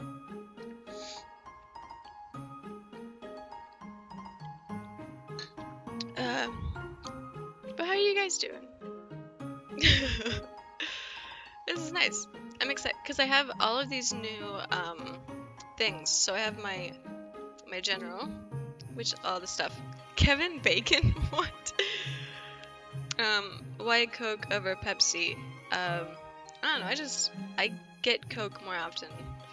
Uh, but how are you guys doing? This is nice. I'm excited because I have all of these new um, things. So I have my my general, which all the stuff. Kevin Bacon, what? um, White Coke over Pepsi. Um, I don't know. I just I. get Coke more often.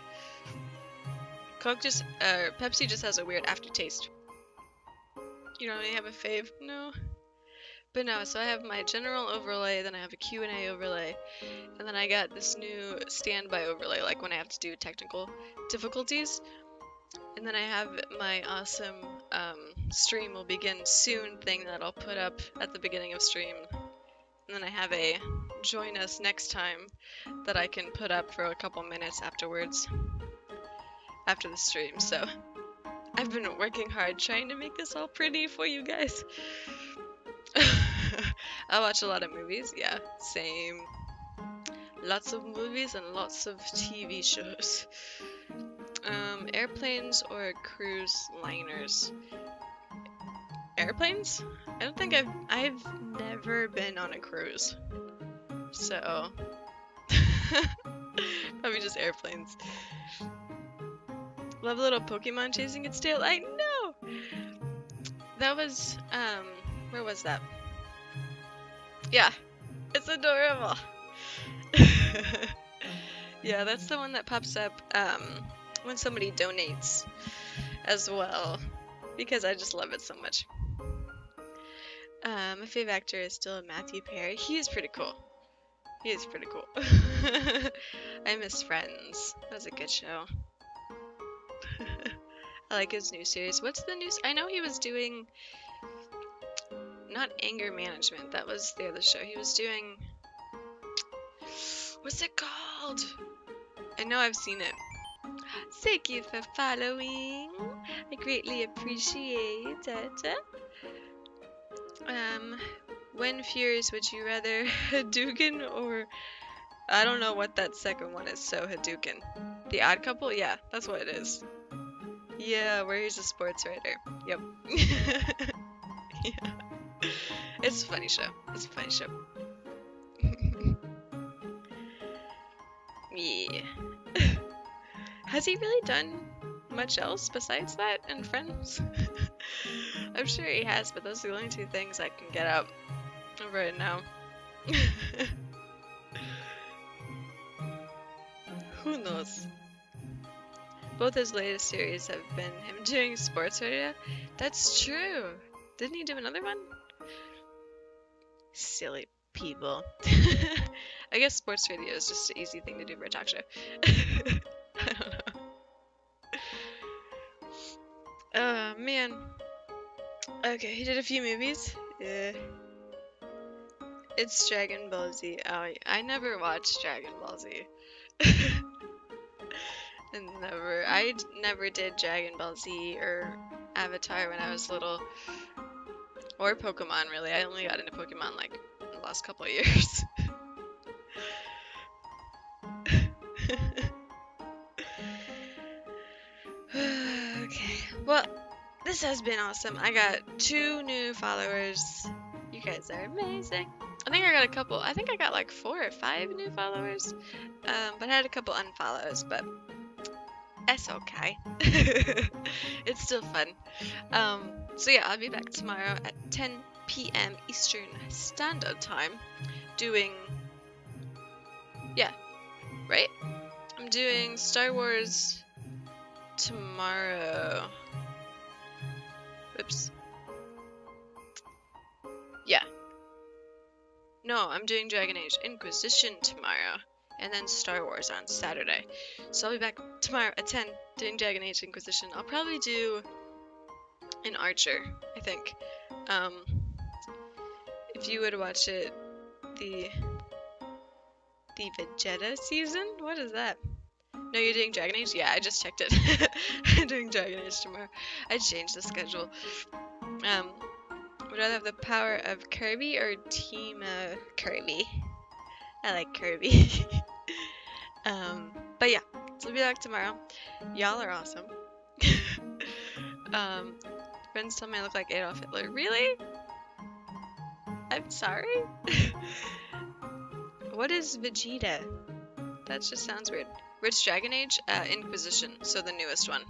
Coke just, uh, Pepsi just has a weird aftertaste. You don't really have a fave? No. But no, so I have my general overlay, then I have a Q and A overlay, and then I got this new standby overlay, like when I have to do technical difficulties. And then I have my awesome, um, stream will begin soon thing that I'll put up at the beginning of stream. And then I have a join us next time that I can put up for a couple minutes afterwards, after the stream. So I've been working hard trying to make this all pretty for you guys. I watch a lot of movies, yeah, same. Lots of movies and lots of T V shows. Um, airplanes or cruise liners? airplanes? I don't think I've I've never been on a cruise. So probably just airplanes. Love a little Pokemon chasing its tail. I know! That was um where was that? Yeah. It's adorable. Yeah, that's the one that pops up um when somebody donates as well, because I just love it so much. Um, my favorite actor is still Matthew Perry. He is pretty cool. He is pretty cool. I miss Friends. That was a good show. I like his new series. What's the new? I know he was doing not Anger Management. That was the other show. He was doing. What's it called? I know I've seen it. Thank you for following. I greatly appreciate it. Um, when furious, would you rather Hadouken or I don't know what that second one is. So Hadouken, The Odd Couple. Yeah, that's what it is. Yeah, where he's a sports writer. Yep. Yeah. It's a funny show. It's a funny show. Yeah. Has he really done much else besides that and Friends? I'm sure he has, but those are the only two things I can get out right now. Who knows? Both his latest series have been him doing sports radio. That's true. Didn't he do another one? Silly people. I guess sports radio is just an easy thing to do for a talk show. I don't know. Oh, man. Okay, he did a few movies. Yeah. It's Dragon Ball Z. Oh, I never watched Dragon Ball Z. And never, I never did Dragon Ball Z or Avatar when I was little. Or Pokemon, really. I only got into Pokemon like in the last couple of years. Okay, well, this has been awesome. I got two new followers. You guys are amazing. I think I got a couple, I think I got like four or five new followers. Um, but I had a couple unfollows, but that's okay. It's still fun. Um, so yeah, I'll be back tomorrow at ten p m Eastern Standard Time doing, yeah, right? I'm doing Star Wars tomorrow. Oops. Yeah. No, I'm doing Dragon Age Inquisition tomorrow, and then Star Wars on Saturday. So I'll be back tomorrow at ten doing Dragon Age Inquisition. I'll probably do an Archer, I think. Um, if you would watch it, the the Vegeta season? What is that? No, you're doing Dragon Age? Yeah, I just checked it. I'm doing Dragon Age tomorrow. I changed the schedule. Um, would I have the power of Kirby or Team uh, Kirby? I like Kirby. um, but yeah, so I'll be back tomorrow. Y'all are awesome. um, friends tell me I look like Adolf Hitler. Really? I'm sorry? What is Vegeta? That just sounds weird. Which Dragon Age? Uh, Inquisition, so the newest one.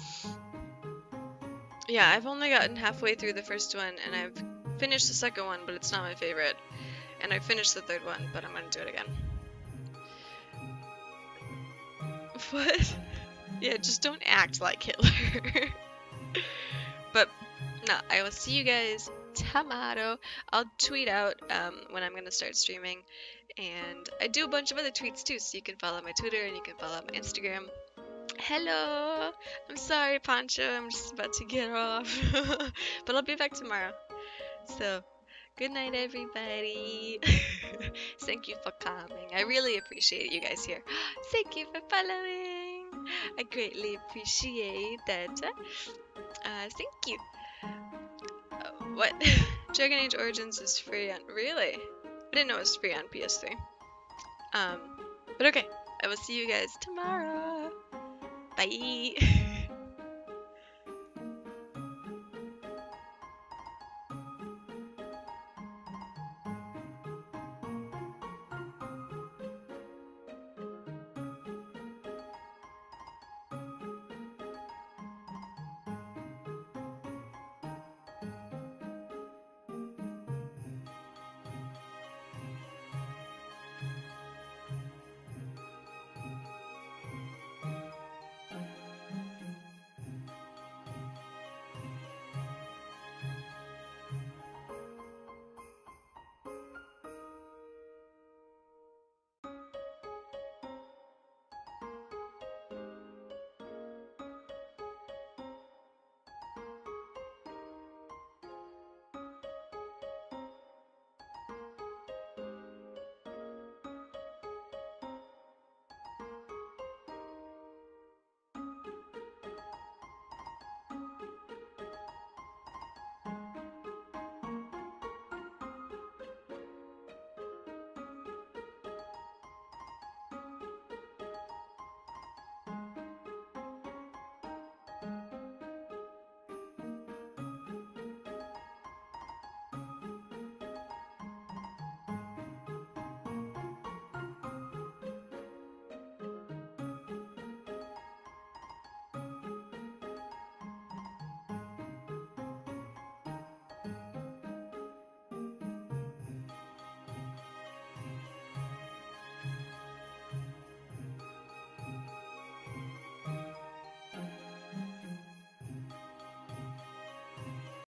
Yeah, I've only gotten halfway through the first one, and I've finished the second one, but it's not my favorite. And I finished the third one, but I'm gonna do it again. What? Yeah, just don't act like Hitler. But, no, I will see you guys tomorrow. I'll tweet out um, when I'm gonna start streaming. And I do a bunch of other tweets too, so you can follow my Twitter and you can follow my Instagram. Hello! I'm sorry, Pancho, I'm just about to get off. But I'll be back tomorrow. So, good night, everybody. Thank you for coming. I really appreciate you guys here. Thank you for following. I greatly appreciate that. Uh, thank you. Uh, what? Dragon Age Origins is free on... Really? I didn't know it was free on P S three. Um, but okay. I will see you guys tomorrow. Bye.